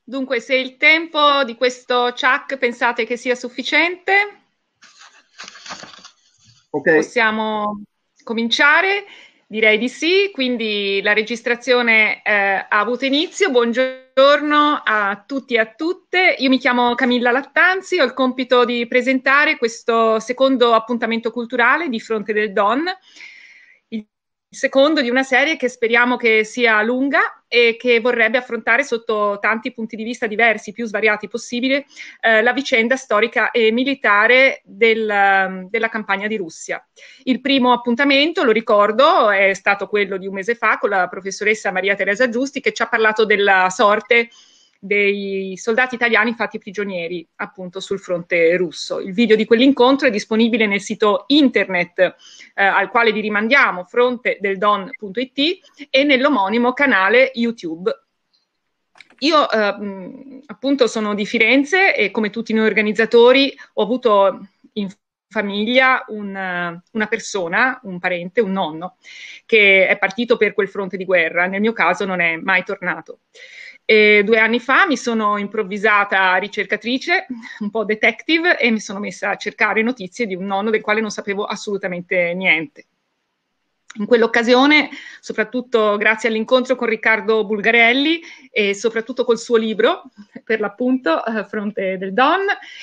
Dunque, se il tempo di questo Chuck pensate che sia sufficiente, possiamo cominciare? Direi di sì, quindi la registrazione ha avuto inizio. Buongiorno a tutti e a tutte. Io mi chiamo Camilla Lattanzi, ho il compito di presentare questo secondo appuntamento culturale di Fronte del Don, il secondo di una serie che speriamo che sia lunga e che vorrebbe affrontare sotto tanti punti di vista diversi, più svariati possibile, la vicenda storica e militare della campagna di Russia. Il primo appuntamento, lo ricordo, è stato quello di un mese fa con la professoressa Maria Teresa Giusti, che ci ha parlato della sorte dei soldati italiani fatti prigionieri appunto sul fronte russo. Il video di quell'incontro è disponibile nel sito internet al quale vi rimandiamo, frontedeldon.it, e nell'omonimo canale YouTube. Io appunto sono di Firenze e come tutti noi organizzatori ho avuto in famiglia una persona, un parente, un nonno, che è partito per quel fronte di guerra. Nel mio caso non è mai tornato. E 2 anni fa mi sono improvvisata ricercatrice, un po' detective, e mi sono messa a cercare notizie di un nonno del quale non sapevo assolutamente niente. In quell'occasione, soprattutto grazie all'incontro con Riccardo Bulgarelli e soprattutto col suo libro, per l'appunto, Fronte del Don,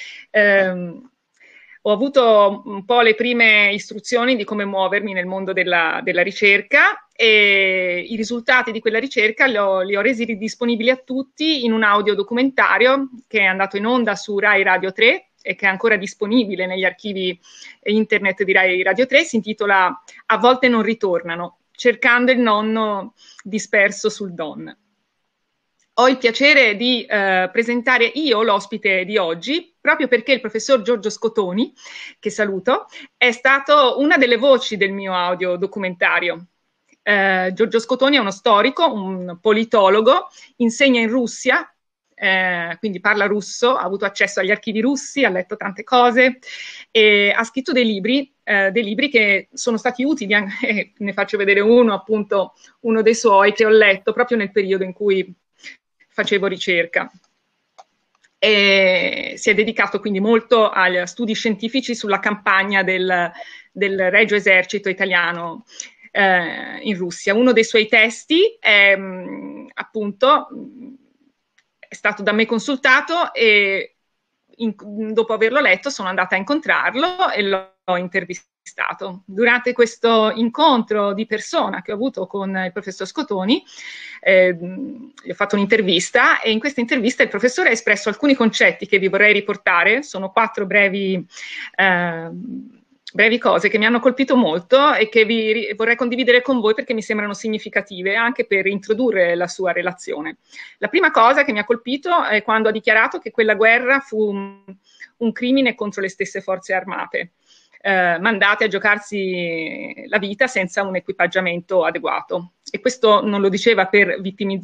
ho avuto un po' le prime istruzioni di come muovermi nel mondo della ricerca, e i risultati di quella ricerca li ho resi disponibili a tutti in un audiodocumentario che è andato in onda su Rai Radio 3 e che è ancora disponibile negli archivi internet di Rai Radio 3. Si intitola A volte non ritornano, cercando il nonno disperso sul Don. Ho il piacere di presentare io l'ospite di oggi, proprio perché il professor Giorgio Scotoni, che saluto, è stato una delle voci del mio audiodocumentario. Giorgio Scotoni è uno storico, un politologo, insegna in Russia, quindi parla russo, ha avuto accesso agli archivi russi, ha letto tante cose e ha scritto dei libri che sono stati utili, ne faccio vedere uno, appunto, uno dei suoi che ho letto proprio nel periodo in cui facevo ricerca. E si è dedicato quindi molto agli studi scientifici sulla campagna del Regio Esercito italiano in Russia. Uno dei suoi testi è appunto è stato da me consultato e dopo averlo letto sono andata a incontrarlo e l'ho intervistato. Durante questo incontro di persona che ho avuto con il professor Scotoni, gli ho fatto un'intervista e in questa intervista il professore ha espresso alcuni concetti che vi vorrei riportare. Sono 4 brevi cose che mi hanno colpito molto e che vi vorrei condividere con voi perché mi sembrano significative anche per introdurre la sua relazione. La prima cosa che mi ha colpito è quando ha dichiarato che quella guerra fu un crimine contro le stesse forze armate, mandate a giocarsi la vita senza un equipaggiamento adeguato. E questo non lo diceva per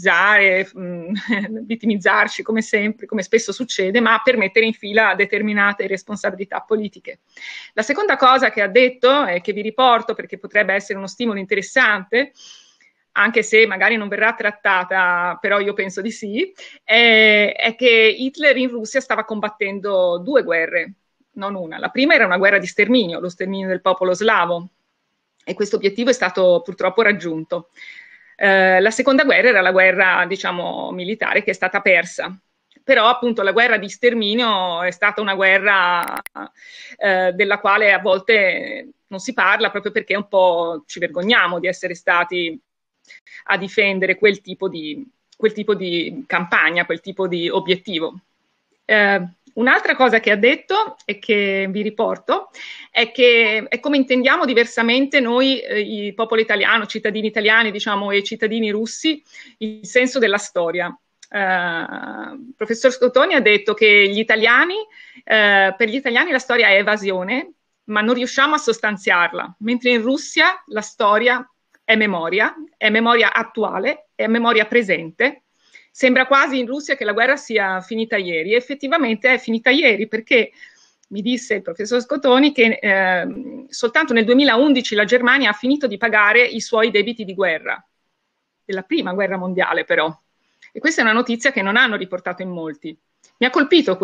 vittimizzarci come sempre, come spesso succede, ma per mettere in fila determinate responsabilità politiche. La seconda cosa che ha detto e che vi riporto perché potrebbe essere uno stimolo interessante, anche se magari non verrà trattata, però io penso di sì, è che Hitler in Russia stava combattendo 2 guerre, non una. La prima era una guerra di sterminio, lo sterminio del popolo slavo, e questo obiettivo è stato purtroppo raggiunto. La seconda guerra era la guerra, diciamo, militare, che è stata persa. Però appunto la guerra di sterminio è stata una guerra della quale a volte non si parla proprio perché un po' ci vergogniamo di essere stati a difendere quel tipo di campagna, quel tipo di obiettivo. Un'altra cosa che ha detto e che vi riporto è che è come intendiamo diversamente noi, il popolo italiano, cittadini italiani, diciamo, e cittadini russi, il senso della storia. Il professor Scotoni ha detto che per gli italiani la storia è evasione, ma non riusciamo a sostanziarla, mentre in Russia la storia è memoria attuale, è memoria presente. Sembra quasi in Russia che la guerra sia finita ieri, e effettivamente è finita ieri, perché mi disse il professor Scotoni che soltanto nel 2011 la Germania ha finito di pagare i suoi debiti di guerra, della prima guerra mondiale però, E questa è una notizia che non hanno riportato in molti. Mi ha colpito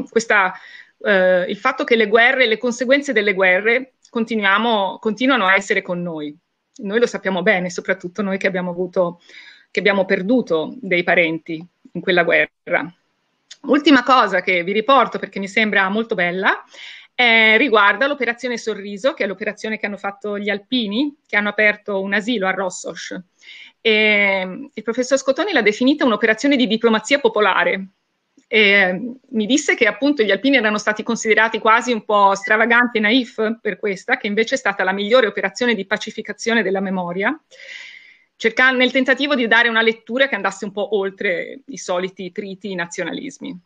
il fatto che le guerre, le conseguenze delle guerre continuano a essere con noi. Noi lo sappiamo bene, soprattutto noi che abbiamo perduto dei parenti in quella guerra. Ultima cosa che vi riporto, perché mi sembra molto bella, riguarda l'operazione Sorriso, che è l'operazione che hanno fatto gli alpini, che hanno aperto un asilo a Rossos. E il professor Scotoni l'ha definita un'operazione di diplomazia popolare. E mi disse che appunto gli alpini erano stati considerati quasi un po' stravaganti e naif per questa, che invece è stata la migliore operazione di pacificazione della memoria, nel tentativo di dare una lettura che andasse un po' oltre i soliti triti nazionalismi.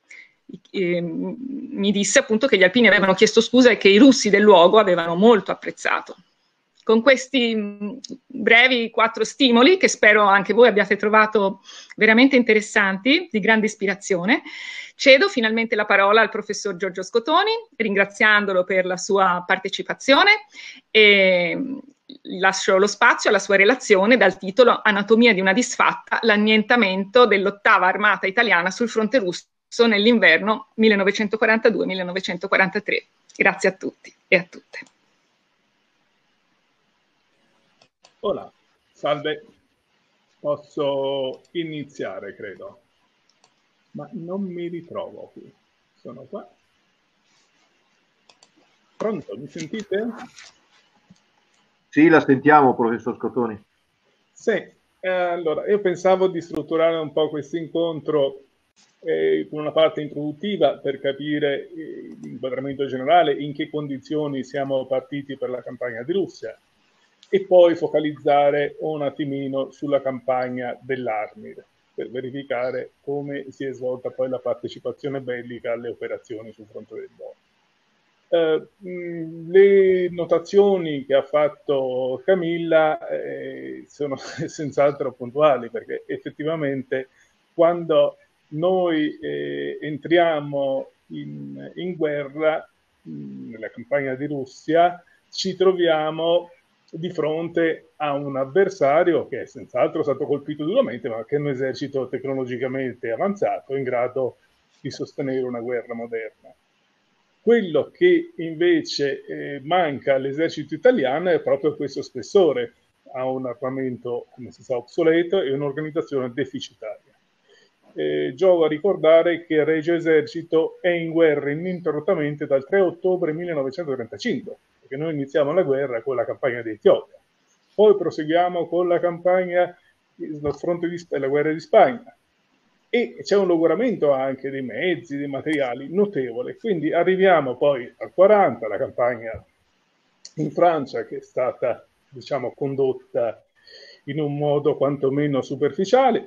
Mi disse appunto che gli alpini avevano chiesto scusa e che i russi del luogo avevano molto apprezzato. Con questi brevi 4 stimoli, che spero anche voi abbiate trovato veramente interessanti, di grande ispirazione, cedo finalmente la parola al professor Giorgio Scotoni, ringraziandolo per la sua partecipazione, e lascio lo spazio alla sua relazione dal titolo Anatomia di una disfatta, l'annientamento dell'8ª Armata Italiana sul fronte russo nell'inverno 1942-1943. Grazie a tutti e a tutte. Hola, salve. Posso iniziare, credo. Ma non mi ritrovo qui. Sono qua. Pronto, mi sentite? Sì, la sentiamo, professor Scotoni. Sì, allora, io pensavo di strutturare un po' questo incontro con una parte introduttiva per capire l'inquadramento generale, in che condizioni siamo partiti per la campagna di Russia, e poi focalizzare un attimino sulla campagna dell'Armir, per verificare come si è svolta poi la partecipazione bellica alle operazioni sul fronte del Donbass. Le notazioni che ha fatto Camilla sono senz'altro puntuali, perché effettivamente quando noi entriamo in guerra, nella campagna di Russia, ci troviamo di fronte a un avversario che è senz'altro stato colpito duramente, ma che è un esercito tecnologicamente avanzato in grado di sostenere una guerra moderna. Quello che invece manca all'esercito italiano è proprio questo spessore. Ha un armamento, come si sa, obsoleto e un'organizzazione deficitaria. Giova a ricordare che il Regio Esercito è in guerra ininterrottamente dal 3 ottobre 1935, perché noi iniziamo la guerra con la campagna di Etiopia, poi proseguiamo con la campagna sul fronte della guerra di Spagna, e c'è un logoramento anche dei mezzi, dei materiali notevole. Quindi arriviamo poi al 40, la campagna in Francia, che è stata, diciamo, condotta in un modo quantomeno superficiale.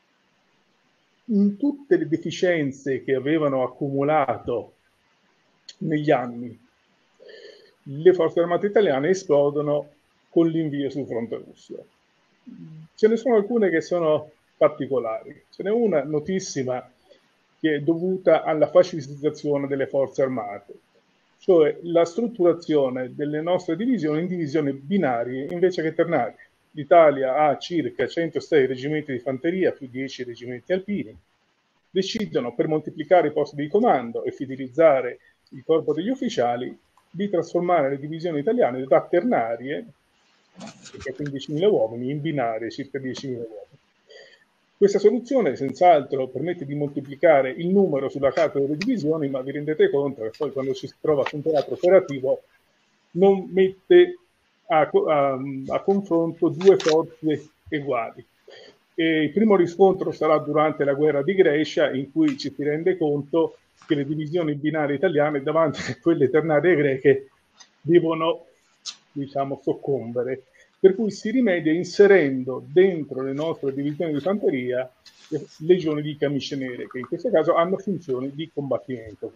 In tutte le deficienze che avevano accumulato negli anni, le forze armate italiane esplodono con l'invio sul fronte russo. Ce ne sono alcune che sono particolari. Ce n'è una notissima che è dovuta alla facilitazione delle forze armate, cioè la strutturazione delle nostre divisioni in divisioni binarie invece che ternarie. L'Italia ha circa 106 reggimenti di fanteria più 10 reggimenti alpini. Decidono, per moltiplicare i posti di comando e fidelizzare il corpo degli ufficiali, di trasformare le divisioni italiane da ternarie, circa 15.000 uomini, in binarie, circa 10.000 uomini. Questa soluzione senz'altro permette di moltiplicare il numero sulla carta delle divisioni, ma vi rendete conto che poi quando ci si trova su un teatro operativo non mette a confronto due forze uguali. E il primo riscontro sarà durante la guerra di Grecia, in cui ci si rende conto che le divisioni binarie italiane davanti a quelle ternarie greche devono, diciamo, soccombere. Per cui si rimedia inserendo dentro le nostre divisioni di fanteria le legioni di camicie nere, che in questo caso hanno funzioni di combattimento.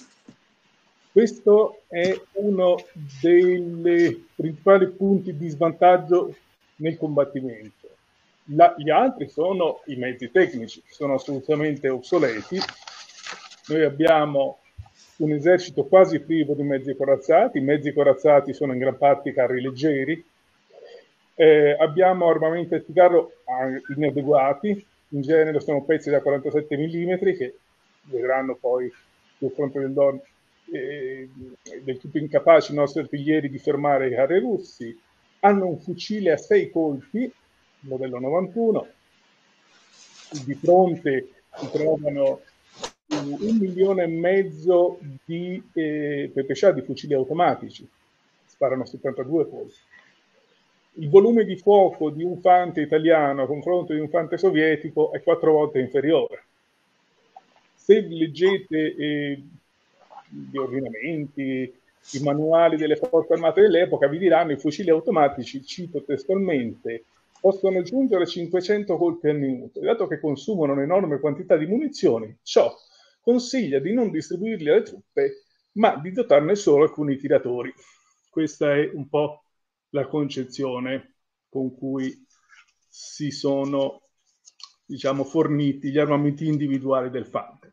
Questo è uno dei principali punti di svantaggio nel combattimento. Gli altri sono i mezzi tecnici, sono assolutamente obsoleti. Noi abbiamo un esercito quasi privo di mezzi corazzati. I mezzi corazzati sono in gran parte carri leggeri. Abbiamo armamenti anticarro inadeguati, in genere sono pezzi da 47 mm che vedranno poi sul fronte del Don del tutto incapaci i nostri artiglieri di fermare i carri russi. Hanno un fucile a 6 colpi, modello 91, di fronte si trovano 1,5 milioni di PPSH, di fucili automatici, sparano 72 colpi. Il volume di fuoco di un fante italiano a confronto di un fante sovietico è 4 volte inferiore. Se leggete gli ordinamenti, i manuali delle forze armate dell'epoca, vi diranno i fucili automatici, cito testualmente, possono giungere a 500 colpi al minuto. Dato che consumano un'enorme quantità di munizioni, ciò consiglia di non distribuirli alle truppe, ma di dotarne solo alcuni tiratori. Questa è un po' la concezione con cui si sono, diciamo, forniti gli armamenti individuali del fante.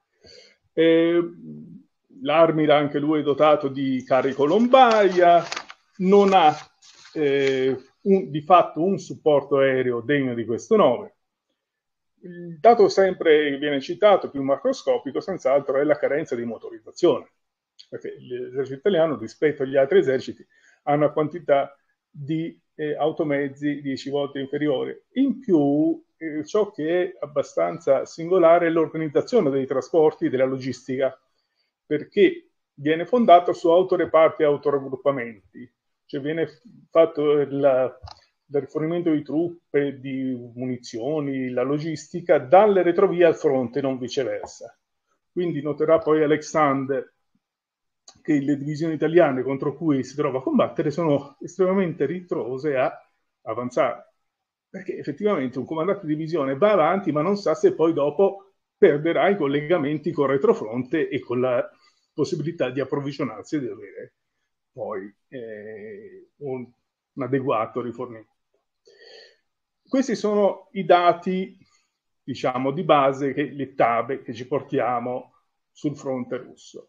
L'Armira, anche lui, è dotato di carri colombaia, non ha di fatto un supporto aereo degno di questo nome. Il dato sempre che viene citato, più macroscopico, senz'altro, è la carenza di motorizzazione, perché l'esercito italiano, rispetto agli altri eserciti, ha una quantità di automezzi 10 volte inferiore. In più, ciò che è abbastanza singolare è l'organizzazione dei trasporti e della logistica, perché viene fondato su autoreparti e autoraggruppamenti, cioè viene fatto il rifornimento di truppe, di munizioni, la logistica dalle retrovie al fronte, non viceversa. Quindi noterà poi Alexander che le divisioni italiane contro cui si trova a combattere sono estremamente ritrose a avanzare, perché effettivamente un comandante di divisione va avanti ma non sa se poi dopo perderà i collegamenti con il retrofronte e con la possibilità di approvvigionarsi e di avere poi un adeguato rifornimento. Questi sono i dati, diciamo, di base, le tabe che ci portiamo sul fronte russo.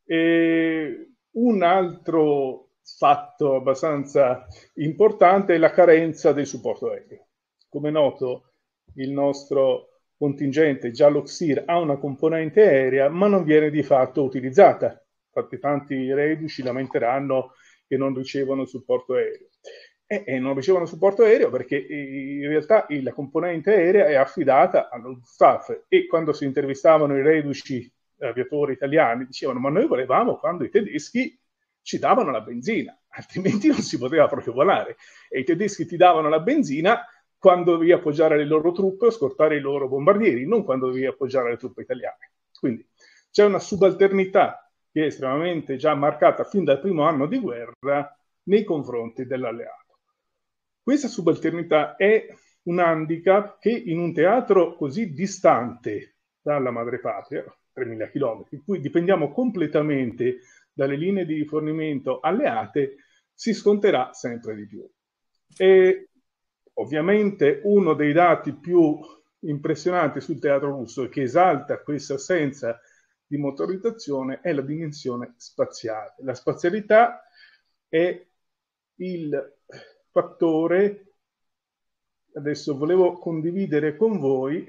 Un altro fatto abbastanza importante è la carenza del supporto aereo. Come è noto, il nostro contingente giallo XIR ha una componente aerea, ma non viene di fatto utilizzata. Infatti tanti reduci lamenteranno che non ricevono supporto aereo. Non ricevono supporto aereo perché in realtà la componente aerea è affidata allo Luftwaffe, e quando si intervistavano i reduci aviatori italiani dicevano: ma noi volevamo quando i tedeschi ci davano la benzina, altrimenti non si poteva proprio volare, e i tedeschi ti davano la benzina quando dovevi appoggiare le loro truppe o scortare i loro bombardieri, non quando dovevi appoggiare le truppe italiane. Quindi c'è una subalternità che è estremamente già marcata fin dal primo anno di guerra nei confronti dell'alleato. Questa subalternità è un handicap che in un teatro così distante dalla madrepatria, 3.000 km, in cui dipendiamo completamente dalle linee di rifornimento alleate, si sconterà sempre di più. E ovviamente uno dei dati più impressionanti sul teatro russo e che esalta questa assenza di motorizzazione è la dimensione spaziale. La spazialità è il fattore. Adesso volevo condividere con voi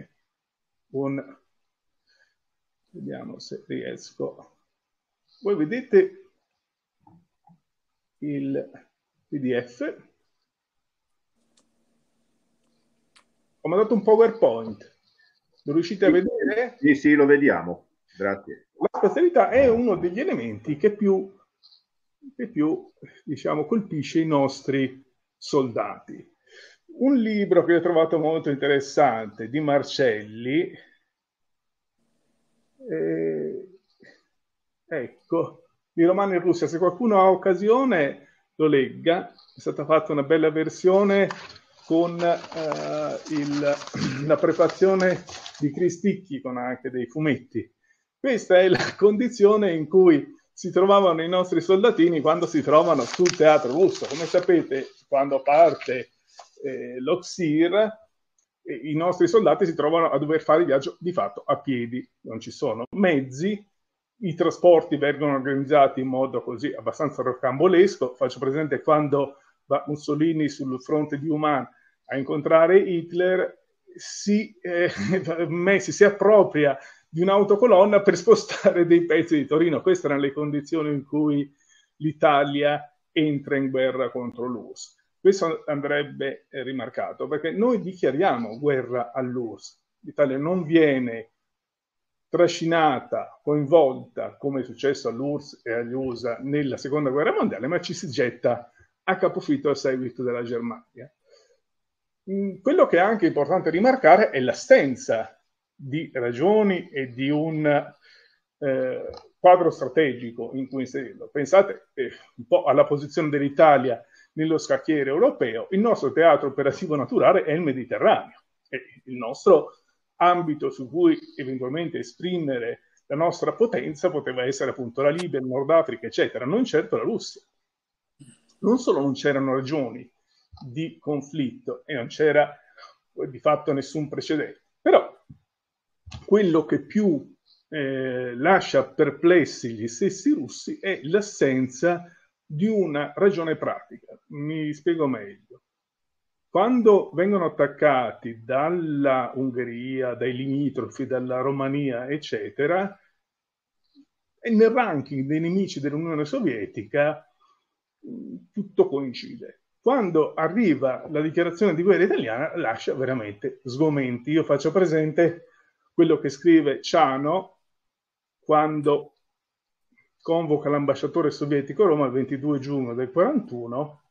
vediamo se riesco. Voi vedete il PDF. Ho mandato un PowerPoint. Lo riuscite a vedere? Sì, lo vediamo. Grazie. La spazialità è uno degli elementi che più diciamo, colpisce i nostri soldati. Un libro che ho trovato molto interessante di Marcelli, ecco, I Romani in Russia, se qualcuno ha occasione lo legga, è stata fatta una bella versione con la prefazione di Cristicchi, con anche dei fumetti. Questa è la condizione in cui si trovavano i nostri soldatini quando si trovano sul teatro russo. Come sapete, quando parte lo XIR, i nostri soldati si trovano a dover fare il viaggio di fatto a piedi, non ci sono mezzi, i trasporti vengono organizzati in modo così abbastanza rocambolesco. Faccio presente quando va Mussolini sul fronte di Uman a incontrare Hitler, Messi si appropria di un'autocolonna per spostare dei pezzi di Torino. Queste erano le condizioni in cui l'Italia entra in guerra contro l'URSS. Questo andrebbe rimarcato, perché noi dichiariamo guerra all'URSS. L'Italia non viene trascinata, coinvolta, come è successo all'URSS e agli USA nella seconda guerra mondiale, ma ci si getta a capofitto a seguito della Germania. Quello che è anche importante rimarcare è l'assenza di ragioni e di un quadro strategico in cui inserirlo. Pensate un po' alla posizione dell'Italia nello scacchiere europeo. Il nostro teatro operativo naturale è il Mediterraneo, e il nostro ambito su cui eventualmente esprimere la nostra potenza poteva essere appunto la Libia, il Nord Africa, eccetera, non certo la Russia. Non solo non c'erano ragioni di conflitto e non c'era di fatto nessun precedente, però quello che più lascia perplessi gli stessi russi è l'assenza di una ragione pratica. Mi spiego meglio. Quando vengono attaccati dalla Ungheria, dai limitrofi, dalla Romania, eccetera, e nel ranking dei nemici dell'Unione Sovietica tutto coincide. Quando arriva la dichiarazione di guerra italiana lascia veramente sgomenti. Io faccio presente quello che scrive Ciano quando convoca l'ambasciatore sovietico a Roma il 22 giugno del 41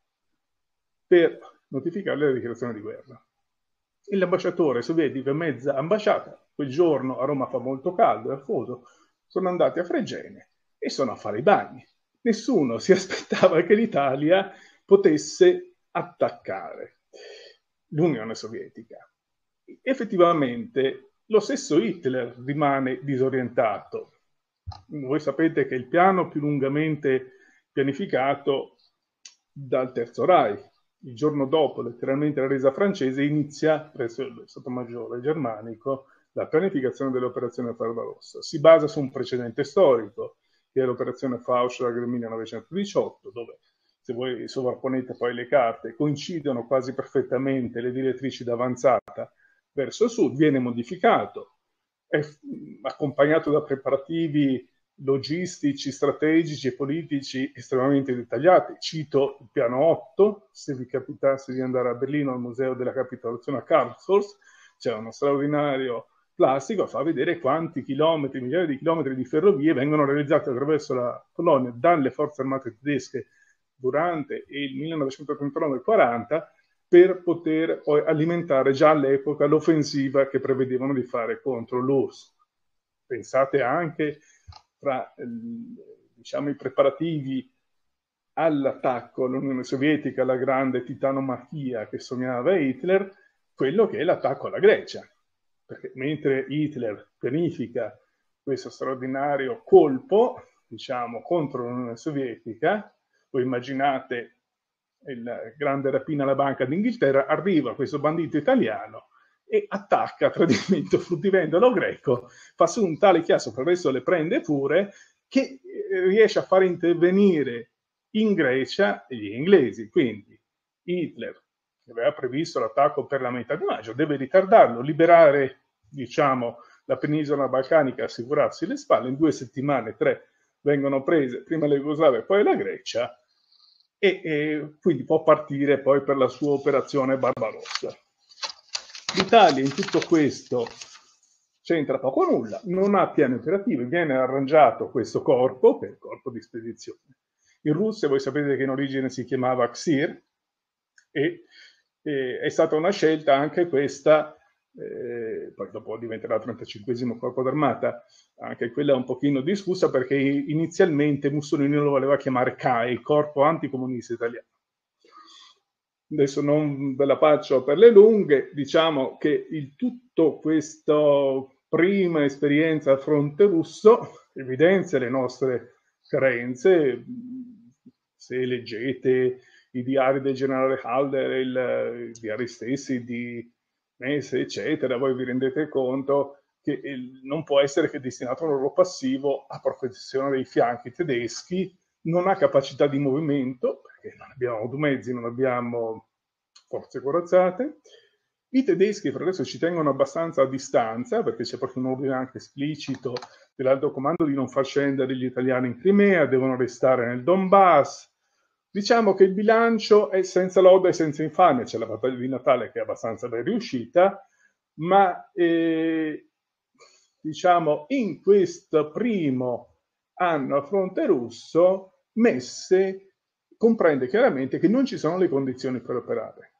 per notificare la dichiarazione di guerra. E l'ambasciatore sovietico e mezza ambasciata, quel giorno a Roma fa molto caldo e afoso, sono andati a Fregene e sono a fare i bagni. Nessuno si aspettava che l'Italia potesse attaccare l'Unione Sovietica. Effettivamente lo stesso Hitler rimane disorientato. Voi sapete che il piano più lungamente pianificato dal Terzo Reich, il giorno dopo, letteralmente la resa francese, inizia presso il Stato Maggiore germanico la pianificazione dell'operazione Barbarossa. Si basa su un precedente storico, che è l'operazione Fauschlag del 1918, dove, se voi sovrapponete poi le carte, coincidono quasi perfettamente le direttrici d'avanzata verso sud, viene modificato, è accompagnato da preparativi logistici, strategici e politici estremamente dettagliati. Cito il piano 8, se vi capitasse di andare a Berlino al Museo della Capitolazione a Karlshorst, c'è uno straordinario plastico, fa vedere quanti chilometri, migliaia di chilometri di ferrovie vengono realizzate attraverso la Polonia dalle forze armate tedesche durante il 1939-40 per poter poi alimentare già all'epoca l'offensiva che prevedevano di fare contro l'URSS. Pensate anche fra diciamo, i preparativi all'attacco all'Unione Sovietica, alla grande titanomachia che sognava Hitler, quello che è l'attacco alla Grecia. Perché mentre Hitler pianifica questo straordinario colpo, diciamo, contro l'Unione Sovietica, voi immaginate il grande rapina alla Banca d'Inghilterra, arriva questo bandito italiano e attacca a tradimento fruttivendolo greco, fa su un tale chiasso, per adesso le prende pure, che riesce a far intervenire in Grecia gli inglesi. Quindi Hitler, che aveva previsto l'attacco per la metà di maggio, deve ritardarlo, liberare, diciamo, la penisola balcanica, assicurarsi le spalle. In 2 settimane, 3 vengono prese, prima la Jugoslavia e poi la Grecia, e quindi può partire poi per la sua operazione Barbarossa. L'Italia in tutto questo c'entra poco o nulla, non ha piani operativi, viene arrangiato questo corpo, che è il corpo di spedizione. In Russia voi sapete che in origine si chiamava Ksir, e è stata una scelta anche questa, poi dopo diventerà il 35esimo corpo d'armata, anche quella un pochino discussa, perché inizialmente Mussolini lo voleva chiamare CAI, il corpo anticomunista italiano. Adesso non ve la faccio per le lunghe, diciamo che tutto questa prima esperienza al fronte russo evidenzia le nostre carenze. Se leggete i diari del generale Halder, i diari stessi di Messe, eccetera, voi vi rendete conto che non può essere che destinato a un ruolo passivo a protezione dei fianchi tedeschi, non ha capacità di movimento, perché non abbiamo automezzi, non abbiamo forze corazzate, I tedeschi per adesso ci tengono abbastanza a distanza, perché c'è proprio un ordine anche esplicito dell'alto comando di non far scendere gli italiani in Crimea, devono restare nel Donbass. Diciamo che il bilancio è senza lode e senza infamia, c'è la battaglia di Natale che è abbastanza ben riuscita, ma diciamo in questo primo anno a fronte russo Messe comprende chiaramente che non ci sono le condizioni per operare.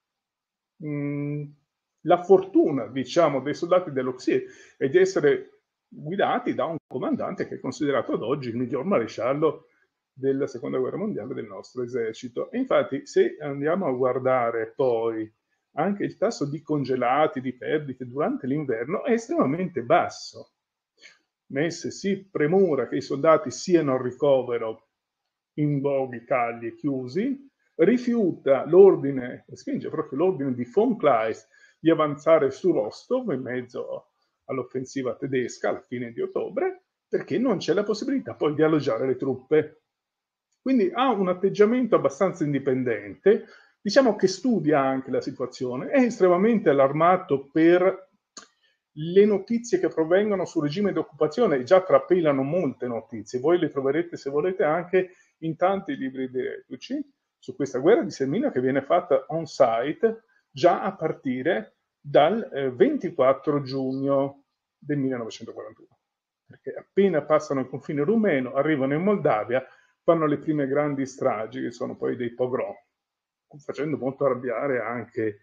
La fortuna, diciamo, dei soldati dell'OXIE è di essere guidati da un comandante che è considerato ad oggi il miglior maresciallo della seconda guerra mondiale del nostro esercito. E infatti, se andiamo a guardare poi anche il tasso di congelati, di perdite durante l'inverno è estremamente basso. Messe si premura che i soldati siano al ricovero in luoghi caldi e chiusi, rifiuta l'ordine, spinge proprio l'ordine di von Kleist di avanzare su Rostov in mezzo all'offensiva tedesca alla fine di ottobre, perché non c'è la possibilità poi di alloggiare le truppe. Quindi ha un atteggiamento abbastanza indipendente, diciamo che studia anche la situazione, è estremamente allarmato per le notizie che provengono sul regime di occupazione, già trapelano molte notizie, voi le troverete se volete anche in tanti libri di reduci su questa guerra di sterminio che viene fatta on site già a partire dal 24 giugno del 1941, perché appena passano il confine rumeno, arrivano in Moldavia, fanno le prime grandi stragi che sono poi dei pogrom, facendo molto arrabbiare anche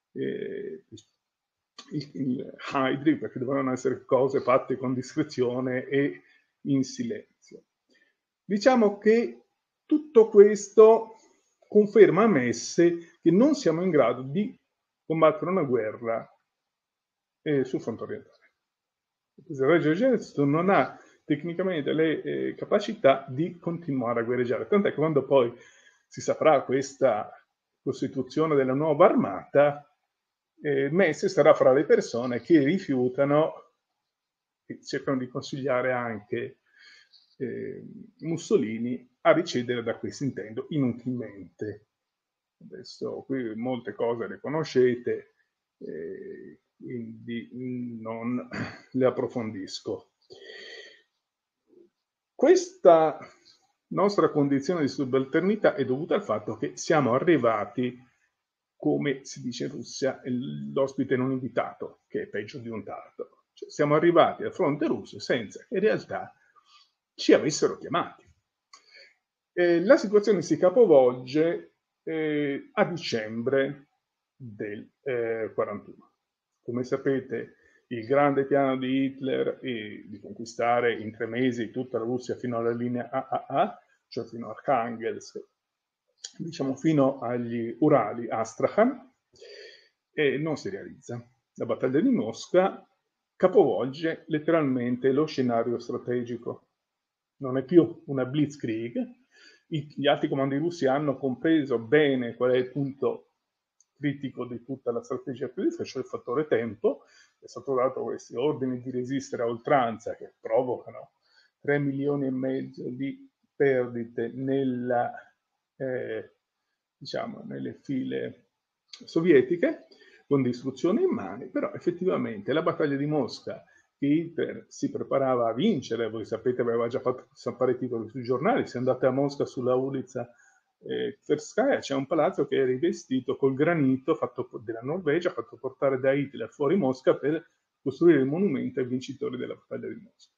il Heydrich, perché dovevano essere cose fatte con discrezione e in silenzio. Diciamo che tutto questo conferma a Messe che non siamo in grado di combattere una guerra sul fronte orientale. Il Regio Esercito non ha tecnicamente le capacità di continuare a guerreggiare, tant'è che quando poi si saprà questa costituzione della nuova armata, Messe sarà fra le persone che rifiutano e cercano di consigliare anche Mussolini a ricedere da questi, intendo, inutilmente. Adesso qui molte cose le conoscete, quindi non le approfondisco. Questa nostra condizione di subalternità è dovuta al fatto che siamo arrivati, come si dice in Russia, l'ospite non invitato, che è peggio di un tardo. Cioè, siamo arrivati al fronte russo senza che in realtà ci avessero chiamati. La situazione si capovolge a dicembre del 41. Come sapete, il grande piano di Hitler è di conquistare in 3 mesi tutta la Russia fino alla linea AAA, cioè fino a Arkhangelsk, diciamo fino agli Urali, Astrakhan, e non si realizza. La battaglia di Mosca capovolge letteralmente lo scenario strategico. Non è più una blitzkrieg. Gli alti comandi russi hanno compreso bene qual è il punto critico di tutta la strategia tedesca, cioè il fattore tempo. È stato dato questi ordini di resistere a oltranza che provocano 3 milioni e mezzo di perdite diciamo, nelle file sovietiche, con distruzioni immani, però effettivamente la battaglia di Mosca che Hitler si preparava a vincere, voi sapete aveva già fatto stampare titoli sui giornali, se andate a Mosca sulla Ulica Tverskaya c'è un palazzo che è rivestito col granito fatto della Norvegia, fatto portare da Hitler fuori Mosca per costruire il monumento ai vincitori della battaglia di Mosca.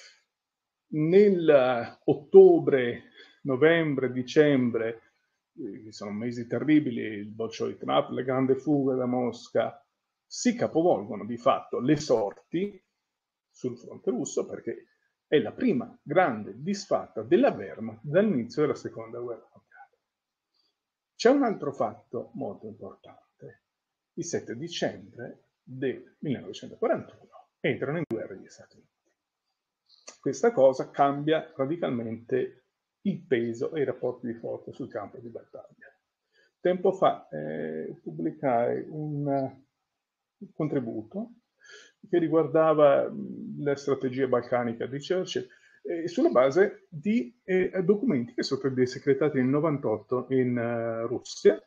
Nel ottobre, novembre, dicembre, sono mesi terribili, il Bolshoi Trap, la grande fuga da Mosca, si capovolgono di fatto le sorti sul fronte russo perché è la prima grande disfatta della Wehrmacht dall'inizio della seconda guerra mondiale. C'è un altro fatto molto importante. Il 7 dicembre del 1941 entrano in guerra gli Stati Uniti. Questa cosa cambia radicalmente il peso e i rapporti di forza sul campo di battaglia. Tempo fa pubblicai un contributo che riguardava la strategia balcanica di Churchill sulla base di documenti che sono stati secretati nel 98 in Russia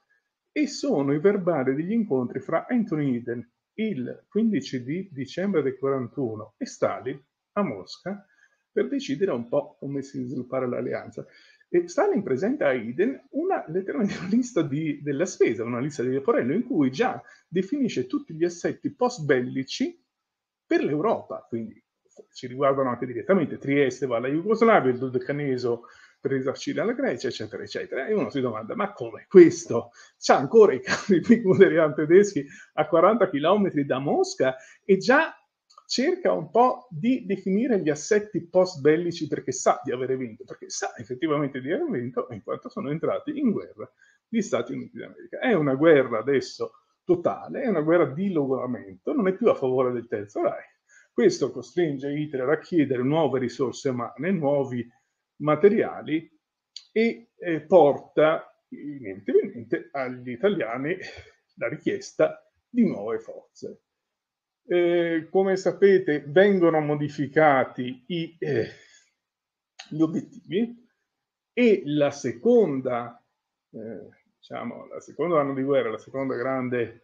e sono i verbali degli incontri fra Anthony Eden il 15 di dicembre del 41 e Stalin a Mosca per decidere un po' come si sviluppare l'alleanza. E Stalin presenta a Eden letteralmente una lista della spesa, una lista di Leporello, in cui già definisce tutti gli assetti post-bellici per l'Europa, quindi ci riguardano anche direttamente. Trieste va alla Jugoslavia, il Dodecaneso per risarcire la Grecia, eccetera, eccetera. E uno si domanda, ma come questo? C'ha ancora i carri di Guderian tedeschi a 40 km da Mosca e già cerca un po' di definire gli assetti post-bellici perché sa di avere vinto, perché sa effettivamente di aver vinto in quanto sono entrati in guerra gli Stati Uniti d'America. È una guerra adesso totale, è una guerra di logoramento, non è più a favore del Terzo Reich. Questo costringe Hitler a chiedere nuove risorse umane, nuovi materiali e porta inevitabilmente agli italiani la richiesta di nuove forze. Come sapete vengono modificati gli obiettivi e la seconda, la seconda anno di guerra, la seconda grande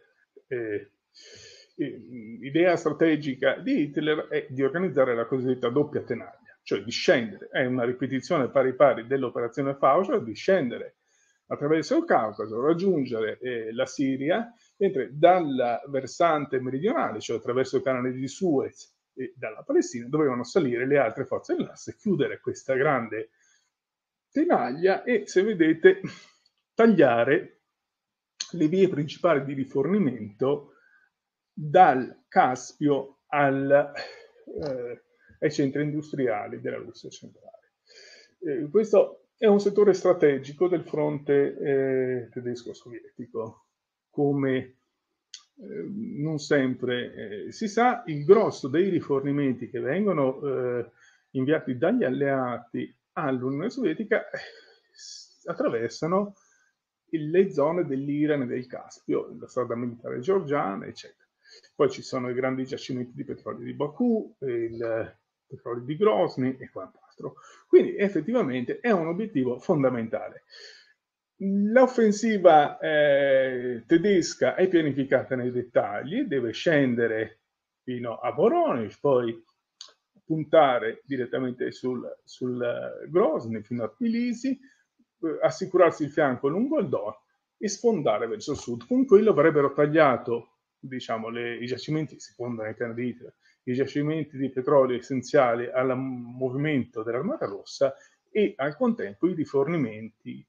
idea strategica di Hitler è di organizzare la cosiddetta doppia tenaglia, cioè di scendere, è una ripetizione pari pari dell'operazione Faucher, di scendere attraverso il Caucaso, raggiungere la Siria, mentre dal versante meridionale, cioè attraverso il canale di Suez e dalla Palestina, dovevano salire le altre forze dell'asse, chiudere questa grande tenaglia e, se vedete, tagliare le vie principali di rifornimento dal Caspio ai centri industriali della Russia centrale. Questo è un settore strategico del fronte tedesco-sovietico. Come non sempre si sa, il grosso dei rifornimenti che vengono inviati dagli alleati all'Unione Sovietica attraversano le zone dell'Iran e del Caspio, la strada militare georgiana, eccetera. Poi ci sono i grandi giacimenti di petrolio di Baku, il petrolio di Grozny e quant'altro. Quindi effettivamente è un obiettivo fondamentale. L'offensiva tedesca è pianificata nei dettagli, deve scendere fino a Voronezh, poi puntare direttamente sul Grozny fino a Tbilisi, assicurarsi il fianco lungo il Don e sfondare verso sud. Con quello avrebbero tagliato, diciamo, i giacimenti, secondo i piani di Hitler, i giacimenti di petrolio essenziali al movimento dell'Armata Rossa e al contempo i rifornimenti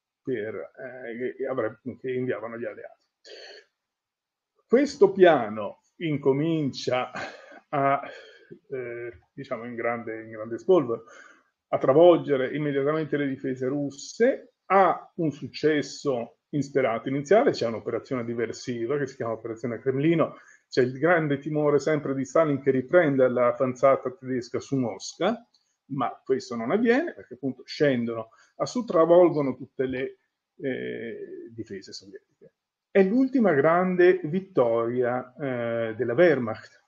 che inviavano gli alleati. Questo piano incomincia a, diciamo in grande spolvero, a travolgere immediatamente le difese russe, ha un successo insperato iniziale, c'è un'operazione diversiva che si chiama Operazione Cremlino, c'è il grande timore sempre di Stalin che riprenda l'avanzata tedesca su Mosca, ma questo non avviene perché appunto scendono a sud, travolgono tutte le difese sovietiche. È l'ultima grande vittoria della Wehrmacht.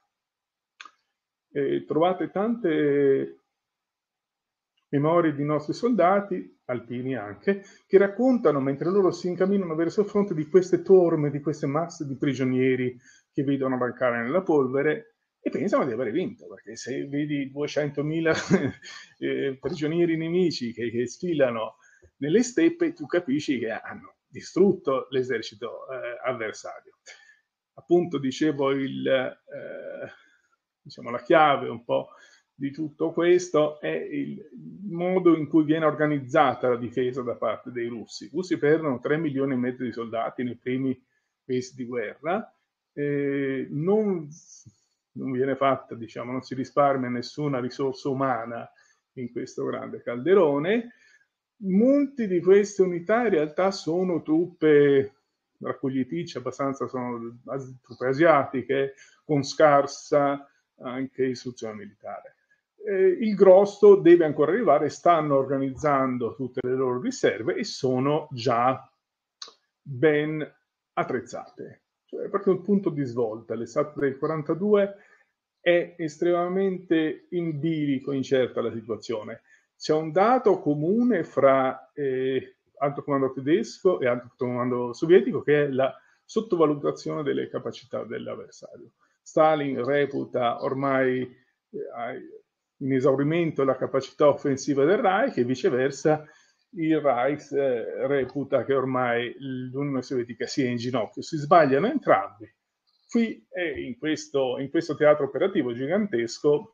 Trovate tante memorie di nostri soldati, alpini anche, che raccontano mentre loro si incamminano verso il fronte di queste torme, di queste masse di prigionieri che vedono avanzare nella polvere e pensano di aver vinto, perché se vedi 200.000 prigionieri nemici che sfilano nelle steppe, tu capisci che hanno distrutto l'esercito avversario. Appunto, dicevo, diciamo, la chiave un po' di tutto questo è il modo in cui viene organizzata la difesa da parte dei russi. I russi perdono 3 milioni e mezzo di soldati nei primi mesi di guerra, non viene fatta, diciamo, non si risparmia nessuna risorsa umana in questo grande calderone. Molti di queste unità in realtà sono truppe raccogliticce, abbastanza sono truppe asiatiche, con scarsa anche istruzione militare. Il grosso deve ancora arrivare, stanno organizzando tutte le loro riserve e sono già ben attrezzate. Cioè, proprio un punto di svolta. L'estate del 42 è estremamente in bilico, incerta la situazione. C'è un dato comune fra alto comando tedesco e alto comando sovietico, che è la sottovalutazione delle capacità dell'avversario. Stalin reputa ormai in esaurimento la capacità offensiva del Reich e viceversa il Reich reputa che ormai l'Unione Sovietica sia in ginocchio. Si sbagliano entrambi. Qui in questo teatro operativo gigantesco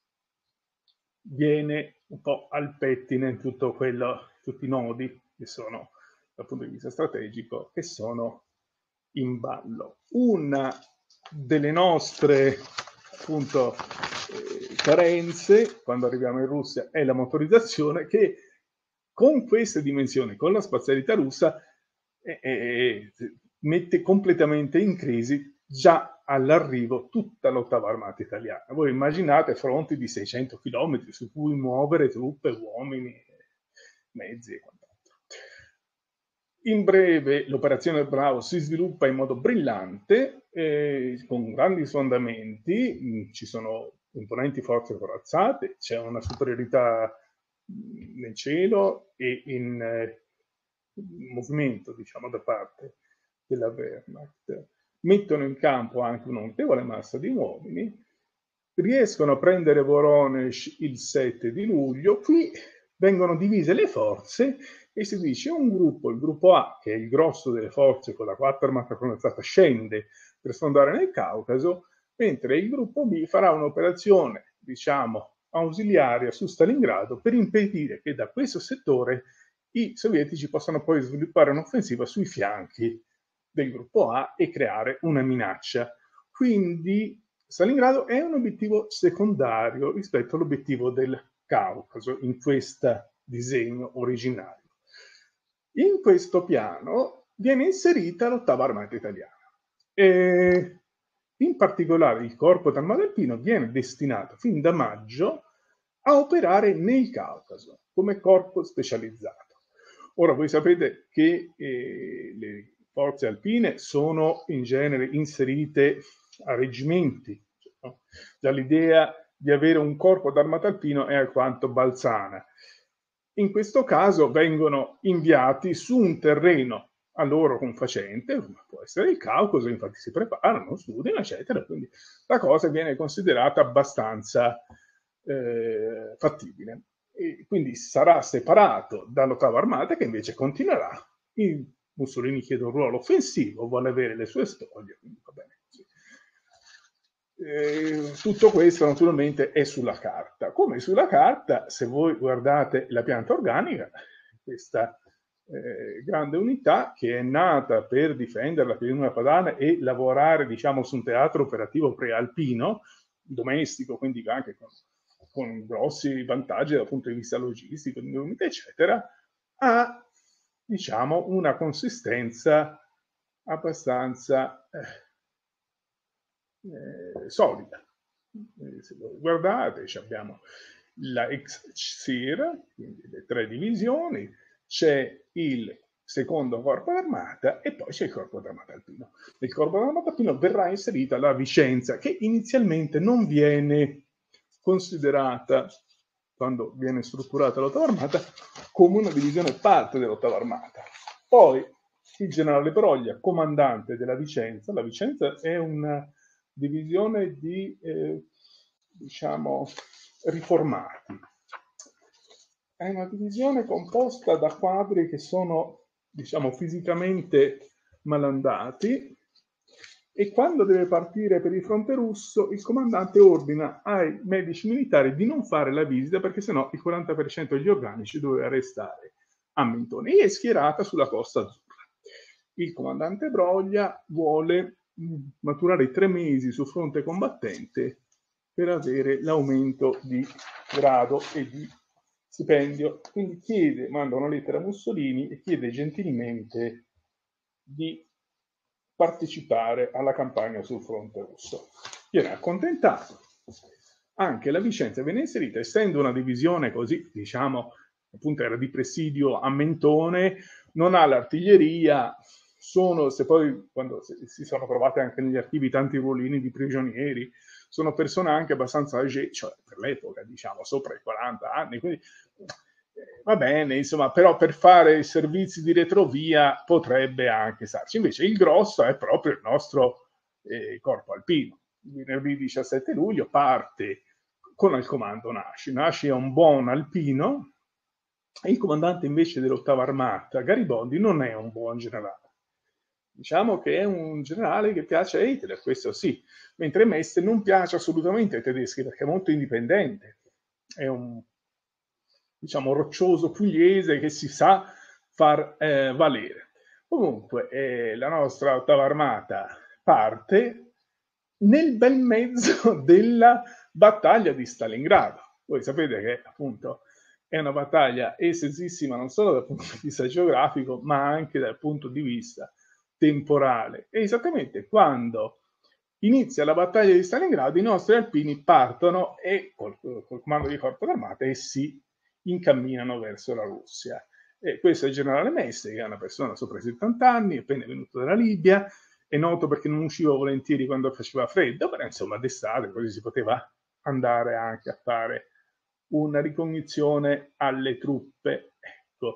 viene un po' al pettine tutti i nodi che sono, dal punto di vista strategico, che sono in ballo. Una delle nostre appunto carenze quando arriviamo in Russia è la motorizzazione, che con queste dimensioni, con la spazialità russa, mette completamente in crisi già all'arrivo tutta l'ottava armata italiana. Voi immaginate fronti di 600 km su cui muovere truppe, uomini, mezzi e quant'altro. In breve, l'operazione Bravo si sviluppa in modo brillante, con grandi fondamenti, ci sono imponenti forze corazzate, c'è una superiorità nel cielo e in movimento, diciamo, da parte della Wehrmacht. Mettono in campo anche una notevole massa di uomini, riescono a prendere Voronezh il 7 di luglio, qui vengono divise le forze e si dice un gruppo, il gruppo A, che è il grosso delle forze con la quarta armata corazzata, scende per sfondare nel Caucaso, mentre il gruppo B farà un'operazione, diciamo, ausiliaria su Stalingrado per impedire che da questo settore i sovietici possano poi sviluppare un'offensiva sui fianchi del gruppo A e creare una minaccia. Quindi Stalingrado è un obiettivo secondario rispetto all'obiettivo del Caucaso in questo disegno originario. In questo piano viene inserita l'ottava armata italiana. E in particolare il corpo d'armata alpino viene destinato fin da maggio a operare nel Caucaso come corpo specializzato. Ora voi sapete che le forze alpine sono in genere inserite a reggimenti, no? Già l'idea di avere un corpo d'armata alpino è alquanto balzana. In questo caso vengono inviati su un terreno a loro confacente, può essere il Caucaso, infatti si preparano, studiano, eccetera, quindi la cosa viene considerata abbastanza fattibile. E quindi sarà separato dall'ottava armata, che invece continuerà. Mussolini chiede un ruolo offensivo, vuole avere le sue storie, quindi va bene così. Tutto questo naturalmente è sulla carta. Come sulla carta, se voi guardate la pianta organica, questa grande unità che è nata per difendere la pianura padana e lavorare, diciamo, su un teatro operativo prealpino, domestico, quindi anche con grossi vantaggi dal punto di vista logistico, eccetera, ha, diciamo, una consistenza abbastanza solida. Se voi guardate, abbiamo la ex-CIR, quindi le 3 divisioni, c'è il secondo corpo d'armata e poi c'è il corpo d'armata alpino. Nel corpo d'armata alpino verrà inserita la Vicenza, che inizialmente non viene considerata, quando viene strutturata l'ottava armata, come una divisione parte dell'ottava armata. Poi il generale Broglia, comandante della Vicenza, la Vicenza è una divisione di diciamo riformati, è una divisione composta da quadri che sono, diciamo, fisicamente malandati, e quando deve partire per il fronte russo il comandante ordina ai medici militari di non fare la visita perché sennò il 40% degli organici doveva restare a Mentone, e è schierata sulla Costa Azzurra. Il comandante Broglia vuole maturare i 3 mesi su fronte combattente per avere l'aumento di grado e di stipendio, quindi manda una lettera a Mussolini e chiede gentilmente di partecipare alla campagna sul fronte russo. Viene accontentato. Anche la Vicenza viene inserita, essendo una divisione così, diciamo, appunto era di presidio a Mentone, non ha l'artiglieria, se poi quando si sono trovate anche negli archivi tanti ruolini di prigionieri, sono persone anche abbastanza âgée, cioè per l'epoca, diciamo, sopra i 40 anni, quindi Va bene, insomma, però per fare i servizi di retrovia potrebbe anche starci. Invece il grosso è proprio il nostro corpo alpino. Il venerdì 17 luglio parte con il comando Nasci. Nasci è un buon alpino e il comandante invece dell'ottava armata, Garibaldi, non è un buon generale. Diciamo che è un generale che piace a Hitler, questo sì, mentre Mestre non piace assolutamente ai tedeschi perché è molto indipendente. È un, diciamo, roccioso pugliese che si sa far valere. Comunque, la nostra ottava armata parte nel bel mezzo della battaglia di Stalingrado. Voi sapete che appunto è una battaglia estesissima non solo dal punto di vista geografico, ma anche dal punto di vista temporale. E esattamente quando inizia la battaglia di Stalingrado, i nostri alpini partono e col comando di corpo d'armata e si incamminano verso la Russia. E questo è il generale Mestre, che è una persona sopra i 70 anni, appena venuto dalla Libia, è noto perché non usciva volentieri quando faceva freddo, però insomma d'estate così si poteva andare anche a fare una ricognizione alle truppe. Ecco.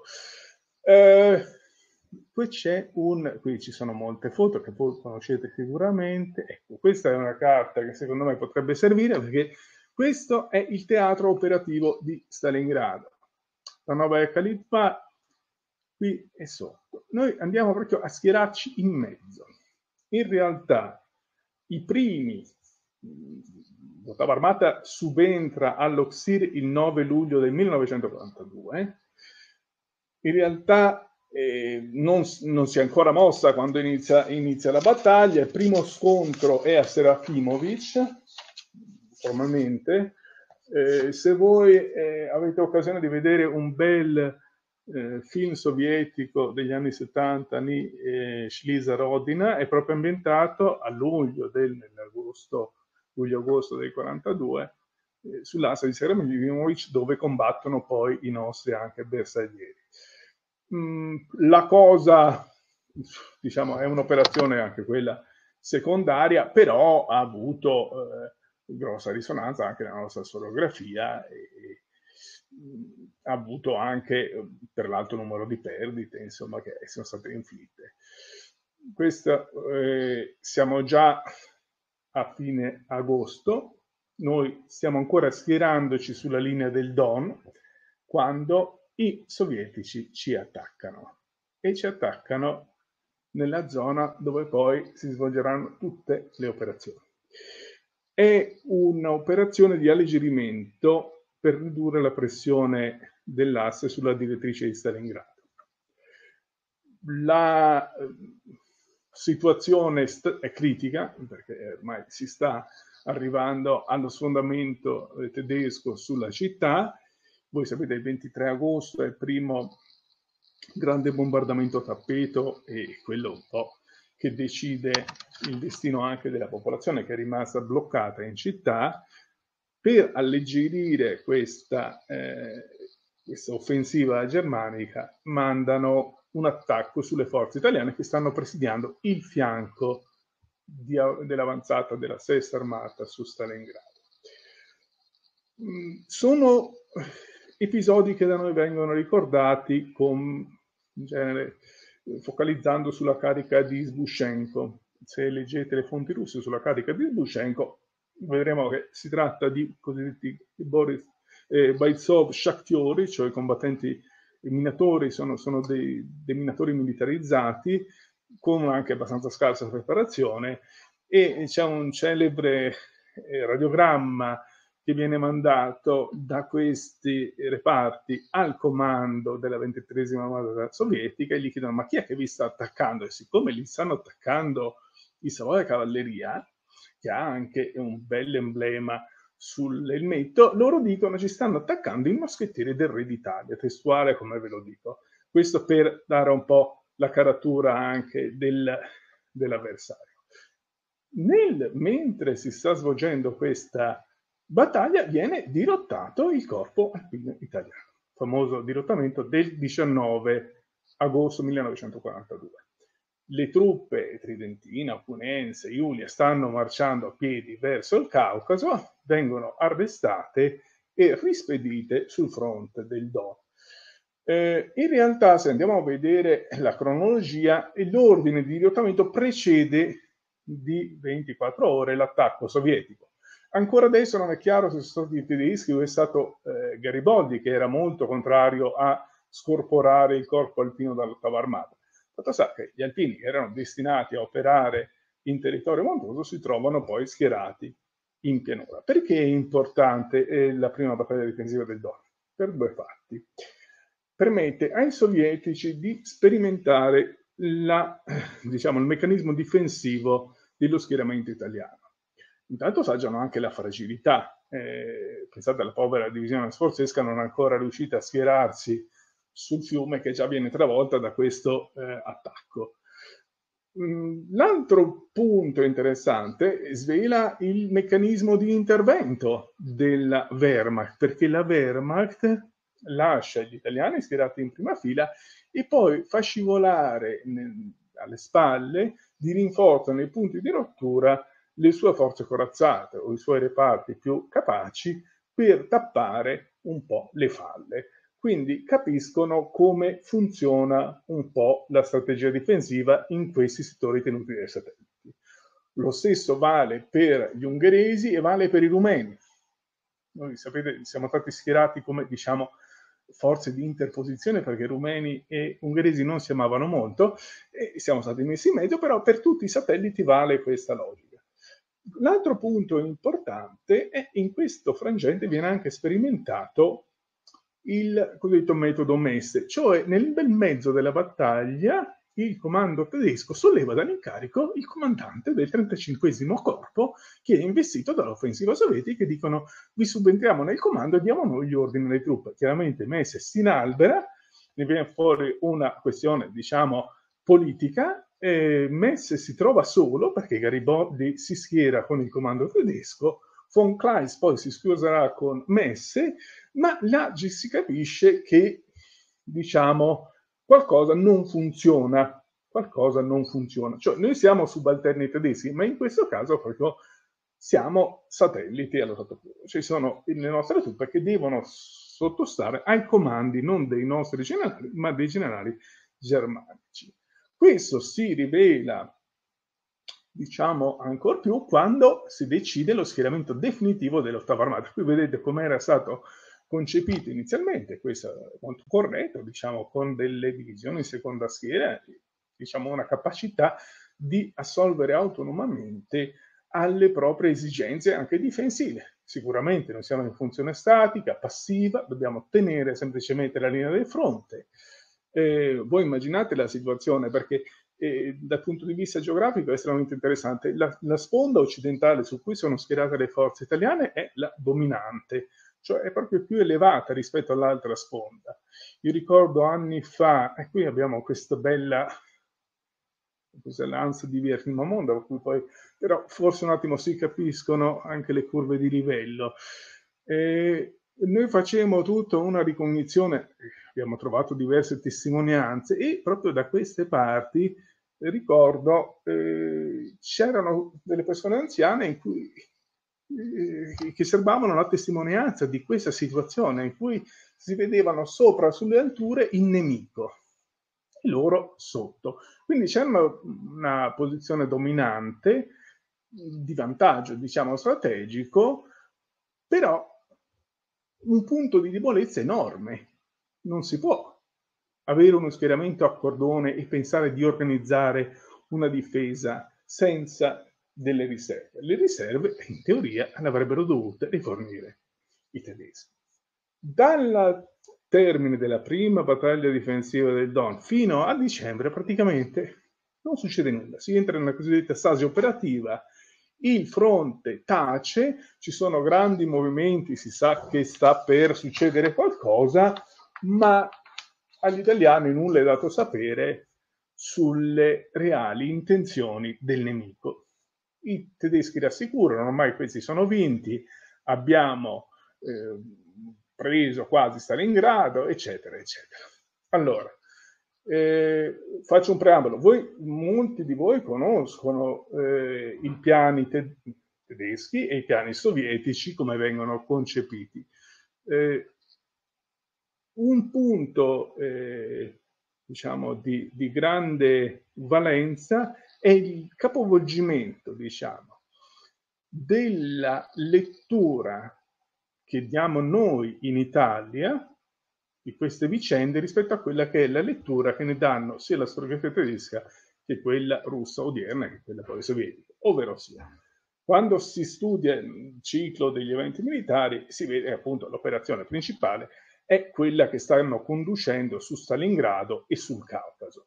Poi c'è qui ci sono molte foto che voi conoscete sicuramente. Ecco, questa è una carta che secondo me potrebbe servire perché questo è il teatro operativo di Stalingrado. La Novaya Kalitva qui è sotto. Noi andiamo proprio a schierarci in mezzo. In realtà i primi, l'ottava armata subentra all'Oxir il 9 luglio del 1942. In realtà non si è ancora mossa quando inizia la battaglia. Il primo scontro è a Serafimovic, formalmente. Se voi avete occasione di vedere un bel film sovietico degli anni 70, Shliza Rodina, è proprio ambientato a luglio-agosto del 42, sull'asta di Serafimovic, dove combattono poi i nostri anche bersaglieri. La cosa, diciamo, è un'operazione anche quella secondaria, però ha avuto grossa risonanza anche nella nostra storiografia e ha avuto anche per l'alto numero di perdite, insomma, che sono state inflitte. Questa, siamo già a fine agosto, noi stiamo ancora schierandoci sulla linea del Don quando i sovietici ci attaccano e ci attaccano nella zona dove poi si svolgeranno tutte le operazioni. È un'operazione di alleggerimento per ridurre la pressione dell'asse sulla direttrice di Stalingrado. La situazione è critica perché ormai si sta arrivando allo sfondamento tedesco sulla città. Voi sapete, il 23 agosto è il primo grande bombardamento a tappeto e quello un po' che decide il destino anche della popolazione che è rimasta bloccata in città. Per alleggerire questa offensiva germanica mandano un attacco sulle forze italiane che stanno presidiando il fianco dell'avanzata della Sesta Armata su Stalingrado. Sono episodi che da noi vengono ricordati in genere focalizzando sulla carica di Sbushenko. Se leggete le fonti russe sulla carica di Sbushenko, vedremo che si tratta di cosiddetti Boris Boysov Shakhtyori, cioè combattenti minatori, sono dei minatori militarizzati con anche abbastanza scarsa preparazione, e c'è un celebre radiogramma che viene mandato da questi reparti al comando della 23esima armata sovietica e gli chiedono: ma chi è che vi sta attaccando? E siccome gli stanno attaccando i Savoia Cavalleria, che ha anche un bel emblema sull'elmetto, loro dicono: ci stanno attaccando i moschettieri del re d'Italia, testuale come ve lo dico. Questo per dare un po' la caratura anche dell'avversario. Mentre si sta svolgendo questa battaglia viene dirottato il corpo alpino italiano, famoso dirottamento del 19 agosto 1942. Le truppe tridentina, punense, Iulia stanno marciando a piedi verso il Caucaso, vengono arrestate e rispedite sul fronte del Don. In realtà, se andiamo a vedere la cronologia, l'ordine di dirottamento precede di 24 ore l'attacco sovietico. Ancora adesso non è chiaro se sono stati i tedeschi o è stato Garibaldi, che era molto contrario a scorporare il corpo alpino dall'ottava armata. Fatto sta che gli alpini, che erano destinati a operare in territorio montuoso, si trovano poi schierati in pianura. Perché è importante la prima battaglia difensiva del Don? Per due fatti. Permette ai sovietici di sperimentare il meccanismo difensivo dello schieramento italiano. Intanto assaggiano anche la fragilità. Pensate alla povera divisione sforzesca, non è ancora riuscita a schierarsi sul fiume che già viene travolta da questo attacco. L'altro punto interessante svela il meccanismo di intervento della Wehrmacht, perché la Wehrmacht lascia gli italiani schierati in prima fila e poi fa scivolare alle spalle di rinforzo nei punti di rottura le sue forze corazzate o i suoi reparti più capaci per tappare un po' le falle. Quindi capiscono come funziona un po' la strategia difensiva in questi settori tenuti dai satelliti. Lo stesso vale per gli ungheresi e vale per i rumeni. Noi sapete, siamo stati schierati come, diciamo, forze di interposizione perché rumeni e ungheresi non si amavano molto e siamo stati messi in mezzo, però per tutti i satelliti vale questa logica. L'altro punto importante è in questo frangente viene anche sperimentato il cosiddetto metodo Messe, cioè nel bel mezzo della battaglia il comando tedesco solleva dall'incarico il comandante del 35° corpo che è investito dall'offensiva sovietica e dicono vi subentriamo nel comando e diamo noi gli ordini alle truppe. Chiaramente Messe si inalbera, ne viene fuori una questione diciamo politica, Messe si trova solo perché Garibaldi si schiera con il comando tedesco, von Kleist poi si scuserà con Messe, ma là si capisce che, diciamo, qualcosa non funziona. Cioè, noi siamo subalterni tedeschi, ma in questo caso proprio siamo satelliti allo stato puro. Ci sono le nostre truppe che devono sottostare ai comandi non dei nostri generali, ma dei generali germanici. Questo si rivela diciamo ancora più quando si decide lo schieramento definitivo dell'ottava armata. Qui vedete come era stato concepito inizialmente, questo è molto corretto, diciamo con delle divisioni in seconda schiera, diciamo una capacità di assolvere autonomamente alle proprie esigenze anche difensive. Sicuramente non siamo in funzione statica, passiva, dobbiamo tenere semplicemente la linea del fronte. Voi immaginate la situazione, perché dal punto di vista geografico è estremamente interessante. La sponda occidentale su cui sono schierate le forze italiane è la dominante, cioè è proprio più elevata rispetto all'altra sponda. Io ricordo anni fa, e qui abbiamo questa bella l'ansia di via Mondo, per cui poi però forse un attimo si capiscono anche le curve di livello. Noi facemmo tutta una ricognizione, abbiamo trovato diverse testimonianze e proprio da queste parti ricordo c'erano delle persone anziane in cui che serbavano la testimonianza di questa situazione in cui si vedevano sopra sulle alture il nemico e loro sotto. Quindi c'era una posizione dominante di vantaggio, diciamo, strategico, però un punto di debolezza enorme. Non si può avere uno schieramento a cordone e pensare di organizzare una difesa senza delle riserve. Le riserve, in teoria, le avrebbero dovute rifornire i tedeschi. Dal termine della prima battaglia difensiva del Don fino a dicembre praticamente non succede nulla. Si entra nella cosiddetta fase operativa, il fronte tace, ci sono grandi movimenti, si sa che sta per succedere qualcosa, ma agli italiani nulla è dato sapere sulle reali intenzioni del nemico. I tedeschi rassicurano, ormai questi sono vinti, abbiamo preso quasi Stalingrado, eccetera, eccetera. Allora, faccio un preambolo. Molti di voi conoscono i piani tedeschi e i piani sovietici come vengono concepiti. Un punto diciamo di grande valenza è il capovolgimento, diciamo, della lettura che diamo noi in Italia di queste vicende rispetto a quella che è la lettura che ne danno sia la storiografia tedesca che quella russa odierna che quella poi sovietica, ovvero sia. Quando si studia il ciclo degli eventi militari si vede appunto l'operazione principale è quella che stanno conducendo su Stalingrado e sul Caucaso.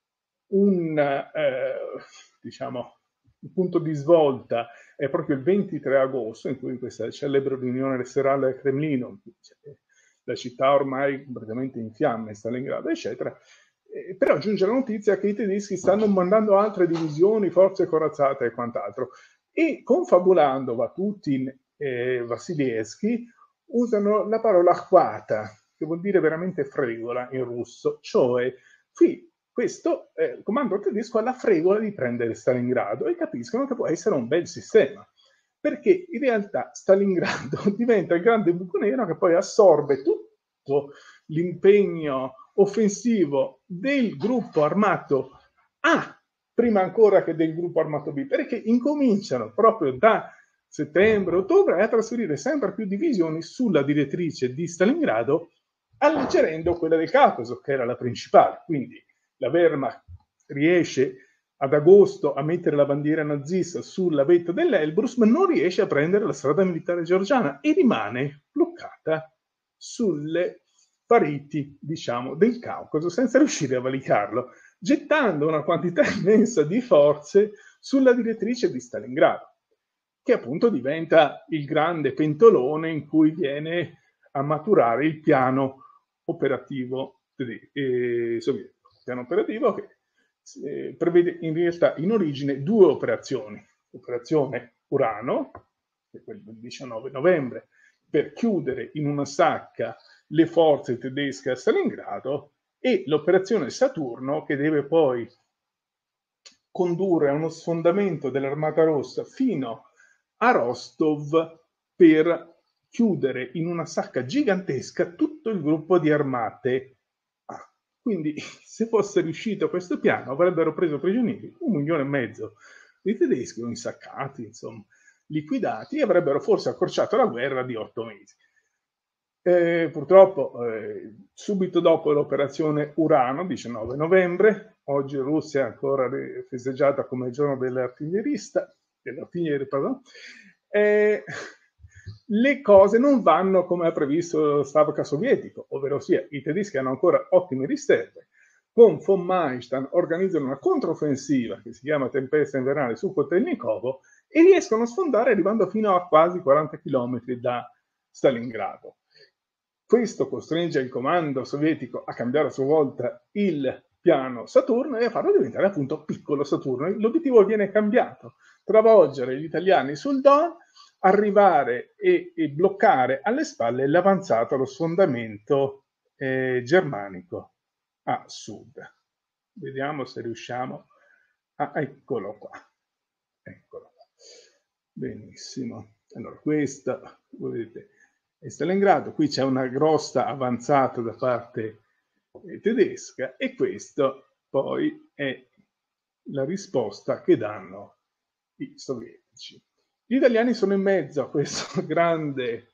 Diciamo, un punto di svolta è proprio il 23 agosto, in cui in questa celebre riunione serale al Cremlino, la città ormai praticamente in fiamme, Stalingrado, eccetera, però giunge la notizia che i tedeschi stanno mandando altre divisioni, forze corazzate e quant'altro. E confabulando Vatutin e Vasilevsky usano la parola khvata, che vuol dire veramente fregola in russo, cioè questo comando tedesco ha la fregola di prendere Stalingrado e capiscono che può essere un bel sistema, perché in realtà Stalingrado diventa il grande buco nero che poi assorbe tutto l'impegno offensivo del gruppo armato A, prima ancora che del gruppo armato B, perché incominciano proprio da settembre-ottobre a trasferire sempre più divisioni sulla direttrice di Stalingrado, alleggerendo quella del Caucaso, che era la principale. Quindi la Wehrmacht riesce ad agosto a mettere la bandiera nazista sulla vetta dell'Elbrus, ma non riesce a prendere la strada militare georgiana e rimane bloccata sulle pareti, diciamo, del Caucaso, senza riuscire a valicarlo, gettando una quantità immensa di forze sulla direttrice di Stalingrado, che appunto diventa il grande pentolone in cui viene a maturare il piano operativo sovietico. Piano operativo che prevede in realtà in origine due operazioni. Operazione Urano, che è quella del 19 novembre, per chiudere in una sacca le forze tedesche a Stalingrado, e l'operazione Saturno, che deve poi condurre a uno sfondamento dell'Armata Rossa fino a Rostov per chiudere in una sacca gigantesca tutto il gruppo di armate A. Quindi, se fosse riuscito questo piano, avrebbero preso prigionieri 1,5 milioni di tedeschi, o insaccati, insomma, liquidati, e avrebbero forse accorciato la guerra di 8 mesi. Purtroppo, subito dopo l'operazione Urano, 19 novembre, oggi in Russia è ancora festeggiata come il giorno dell'artigliere, pardon, le cose non vanno come ha previsto lo Stavka sovietico, ovvero sia i tedeschi hanno ancora ottime riserve, con von Manstein organizzano una controffensiva che si chiama Tempesta invernale su Kotelnikovo e riescono a sfondare arrivando fino a quasi 40 km da Stalingrado. Questo costringe il comando sovietico a cambiare a sua volta il piano Saturno e a farlo diventare appunto piccolo Saturno. L'obiettivo viene cambiato: travolgere gli italiani sul Don, arrivare e bloccare alle spalle l'avanzato, lo sfondamento germanico a sud. Vediamo se riusciamo a... Eccolo qua. Eccolo qua. Benissimo. Allora, questa, vedete, è Stalingrado, qui c'è una grossa avanzata da parte tedesca e questo poi è la risposta che danno i sovietici. Gli italiani sono in mezzo a questo grande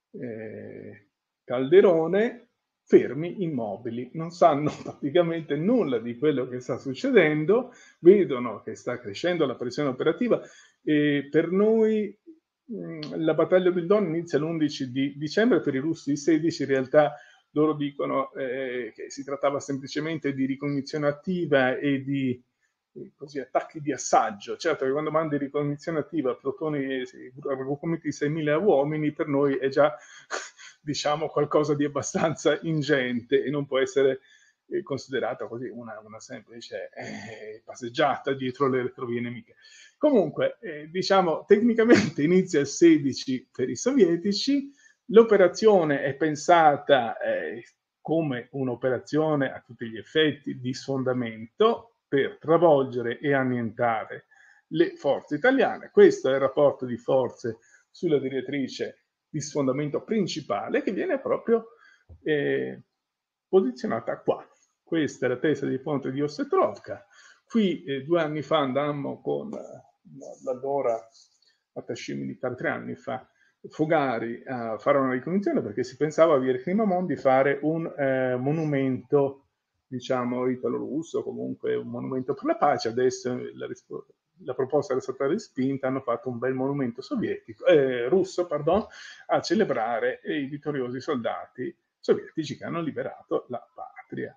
calderone, fermi, immobili, non sanno praticamente nulla di quello che sta succedendo, vedono che sta crescendo la pressione operativa e per noi la battaglia del Don inizia l'11 di dicembre, per i russi il 16, in realtà loro dicono che si trattava semplicemente di ricognizione attiva e di così, attacchi di assaggio. Certo che quando mandi ricognizione attiva a plotoni, raggruppamenti di 6.000 uomini, per noi è già diciamo qualcosa di abbastanza ingente e non può essere considerata così una semplice passeggiata dietro le retrovie nemiche. Comunque, diciamo, tecnicamente inizia il 16 per i sovietici, l'operazione è pensata come un'operazione a tutti gli effetti di sfondamento per travolgere e annientare le forze italiane. Questo è il rapporto di forze sulla direttrice di sfondamento principale che viene proprio posizionata qua. Questa è la testa di ponte di Ostretrovka. Qui 2 anni fa andammo con l'allora attaché militare, 3 anni fa, Fogari a fare una ricognizione perché si pensava a via Crimamon di fare un monumento, diciamo, italo-russo, comunque un monumento per la pace. Adesso la proposta era stata respinta, hanno fatto un bel monumento russo, a celebrare i vittoriosi soldati sovietici che hanno liberato la patria.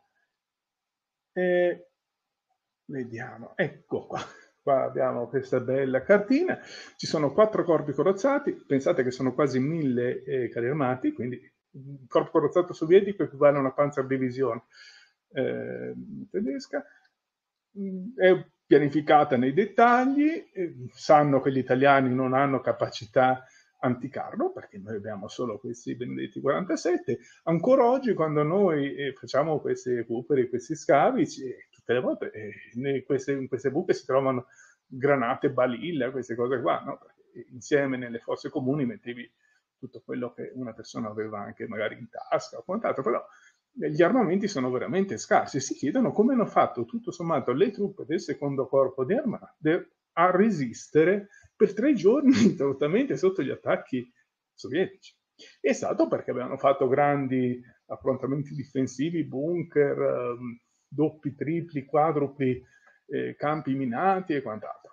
Vediamo, ecco qua. Qua abbiamo questa bella cartina, ci sono 4 corpi corazzati, pensate che sono quasi 1000 carri armati, quindi il corpo corazzato sovietico equivale a una Panzerdivisione tedesca. È pianificata nei dettagli, sanno che gli italiani non hanno capacità anticarro, perché noi abbiamo solo questi benedetti 47. Ancora oggi, quando noi facciamo questi recuperi, questi scavi, tutte le volte in queste buche si trovano granate balilla, queste cose qua, no? Perché insieme nelle fosse comuni mettevi tutto quello che una persona aveva anche magari in tasca o quant'altro, però gli armamenti sono veramente scarsi e si chiedono come hanno fatto tutto sommato le truppe del secondo corpo di armate a resistere per 3 giorni totalmente sotto gli attacchi sovietici. È stato perché avevano fatto grandi affrontamenti difensivi, bunker, doppi, tripli, quadrupli, campi minati e quant'altro.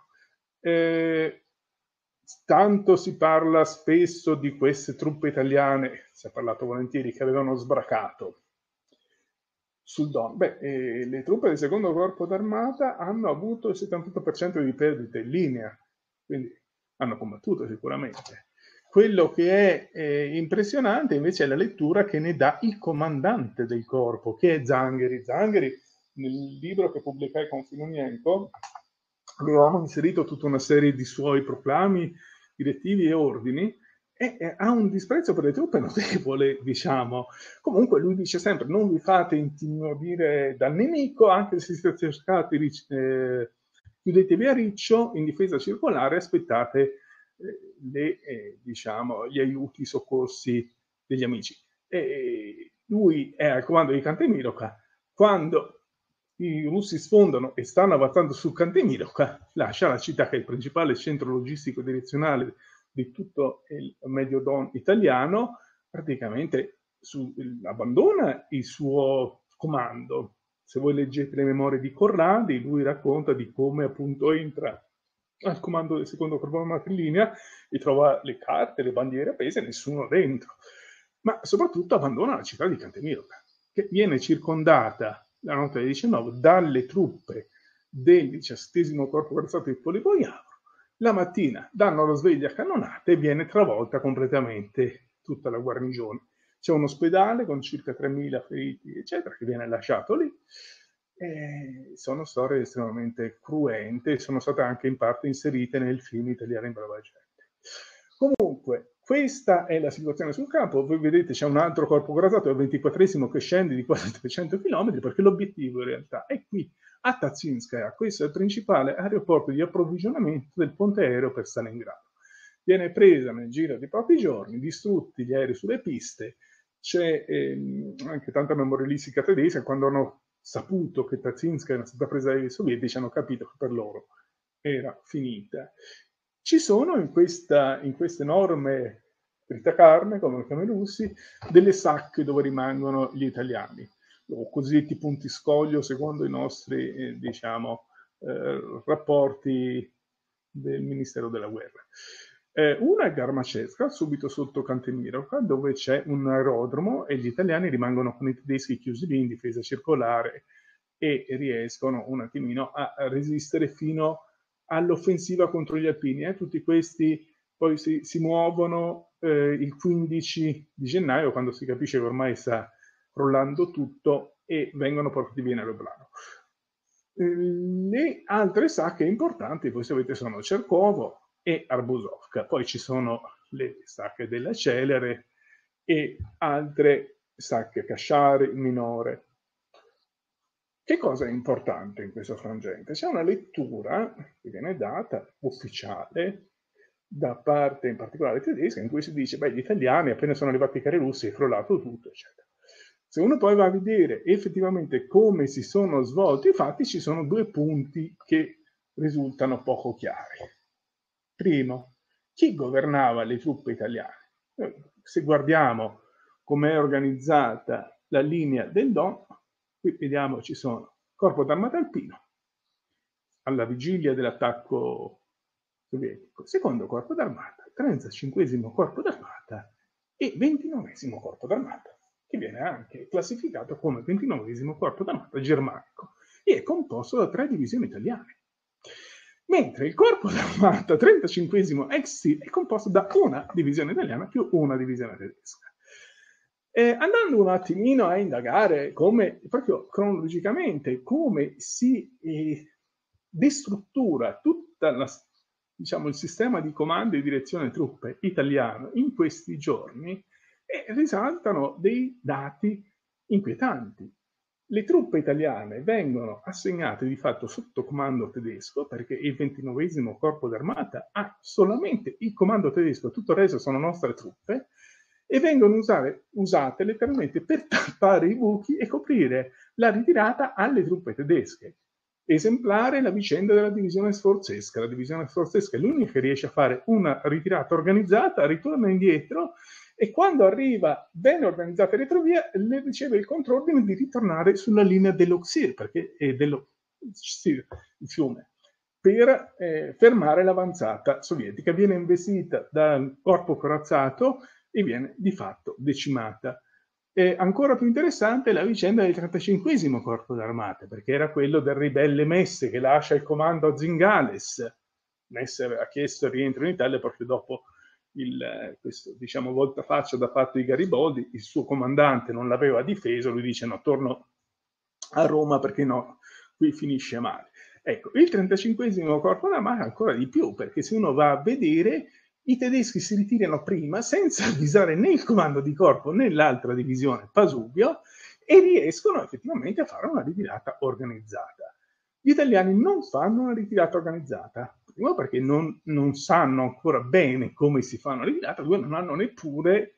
Tanto si parla spesso di queste truppe italiane, si è parlato volentieri, che avevano sbracato sul Don. Le truppe del secondo corpo d'armata hanno avuto il 78% di perdite in linea, quindi hanno combattuto sicuramente. Quello che è impressionante invece è la lettura che ne dà il comandante del corpo, che è Zangheri. Zangheri, nel libro che pubblicai con Filonienko, avevamo inserito tutta una serie di suoi proclami, direttivi e ordini, e ha un disprezzo per le truppe notevole, diciamo. Comunque lui dice sempre: non vi fate intimidire dal nemico, anche se siete cercati, chiudetevi a riccio in difesa circolare, aspettate gli aiuti, i soccorsi degli amici. Lui è al comando di Kantemirovka. Quando i russi sfondano e stanno avanzando su Kantemirovka, lascia la città, che è il principale centro logistico direzionale di tutto il Medio Don italiano, praticamente abbandona il suo comando. Se voi leggete le memorie di Corradi, lui racconta di come appunto entra al comando del secondo corpo armato in linea e trova le carte, le bandiere appese, nessuno dentro. Ma soprattutto abbandona la città di Kantemirovka, che viene circondata la notte del 19 dalle truppe del 17° corpo corazzato di Poligoiavro. La mattina danno la sveglia a cannonate e viene travolta completamente tutta la guarnigione. C'è un ospedale con circa 3.000 feriti, eccetera, che viene lasciato lì. Sono storie estremamente cruente, sono state anche in parte inserite nel film Italiani in brava gente. Comunque, questa è la situazione sul campo. Voi vedete c'è un altro corpo corazzato, il 24esimo, che scende di quasi 300 km, perché l'obiettivo in realtà è qui, a Tatsinskaya. Questo è il principale aeroporto di approvvigionamento del ponte aereo per Stalingrado. Viene presa nel giro di pochi giorni, distrutti gli aerei sulle piste. C'è anche tanta memorialistica tedesca. Quando hanno saputo che Tatsinskaya era stata presa dai sovietici, hanno capito che per loro era finita. Ci sono in questa enorme tritacarne, come lo chiamano i russi, delle sacche dove rimangono gli italiani, o cosiddetti punti scoglio secondo i nostri rapporti del Ministero della Guerra. Una è Garmachevka, subito sotto Kantemirovka, dove c'è un aerodromo e gli italiani rimangono con i tedeschi chiusi lì in difesa circolare e riescono un attimino a resistere fino all'offensiva contro gli alpini. Tutti questi poi si muovono il 15 di gennaio, quando si capisce che ormai sta crollando tutto, e vengono portati via in aeroplano. Le altre sacche importanti, voi sapete, sono Cerkovo e Arbuzovka. Poi ci sono le sacche della Celere e altre sacche, Casciari, Minore. Che cosa è importante in questo frangente? C'è una lettura che viene data, ufficiale, da parte in particolare tedesca, in cui si dice: gli italiani appena sono arrivati i carri russi è crollato tutto, eccetera. Se uno poi va a vedere effettivamente come si sono svolti i fatti, ci sono due punti che risultano poco chiari. Primo, chi governava le truppe italiane? Se guardiamo come è organizzata la linea del Don, qui vediamo ci sono Corpo d'Armata Alpino, alla vigilia dell'attacco sovietico, secondo Corpo d'Armata, 35° Corpo d'Armata e 29° Corpo d'Armata, che viene anche classificato come 29° Corpo d'Armata germanico e è composto da 3 divisioni italiane. Mentre il Corpo d'Armata 35° XT è composto da una divisione italiana più una divisione tedesca. Andando un attimino a indagare come, proprio cronologicamente, come si destruttura tutta il sistema di comando e direzione truppe italiano in questi giorni, risaltano dei dati inquietanti. Le truppe italiane vengono assegnate di fatto sotto comando tedesco, perché il 29° Corpo d'Armata ha solamente il comando tedesco, tutto il resto sono nostre truppe, e vengono usate letteralmente per tappare i buchi e coprire la ritirata alle truppe tedesche. Esemplare la vicenda della divisione sforzesca. La divisione sforzesca è l'unica che riesce a fare una ritirata organizzata, ritorna indietro e quando arriva ben organizzata retrovia le riceve il contrordine di ritornare sulla linea dell'Oxir, perché è il fiume, per fermare l'avanzata sovietica. Viene investita dal corpo corazzato e viene di fatto decimata. Ancora più interessante è la vicenda del 35° Corpo d'Armata, perché era quello del ribelle Messe che lascia il comando a Zingales. Messe aveva chiesto il rientro in Italia proprio dopo questo voltafaccia da parte di Garibaldi. Il suo comandante non l'aveva difeso, lui dice no, torno a Roma perché no, qui finisce male. Ecco, il 35° Corpo d'Armata ancora di più, perché se uno va a vedere, i tedeschi si ritirano prima senza avvisare né il comando di corpo né l'altra divisione Pasubio e riescono effettivamente a fare una ritirata organizzata. Gli italiani non fanno una ritirata organizzata, primo perché non sanno ancora bene come si fa una ritirata, due non hanno neppure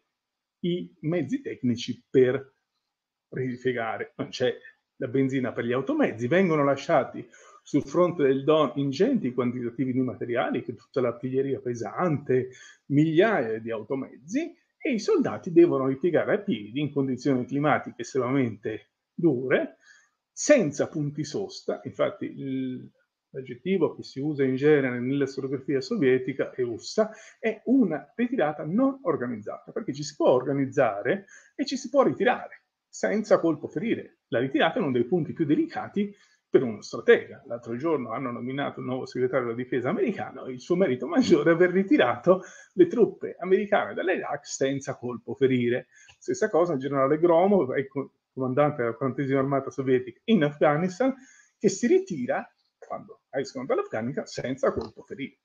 i mezzi tecnici per ripiegare, non c'è la benzina per gli automezzi, vengono lasciati sul fronte del Don ingenti quantitativi di materiali, che tutta l'artiglieria pesante, migliaia di automezzi, e i soldati devono ripiegare a piedi in condizioni climatiche estremamente dure, senza punti sosta. Infatti l'aggettivo che si usa in genere nella storiografia sovietica è USSA, è una ritirata non organizzata, perché ci si può organizzare e ci si può ritirare senza colpo ferire. La ritirata è uno dei punti più delicati per uno stratega. L'altro giorno hanno nominato il nuovo segretario della difesa americano, il suo merito maggiore è aver ritirato le truppe americane dall'Iraq senza colpo ferire. Stessa cosa il generale Gromov, comandante della 40ª armata sovietica in Afghanistan, che si ritira quando escono dall'Afghanistan senza colpo ferire.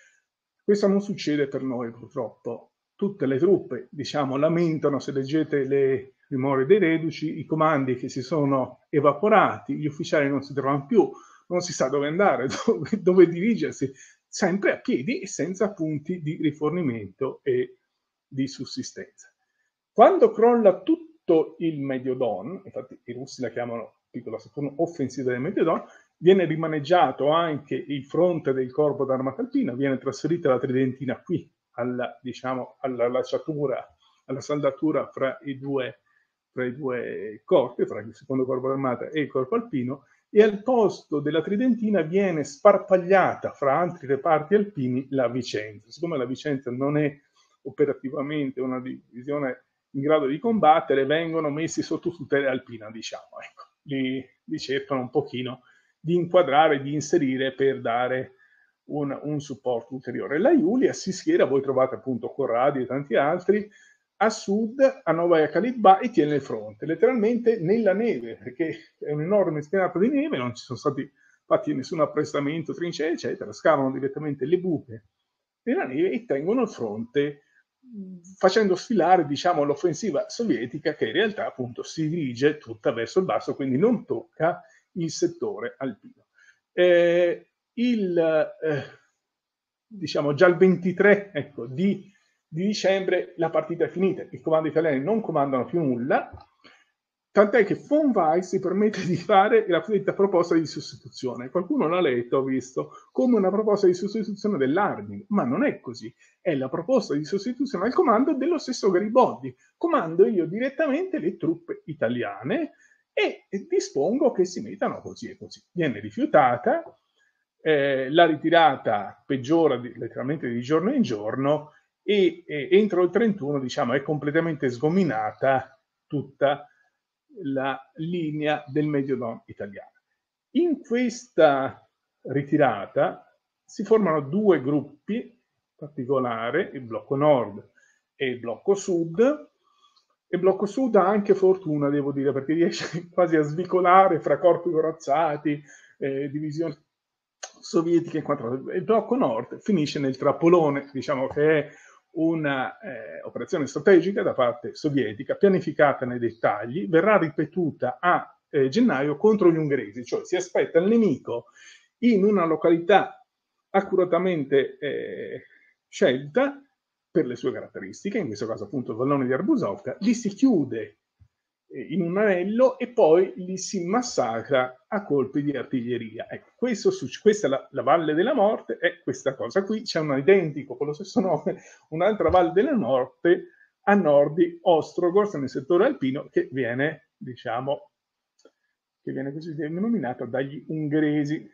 Questo non succede per noi purtroppo. Tutte le truppe, lamentano, se leggete le memorie dei reduci, i comandi che si sono evaporati, gli ufficiali non si trovano più, non si sa dove andare, dove dirigersi, sempre a piedi e senza punti di rifornimento e di sussistenza. Quando crolla tutto il Medio-Don, infatti i russi la chiamano piccola Saturno offensiva del Medio-Don, viene rimaneggiato anche il fronte del Corpo d'Armata Alpina, viene trasferita la Tridentina qui, alla lacciatura, alla saldatura fra i due corpi, fra il secondo Corpo d'Armata e il Corpo Alpino, e al posto della Tridentina viene sparpagliata fra altri reparti alpini la Vicenza. Siccome la Vicenza non è operativamente una divisione in grado di combattere, vengono messi sotto tutela alpina, ecco. Li cercano un pochino di inquadrare, di inserire per dare un supporto ulteriore. La Giulia si schiera, voi trovate appunto Corradi e tanti altri, a sud, a Novaya Kalitba, e tiene il fronte, letteralmente nella neve, perché è un enorme spianato di neve, non ci sono stati fatti nessun apprestamento, trincee, eccetera, scavano direttamente le buche nella neve e tengono il fronte, facendo sfilare, l'offensiva sovietica, che in realtà appunto si dirige tutta verso il basso, quindi non tocca il settore alpino. Già il 23 di dicembre la partita è finita, i comandi italiani non comandano più nulla, tant'è che von Weiss si permette di fare la cosiddetta proposta di sostituzione. Qualcuno l'ha letto, ho visto, come una proposta di sostituzione dell'Army, ma non è così. È la proposta di sostituzione al comando dello stesso Garibaldi. Comando io direttamente le truppe italiane e dispongo che si mettano così e così. Viene rifiutata, la ritirata peggiora letteralmente di giorno in giorno e entro il 31, diciamo, è completamente sgominata tutta la linea del Medio-Don italiano. In questa ritirata si formano due gruppi particolari, il blocco nord e il blocco sud. Il blocco sud ha anche fortuna, devo dire, perché riesce quasi a svicolare fra corpi corazzati, divisioni sovietiche e quant'altro. Il blocco nord finisce nel trappolone, diciamo che è una operazione strategica da parte sovietica, pianificata nei dettagli, verrà ripetuta a gennaio contro gli ungheresi, cioè si aspetta il nemico in una località accuratamente scelta per le sue caratteristiche, in questo caso appunto il vallone di Arbusovka, li si chiude in un anello e poi li si massacra a colpi di artiglieria. Ecco, questa è la Valle della Morte, è questa cosa qui, c'è un identico con lo stesso nome, un'altra Valle della Morte a nord di Ostrogorsk, nel settore alpino, che viene, diciamo, così denominata dagli ungheresi.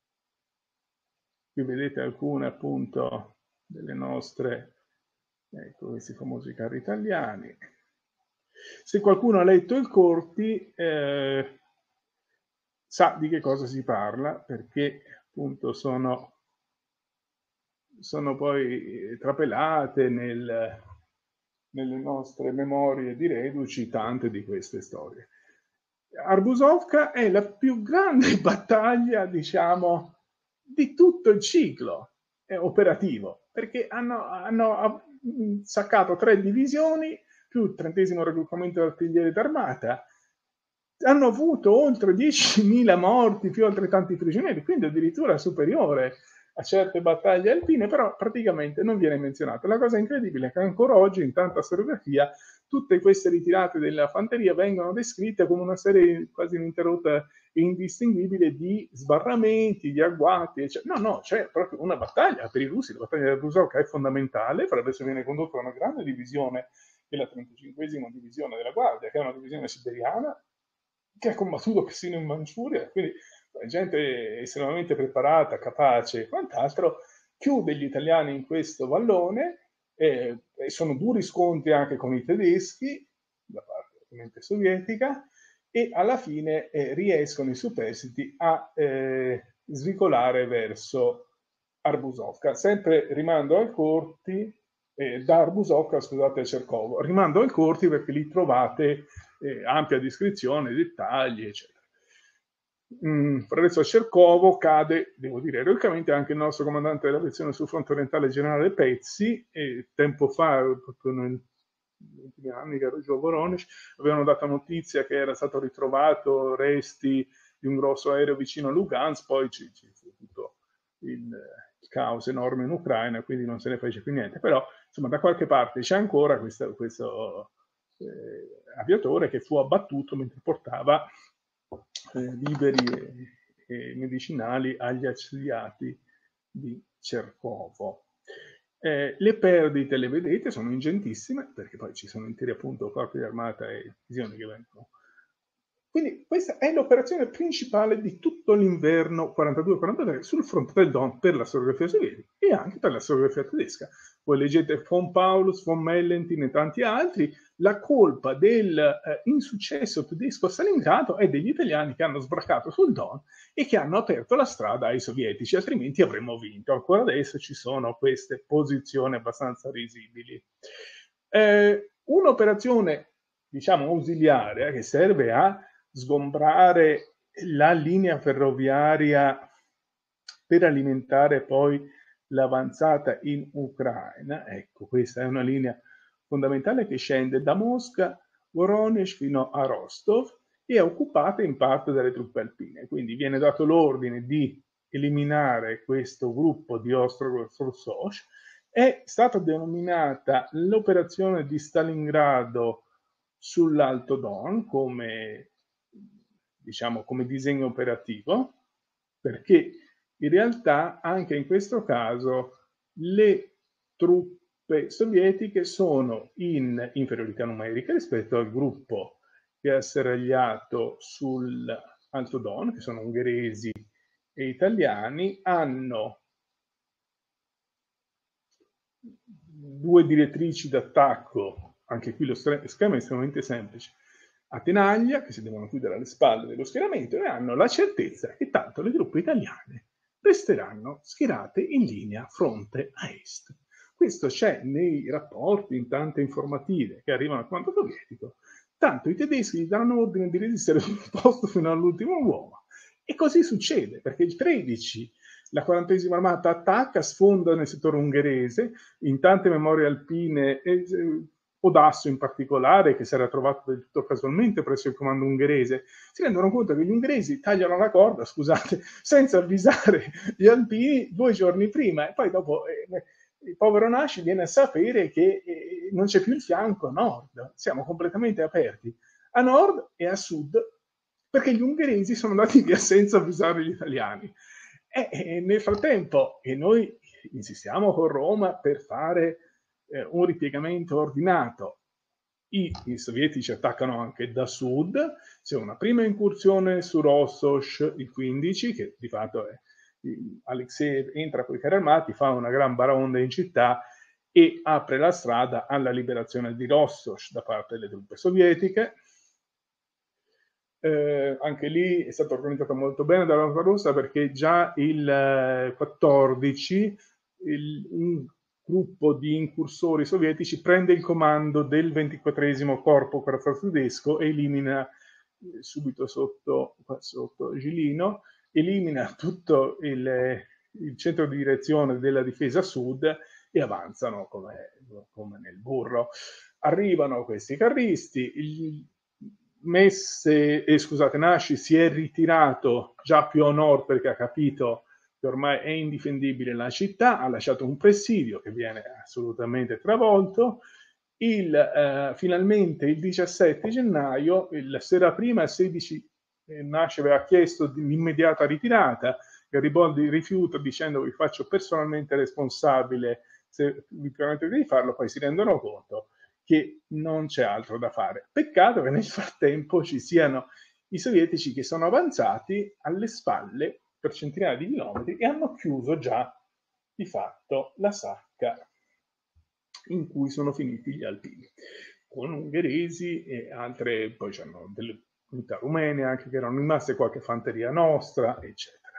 Qui vedete alcune appunto delle nostre, ecco, questi famosi carri italiani. Se qualcuno ha letto il Corti sa di che cosa si parla, perché appunto sono poi trapelate nelle nostre memorie di reduci tante di queste storie. Arbusovka è la più grande battaglia, diciamo, di tutto il ciclo operativo, perché hanno saccato 3 divisioni più il 30° raggruppamento d'artiglieria d'armata, hanno avuto oltre 10.000 morti più altrettanti prigionieri, quindi addirittura superiore a certe battaglie alpine, però praticamente non viene menzionato. La cosa incredibile è che ancora oggi in tanta storiografia tutte queste ritirate della fanteria vengono descritte come una serie quasi ininterrotta e indistinguibile di sbarramenti, di agguati, eccetera. No, c'è proprio una battaglia per i russi. La battaglia di Arbuzovka è fondamentale, per adesso viene condotta una grande divisione, che è la 35esima divisione della Guardia, che è una divisione siberiana, che ha combattuto persino in Manciuria, quindi gente estremamente preparata, capace e quant'altro, chiude gli italiani in questo vallone, sono duri scontri anche con i tedeschi, da parte ovviamente sovietica, e alla fine riescono i superstiti a svicolare verso Arbuzovka. Sempre rimando al Corti, da Arbuzovka, scusate, a Cerkovo. Rimando al Corti perché lì trovate ampia descrizione, dettagli, eccetera. Per adesso a Cerkovo cade, devo dire, eroicamente anche il nostro comandante della sezione sul fronte orientale, generale Pezzi, e tempo fa, proprio negli ultimi anni che ero giù a Voronezh, avevano dato notizia che era stato ritrovato resti di un grosso aereo vicino a Lugansk, poi ci fu tutto il caos enorme in Ucraina, quindi non se ne fece più niente, però insomma da qualche parte c'è ancora questo aviatore che fu abbattuto mentre portava viveri e medicinali agli assediati di Cerkovo. Le perdite, le vedete, sono ingentissime, perché poi ci sono interi appunto corpi di armata e divisioni che vengono. Quindi questa è l'operazione principale di tutto l'inverno 42-43 sul fronte del Don per la storiografia sovietica e anche per la storiografia tedesca. Voi leggete von Paulus, von Mellenthin e tanti altri, la colpa dell'insuccesso tedesco a Stalingrado è degli italiani che hanno sbraccato sul Don e che hanno aperto la strada ai sovietici, altrimenti avremmo vinto. Ancora adesso ci sono queste posizioni abbastanza risibili. Un'operazione, diciamo, ausiliare che serve a sgombrare la linea ferroviaria per alimentare poi l'avanzata in Ucraina. Ecco, questa è una linea fondamentale che scende da Mosca, Voronezh fino a Rostov e è occupata in parte dalle truppe alpine. Quindi viene dato l'ordine di eliminare questo gruppo di Ostrogozhsk. È stata denominata l'operazione di Stalingrado sull'Alto Don come, diciamo, come disegno operativo, perché in realtà anche in questo caso le truppe sovietiche sono in inferiorità numerica rispetto al gruppo che è asserragliato sull'Alto Don, che sono ungheresi e italiani, hanno due direttrici d'attacco, anche qui lo schema è estremamente semplice, a tenaglia, che si devono chiudere alle spalle dello schieramento, e hanno la certezza che tanto le truppe italiane resteranno schierate in linea fronte a est. Questo c'è nei rapporti, in tante informative che arrivano al comando sovietico. Tanto i tedeschi gli danno ordine di resistere sul posto fino all'ultimo uomo. E così succede, perché il 13 la 40esima armata attacca, sfonda nel settore ungherese, in tante memorie alpine, Odasso in particolare, che si era trovato del tutto casualmente presso il comando ungherese, si rendono conto che gli ungheresi tagliano la corda, scusate, senza avvisare gli alpini 2 giorni prima, e poi dopo il povero Nasci viene a sapere che non c'è più il fianco a nord, siamo completamente aperti a nord e a sud, perché gli ungheresi sono andati via senza avvisare gli italiani. Nel frattempo, e noi insistiamo con Roma per fare un ripiegamento ordinato, i sovietici attaccano anche da sud, c'è una prima incursione su Rossosh il 15, che di fatto è Alexeev entra con i carri armati, fa una gran baraonda in città e apre la strada alla liberazione di Rossosh da parte delle truppe sovietiche. Anche lì è stato organizzato molto bene dall'Armata Rossa, perché già il 14 un gruppo di incursori sovietici prende il comando del 24esimo corpo corazzato tedesco e elimina subito sotto Gilino, elimina tutto il centro di direzione della difesa sud e avanzano come nel burro. Arrivano questi carristi, Nasci si è ritirato già più a nord perché ha capito che ormai è indifendibile la città, ha lasciato un presidio che viene assolutamente travolto. Finalmente il 17 gennaio, la sera prima, il 16, Nasci aveva chiesto l'immediata ritirata, Garibaldi rifiuta dicendo vi faccio personalmente responsabile se vi permettete di farlo, poi si rendono conto che non c'è altro da fare. Peccato che nel frattempo ci siano i sovietici che sono avanzati alle spalle per centinaia di chilometri e hanno chiuso già di fatto la sacca in cui sono finiti gli alpini, con ungheresi e altre, poi c'erano delle unità rumene anche che erano rimaste, qualche fanteria nostra, eccetera.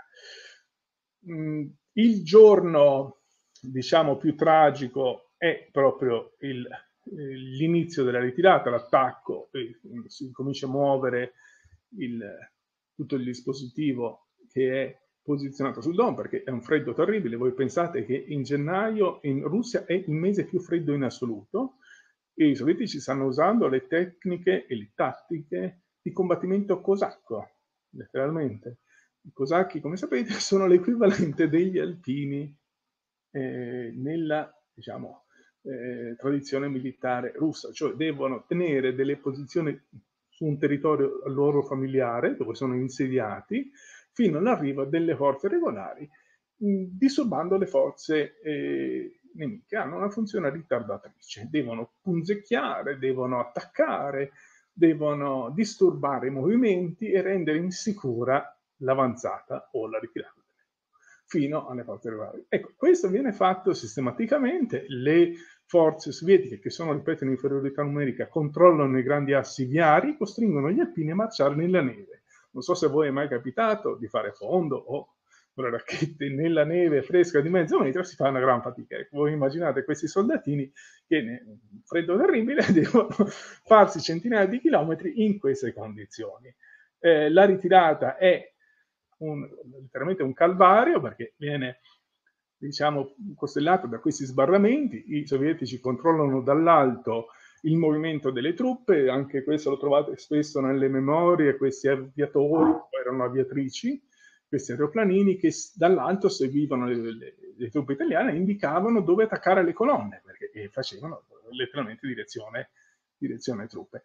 Il giorno, diciamo, più tragico è proprio l'inizio della ritirata, l'attacco, si comincia a muovere tutto il dispositivo che è posizionato sul Don, perché è un freddo terribile. Voi pensate che in gennaio in Russia è il mese più freddo in assoluto e i sovietici stanno usando le tecniche e le tattiche di combattimento cosacco, letteralmente. I cosacchi, come sapete, sono l'equivalente degli alpini nella, diciamo, tradizione militare russa, cioè devono tenere delle posizioni su un territorio loro familiare dove sono insediati fino all'arrivo delle forze regolari, disturbando le forze nemiche. Hanno una funzione ritardatrice, devono punzecchiare, devono attaccare, devono disturbare i movimenti e rendere insicura l'avanzata o la ritirata fino alle forze regolari. Ecco, questo viene fatto sistematicamente. Le forze sovietiche, che sono, ripeto, in inferiorità numerica, controllano i grandi assi viari, costringono gli alpini a marciare nella neve. Non so se a voi è mai capitato di fare fondo o con le racchette nella neve fresca di mezzo metro, si fa una gran fatica. Ecco, voi immaginate questi soldatini che nel freddo terribile devono farsi centinaia di chilometri in queste condizioni. La ritirata è letteralmente un calvario, perché viene, diciamo, costellato da questi sbarramenti. I sovietici controllano dall'alto il movimento delle truppe, anche questo lo trovate spesso nelle memorie, questi aviatori, poi erano aviatrici, questi aeroplanini che dall'alto seguivano le truppe italiane e indicavano dove attaccare le colonne, perché facevano letteralmente direzione truppe.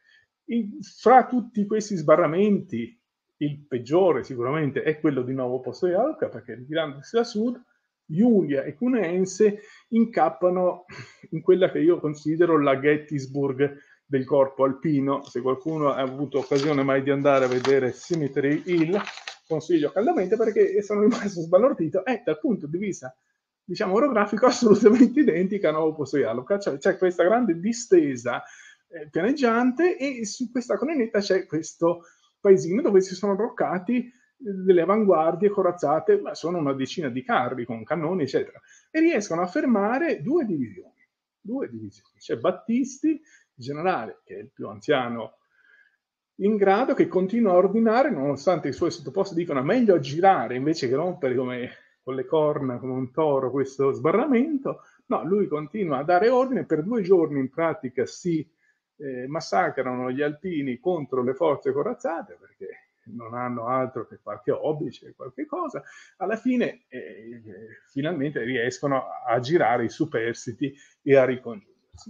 Fra tutti questi sbarramenti, il peggiore sicuramente è quello di Novopostojanka, perché ritirandosi da sud, Giulia e Cuneense incappano in quella che io considero la Gettysburg del corpo alpino. Se qualcuno ha avuto occasione mai di andare a vedere Cemetery Hill, consiglio caldamente, perché sono rimasto sbalordito. È dal punto di vista, diciamo, orografico assolutamente identica a Novopostojanka. Cioè c'è questa grande distesa pianeggiante, e su questa collinetta c'è questo paesino dove si sono bloccati delle avanguardie corazzate, ma sono una decina di carri con cannoni, eccetera, e riescono a fermare due divisioni. C'è Battisti, il generale, che è il più anziano in grado, che continua a ordinare, nonostante i suoi sottoposti dicono meglio a girare invece che rompere come con le corna, come un toro, questo sbarramento. No, lui continua a dare ordine. Per 2 giorni in pratica si massacrano gli alpini contro le forze corazzate, perché non hanno altro che qualche hobby, cioè qualche cosa. Alla fine finalmente riescono a girare i superstiti e a ricongiungersi.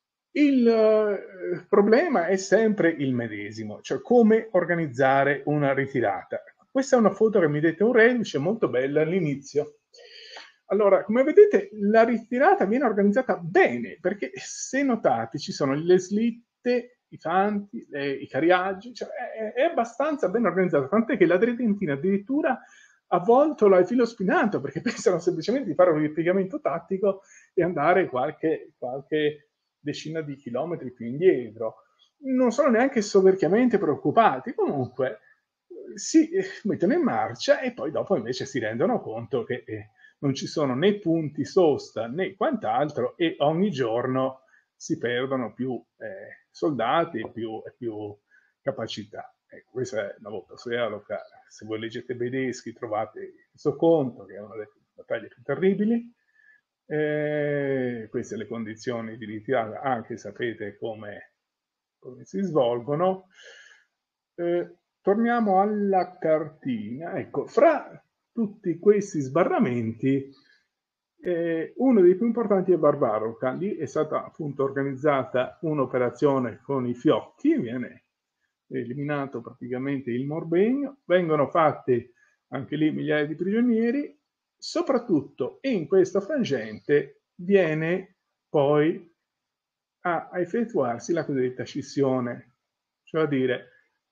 Il problema è sempre il medesimo, cioè come organizzare una ritirata. Questa è una foto che mi dette un reduce molto bella all'inizio. Allora, come vedete, la ritirata viene organizzata bene, perché se notate ci sono le slitte, i fanti, i cariaggi, cioè è abbastanza ben organizzata, tant'è che la Tridentina addirittura ha volto il filo spinato, perché pensano semplicemente di fare un ripiegamento tattico e andare qualche decina di chilometri più indietro. Non sono neanche soverchiamente preoccupati, comunque si mettono in marcia e poi dopo invece si rendono conto che non ci sono né punti sosta né quant'altro, e ogni giorno si perdono più soldati e più capacità. Ecco, questa è una volta locale. Se voi leggete Bedeschi trovate questo conto, che è una delle battaglie più terribili. Queste le condizioni di ritirata, anche sapete come si svolgono. Torniamo alla cartina. Ecco, fra tutti questi sbarramenti, uno dei più importanti è Barbarossa. Lì è stata appunto organizzata un'operazione con i fiocchi, viene eliminato praticamente il Morbegno, vengono fatte anche lì migliaia di prigionieri. Soprattutto in questo frangente viene poi a effettuarsi la cosiddetta scissione, cioè a dire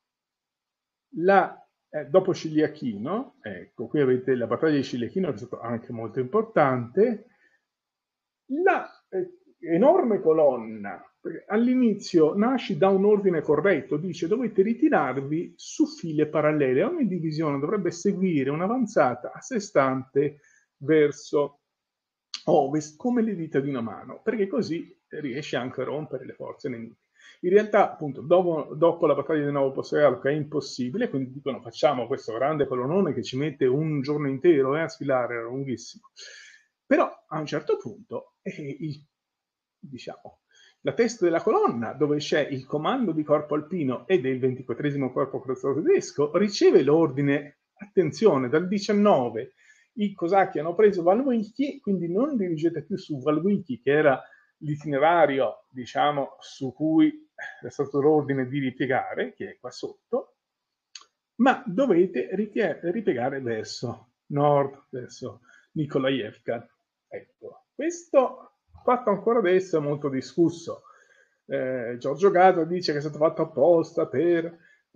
dopo Ciliachino, ecco, qui avete la battaglia di Ciliachino, che è stata anche molto importante, la enorme colonna all'inizio nasce da un ordine corretto, dice dovete ritirarvi su file parallele, ogni divisione dovrebbe seguire un'avanzata a sé stante verso ovest come le dita di una mano, perché così riesce anche a rompere le forze nemiche. In realtà, appunto, dopo la battaglia di Novopostojanka è impossibile, quindi dicono facciamo questo grande colonnone che ci mette un giorno intero a sfilare, era lunghissimo. Però a un certo punto diciamo, la testa della colonna, dove c'è il comando di corpo alpino e del 24° corpo corazzato tedesco, riceve l'ordine, attenzione, dal 19 i cosacchi hanno preso Valwiki, quindi non dirigete più su Valwiki, che era l'itinerario, diciamo, su cui è stato l'ordine di ripiegare, che è qua sotto, ma dovete ripiegare verso nord, verso Nikolaevka. Ecco, questo fatto ancora adesso è molto discusso. Giorgio Gato dice che è stato fatto apposta per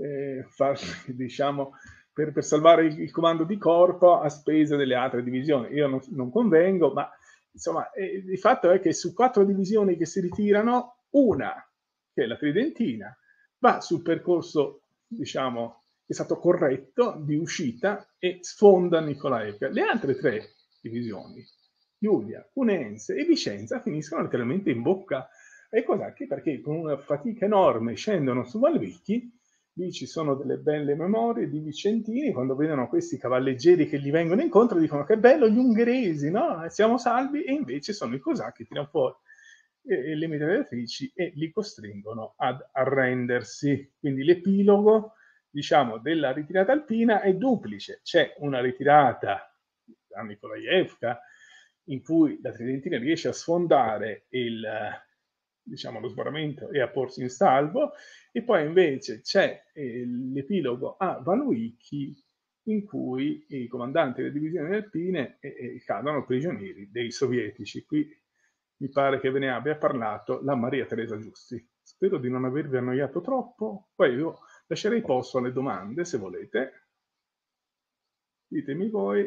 diciamo, per salvare il comando di corpo a spese delle altre divisioni. Io non convengo, ma insomma, il fatto è che su 4 divisioni che si ritirano, una, che è la Tridentina, va sul percorso, diciamo, che è stato corretto di uscita e sfonda Nikolaevka. Le altre 3 divisioni, Giulia, Cuneense e Vicenza, finiscono letteralmente in bocca ai cosacchi, perché con una fatica enorme scendono su Valvicchi. Lì ci sono delle belle memorie di vicentini, quando vedono questi cavalleggeri che gli vengono incontro dicono che bello gli ungheresi, no? Siamo salvi, e invece sono i cosacchi che tirano fuori le mitragliatrici e li costringono ad arrendersi. Quindi l'epilogo, diciamo, della ritirata alpina è duplice. C'è una ritirata a Nikolaevka in cui la Tridentina riesce a sfondare diciamo, lo sbarramento e a porsi in salvo, e poi invece c'è l'epilogo a Valuiki, in cui i comandanti delle divisioni alpine cadono prigionieri dei sovietici. Qui mi pare che ve ne abbia parlato la Maria Teresa Giusti. Spero di non avervi annoiato troppo, poi io lascerei posto alle domande, se volete. Ditemi voi.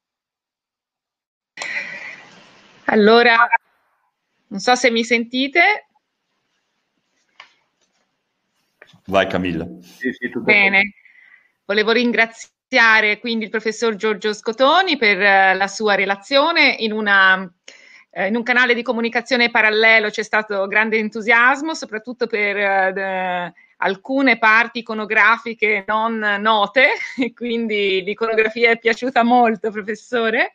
Allora, non so se mi sentite. Vai Camilla. Sì, tutto bene. Volevo ringraziare quindi il professor Giorgio Scotoni per la sua relazione. In un canale di comunicazione parallelo c'è stato grande entusiasmo, soprattutto per alcune parti iconografiche non note, e quindi l'iconografia è piaciuta molto, professore.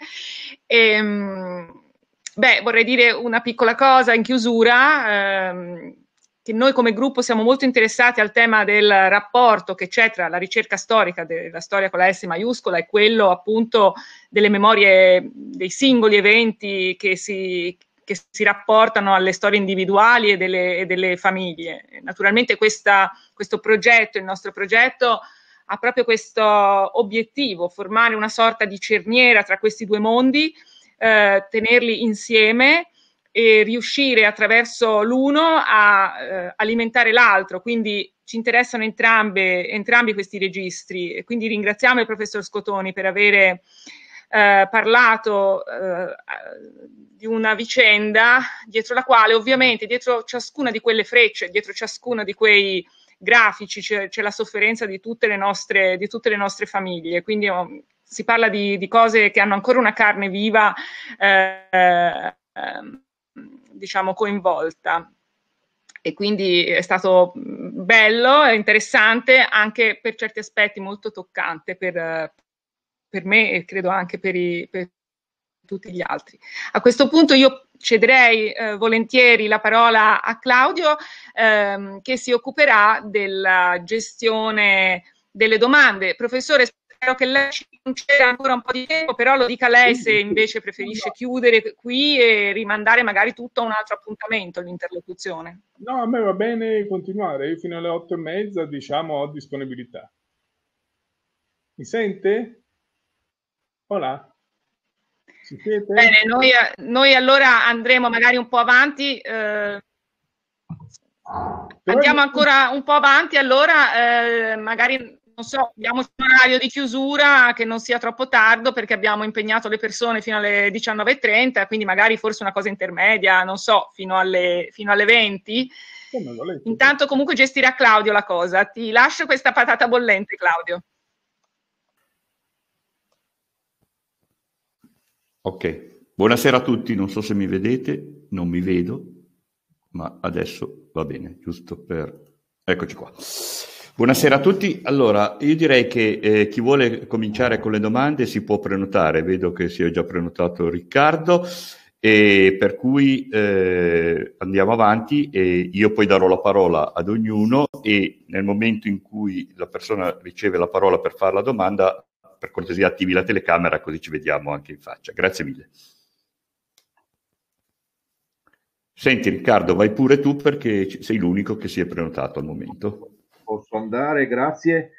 Vorrei dire una piccola cosa in chiusura, che noi come gruppo siamo molto interessati al tema del rapporto che c'è tra la ricerca storica, della storia con la S maiuscola, e quello appunto delle memorie dei singoli eventi che si rapportano alle storie individuali e delle famiglie. Naturalmente questo progetto, il nostro progetto, ha proprio questo obiettivo: formare una sorta di cerniera tra questi due mondi, tenerli insieme e riuscire attraverso l'uno a alimentare l'altro. Quindi ci interessano entrambi questi registri, e quindi ringraziamo il professor Scotoni per avere parlato di una vicenda dietro la quale, ovviamente, dietro ciascuna di quelle frecce, dietro ciascuno di quei grafici c'è la sofferenza di tutte le nostre famiglie. Quindi si parla di cose che hanno ancora una carne viva, diciamo, coinvolta, e quindi è stato bello e interessante, anche per certi aspetti molto toccante per me, e credo anche per tutti gli altri. A questo punto io cederei volentieri la parola a Claudio, che si occuperà della gestione delle domande. Professore, spero che lei ci conceda ancora un po' di tempo, però lo dica lei se invece preferisce chiudere qui e rimandare magari tutto a un altro appuntamento, l'interlocuzione. No, a me va bene continuare, io fino alle 8:30, diciamo, ho disponibilità. Mi sente? Hola? Ci siete? Bene, noi allora andremo magari un po' avanti, andiamo ancora un po' avanti, allora magari, non so, diamo un orario di chiusura che non sia troppo tardo, perché abbiamo impegnato le persone fino alle 19:30, quindi magari forse una cosa intermedia, non so, fino alle 20. Intanto comunque gestirà Claudio la cosa. Ti lascio questa patata bollente, Claudio. Ok, buonasera a tutti, non so se mi vedete, non mi vedo, ma adesso va bene, giusto per... Eccoci qua. Buonasera a tutti. Allora, io direi che chi vuole cominciare con le domande si può prenotare, vedo che si è già prenotato Riccardo, e per cui andiamo avanti, e io poi darò la parola ad ognuno, e nel momento in cui la persona riceve la parola per fare la domanda, per cortesia attivi la telecamera, così ci vediamo anche in faccia. Grazie mille. Senti Riccardo, vai pure tu, perché sei l'unico che si è prenotato al momento. Posso andare, grazie.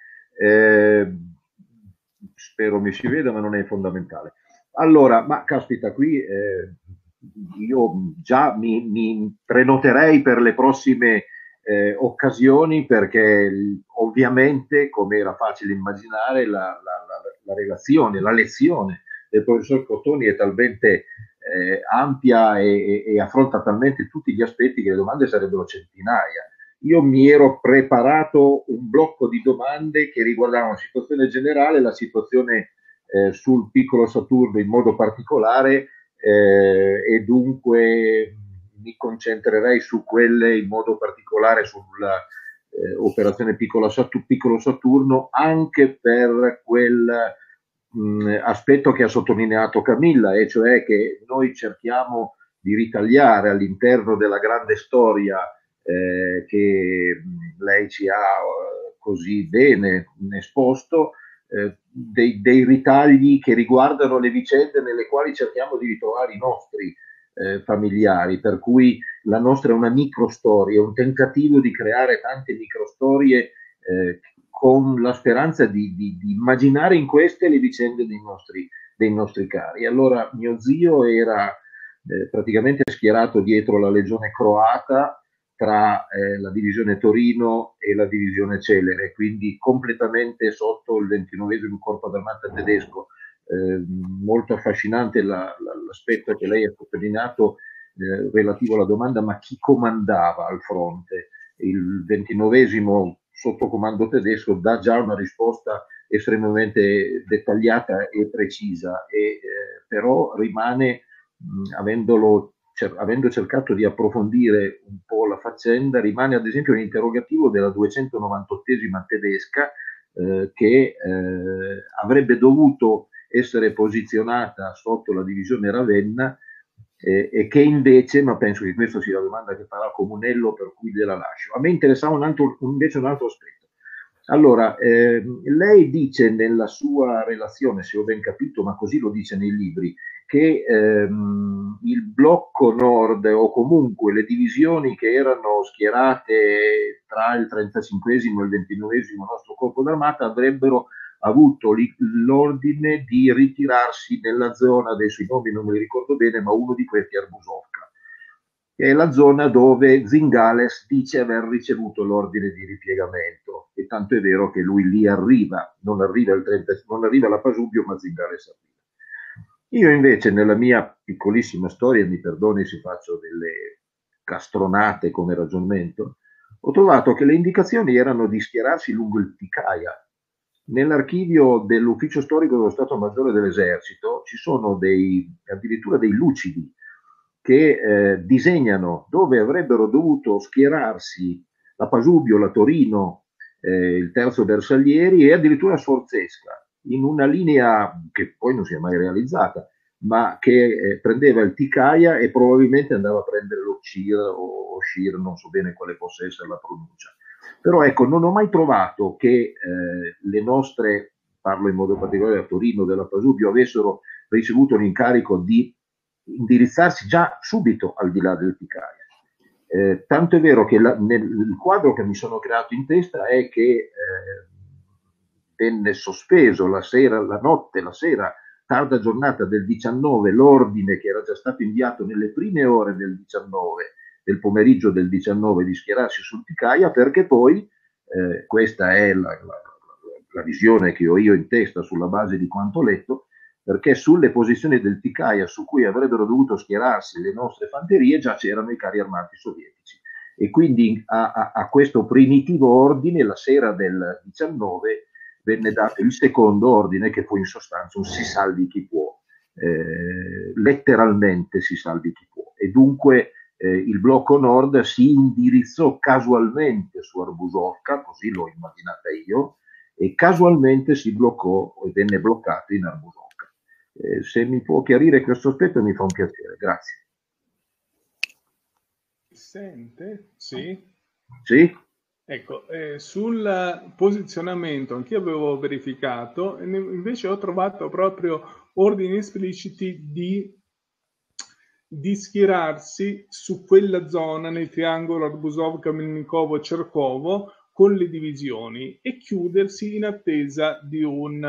Spero mi si veda, ma non è fondamentale. Allora, ma caspita, qui io già mi prenoterei per le prossime occasioni, perché ovviamente, come era facile immaginare, la relazione, la lezione del professor Scotoni è talmente ampia e affronta talmente tutti gli aspetti che le domande sarebbero centinaia. Io mi ero preparato un blocco di domande che riguardavano la situazione generale, la situazione sul piccolo Saturno in modo particolare, e dunque mi concentrerei su quelle in modo particolare, sulla operazione piccolo Saturno, anche per quel aspetto che ha sottolineato Camilla, e cioè che noi cerchiamo di ritagliare all'interno della grande storia che lei ci ha così bene esposto, dei ritagli che riguardano le vicende nelle quali cerchiamo di ritrovare i nostri familiari, per cui la nostra è una microstoria, un tentativo di creare tante microstorie con la speranza di immaginare in queste le vicende dei nostri cari. Allora mio zio era praticamente schierato dietro la legione croata tra la divisione Torino e la divisione Celere, quindi completamente sotto il 29° corpo d'armata tedesco. Molto affascinante l'aspetto che lei ha sottolineato relativo alla domanda: ma chi comandava al fronte? Il 29° sotto comando tedesco dà già una risposta estremamente dettagliata e precisa, però rimane, avendo cercato di approfondire un po' la faccenda, rimane ad esempio un interrogativo della 298esima tedesca che avrebbe dovuto essere posizionata sotto la divisione Ravenna e che invece, ma penso che questa sia la domanda che farà Comunello, per cui gliela lascio. A me interessava invece un altro aspetto. Allora, lei dice nella sua relazione, se ho ben capito, ma così lo dice nei libri, che il blocco nord, o comunque le divisioni che erano schierate tra il 35esimo e il 29esimo nostro corpo d'armata, avrebbero avuto l'ordine di ritirarsi nella zona, adesso i nomi non me li ricordo bene, ma uno di questi è Arbusovka, che è la zona dove Zingales dice aver ricevuto l'ordine di ripiegamento, e tanto è vero che lui lì arriva, non arriva alla Pasubio, ma Zingales arriva. Io invece, nella mia piccolissima storia, mi perdoni se faccio delle castronate come ragionamento, ho trovato che le indicazioni erano di schierarsi lungo il Ticaia. Nell'archivio dell'Ufficio Storico dello Stato Maggiore dell'Esercito ci sono addirittura dei lucidi che disegnano dove avrebbero dovuto schierarsi la Pasubio, la Torino, il terzo Bersaglieri e addirittura Sforzesca, in una linea che poi non si è mai realizzata, ma che prendeva il Ticaia e probabilmente andava a prendere lo Cir o Scir, non so bene quale possa essere la pronuncia. Però ecco, non ho mai trovato che le nostre, parlo in modo particolare a Torino, della Pasubio, avessero ricevuto l'incarico di indirizzarsi già subito al di là del Ticaia. Tanto è vero che il quadro che mi sono creato in testa è che venne sospeso la sera, tarda giornata del 19, l'ordine che era già stato inviato nelle prime ore del 19, del pomeriggio del 19, di schierarsi sul Ticaia, perché poi, questa è la visione che ho io in testa sulla base di quanto letto, perché sulle posizioni del Ticaia su cui avrebbero dovuto schierarsi le nostre fanterie già c'erano i carri armati sovietici, e quindi a questo primitivo ordine la sera del 19 venne dato il secondo ordine, che fu in sostanza un si salvi chi può, letteralmente si salvi chi può, e dunque il blocco nord si indirizzò casualmente su Arbusovka, così l'ho immaginata io, e casualmente si bloccò e venne bloccato in Arbusovka. Se mi può chiarire questo aspetto mi fa un piacere, grazie. Sente? Sì? Sì? Ecco, sul posizionamento anch'io avevo verificato, e invece ho trovato proprio ordini espliciti di schierarsi su quella zona nel triangolo Arbusovka, Melnikovo, Cerkovo con le divisioni e chiudersi in attesa di un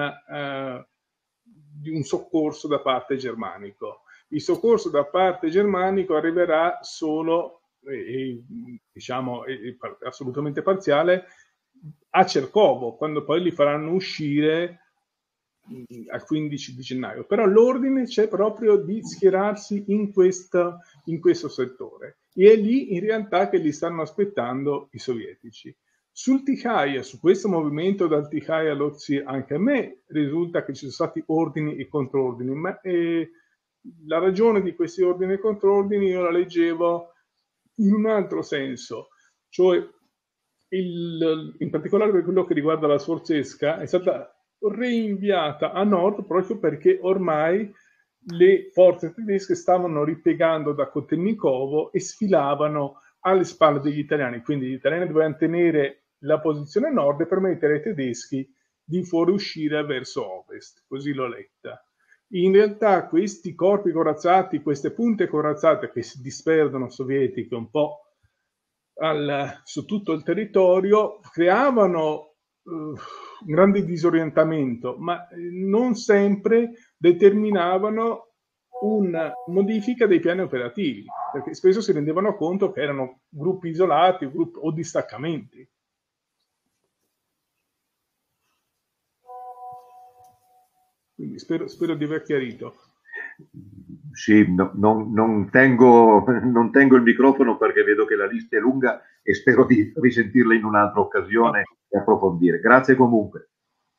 soccorso da parte germanico. Il soccorso da parte germanico arriverà solo, diciamo assolutamente parziale, a Cerkovo, quando poi li faranno uscire al 15 di gennaio. Però l'ordine c'è proprio di schierarsi in questo settore, e è lì in realtà che li stanno aspettando i sovietici. Sul Ticaia, su questo movimento dal Ticaia all'Ozzi, anche a me risulta che ci sono stati ordini e controordini, ma la ragione di questi ordini e controordini io la leggevo in un altro senso, cioè in particolare per quello che riguarda la Sforzesca è stata reinviata a nord proprio perché ormai le forze tedesche stavano ripiegando da Kotelnikovo e sfilavano alle spalle degli italiani, quindi gli italiani dovevano tenere la posizione nord e permettere ai tedeschi di fuoriuscire verso ovest, così l'ho letta. In realtà questi corpi corazzati, queste punte corazzate che si disperdono sovietiche un po' su tutto il territorio, creavano un grande disorientamento, ma non sempre determinavano una modifica dei piani operativi, perché spesso si rendevano conto che erano gruppi isolati o distaccamenti. Quindi spero di aver chiarito. Sì, non tengo il microfono perché vedo che la lista è lunga e spero di risentirla in un'altra occasione e approfondire. Grazie comunque.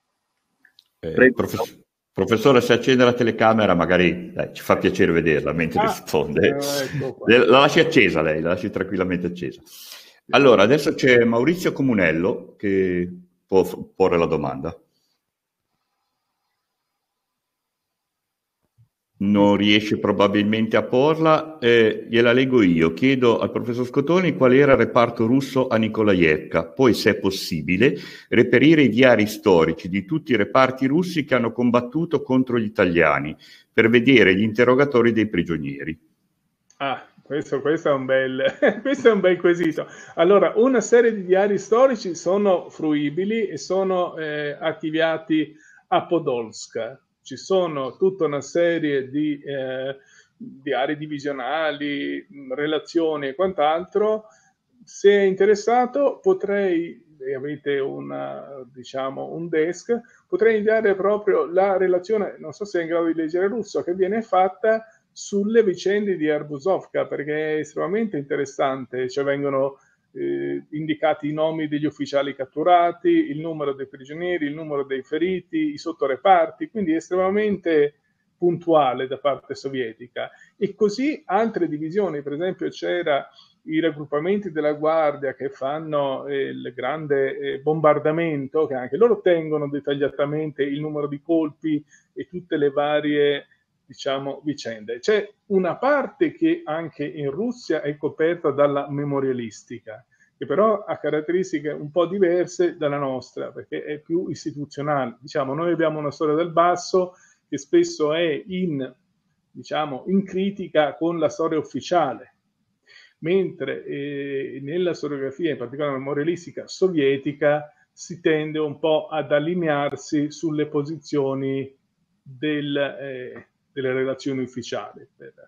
Professore, se accende la telecamera magari ci fa piacere vederla mentre risponde. Ecco la lasci accesa lei, la lasci tranquillamente accesa. Allora, adesso c'è Maurizio Comunello che può porre la domanda. Non riesce probabilmente a porla, gliela leggo io. Chiedo al professor Scotoni qual era il reparto russo a Nikolaevka, poi se è possibile reperire i diari storici di tutti i reparti russi che hanno combattuto contro gli italiani per vedere gli interrogatori dei prigionieri. Questo è un bel quesito. Allora, una serie di diari storici sono fruibili e sono archiviati a Podolsk. Ci sono tutta una serie di diari divisionali, relazioni e quant'altro. Se è interessato avete un desk, potrei inviare proprio la relazione, non so se è in grado di leggere russo, che viene fatta sulle vicende di Arbuzovka, perché è estremamente interessante, cioè vengono indicati i nomi degli ufficiali catturati, il numero dei prigionieri, il numero dei feriti, i sottoreparti, quindi è estremamente puntuale da parte sovietica. E così altre divisioni, per esempio c'era i raggruppamenti della guardia che fanno il grande bombardamento, che anche loro tengono dettagliatamente il numero di colpi e tutte le varie vicende. C'è una parte che anche in Russia è coperta dalla memorialistica, che però ha caratteristiche un po' diverse dalla nostra, perché è più istituzionale. Noi abbiamo una storia del basso che spesso è in critica con la storia ufficiale, mentre nella storiografia, in particolare memorialistica sovietica, si tende un po' ad allinearsi sulle posizioni delle relazioni ufficiali.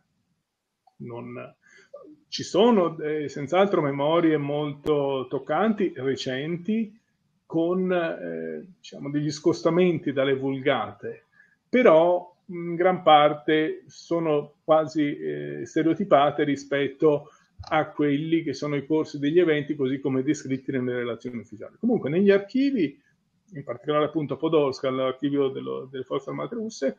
Ci sono senz'altro memorie molto toccanti, recenti, con degli scostamenti dalle vulgate, però in gran parte sono quasi stereotipate rispetto a quelli che sono i corsi degli eventi, così come descritti nelle relazioni ufficiali. Comunque negli archivi, in particolare appunto a Podolsk, all'archivio delle forze armate russe,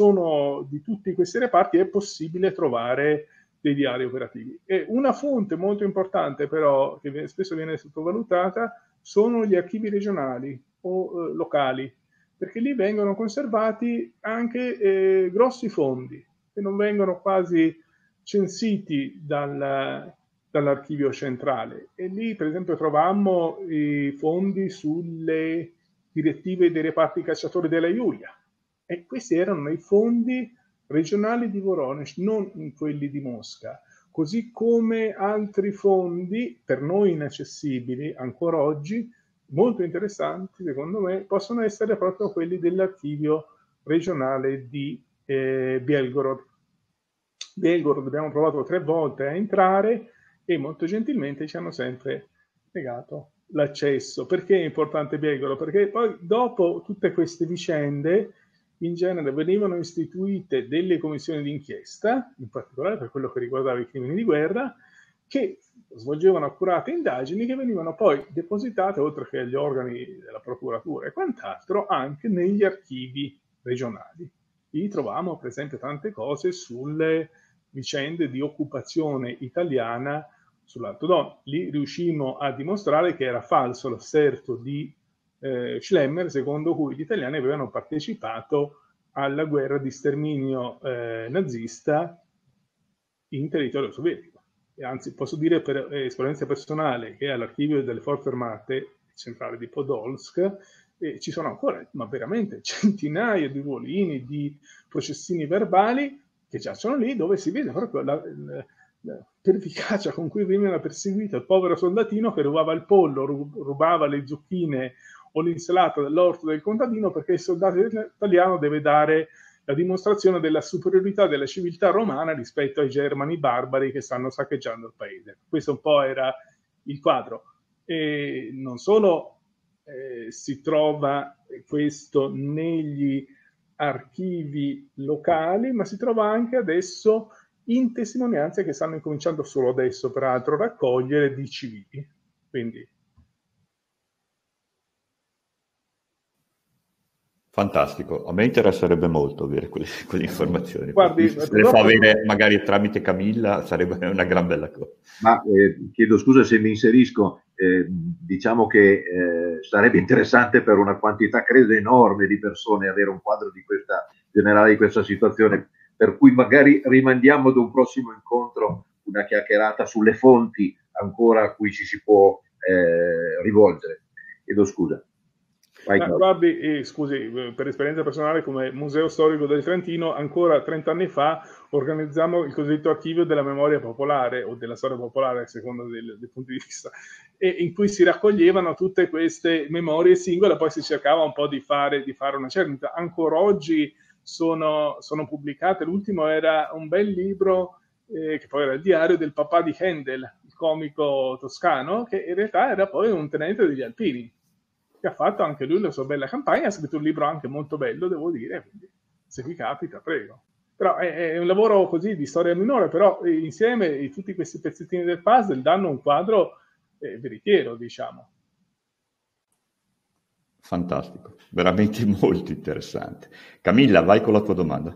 di tutti questi reparti è possibile trovare dei diari operativi. E una fonte molto importante però, che spesso viene sottovalutata, sono gli archivi regionali o locali, perché lì vengono conservati anche grossi fondi, che non vengono quasi censiti dall'archivio centrale. E lì, per esempio, trovammo i fondi sulle direttive dei reparti cacciatori della Giulia, e questi erano i fondi regionali di Voronezh, non quelli di Mosca, così come altri fondi per noi inaccessibili ancora oggi, molto interessanti secondo me, possono essere proprio quelli dell'archivio regionale di Belgorod. Belgorod abbiamo provato 3 volte a entrare e molto gentilmente ci hanno sempre negato l'accesso. Perché è importante Belgorod? Perché poi dopo tutte queste vicende in genere venivano istituite delle commissioni d'inchiesta, in particolare per quello che riguardava i crimini di guerra, che svolgevano accurate indagini che venivano poi depositate, oltre che agli organi della procuratura e quant'altro, anche negli archivi regionali. Lì trovavamo per esempio tante cose sulle vicende di occupazione italiana sull'Alto Don. Lì riuscimmo a dimostrare che era falso l'asserto di Schlemmer, secondo cui gli italiani avevano partecipato alla guerra di sterminio nazista in territorio sovietico. E anzi, posso dire per esperienza personale che all'archivio delle forze armate centrale di Podolsk, e ci sono ancora, ma veramente centinaia di ruolini, di processini verbali che giacciono lì, dove si vede proprio la pervicacia con cui veniva perseguito il povero soldatino che rubava il pollo, rubava le zucchine o l'insalata dall'orto del contadino, perché il soldato italiano deve dare la dimostrazione della superiorità della civiltà romana rispetto ai germani barbari che stanno saccheggiando il paese. Questo un po' era il quadro. E non solo si trova questo negli archivi locali, ma si trova anche adesso in testimonianze che stanno incominciando solo adesso, peraltro, a raccogliere di civili. Quindi fantastico, a me interesserebbe molto avere quelle informazioni. Guardi, se le fa avere magari tramite Camilla sarebbe una gran bella cosa. Ma chiedo scusa se mi inserisco, diciamo che sarebbe interessante per una quantità credo enorme di persone avere un quadro di questa generale di questa situazione, per cui magari rimandiamo ad un prossimo incontro una chiacchierata sulle fonti ancora a cui ci si può rivolgere. Chiedo scusa. Guardi, scusi, per esperienza personale, come Museo Storico del Trentino, ancora 30 anni fa organizzammo il cosiddetto archivio della memoria popolare o della storia popolare, a seconda dei punti di vista, e in cui si raccoglievano tutte queste memorie singole, poi si cercava un po' di fare una cernita. Ancora oggi sono pubblicate, l'ultimo era un bel libro che poi era il diario del papà di Handel, il comico toscano, che in realtà era poi un tenente degli Alpini, che ha fatto anche lui la sua bella campagna, ha scritto un libro anche molto bello, devo dire, quindi se vi capita, prego. Però è un lavoro così di storia minore, però insieme tutti questi pezzettini del puzzle danno un quadro veritiero, diciamo. Fantastico, veramente molto interessante. Camilla, vai con la tua domanda.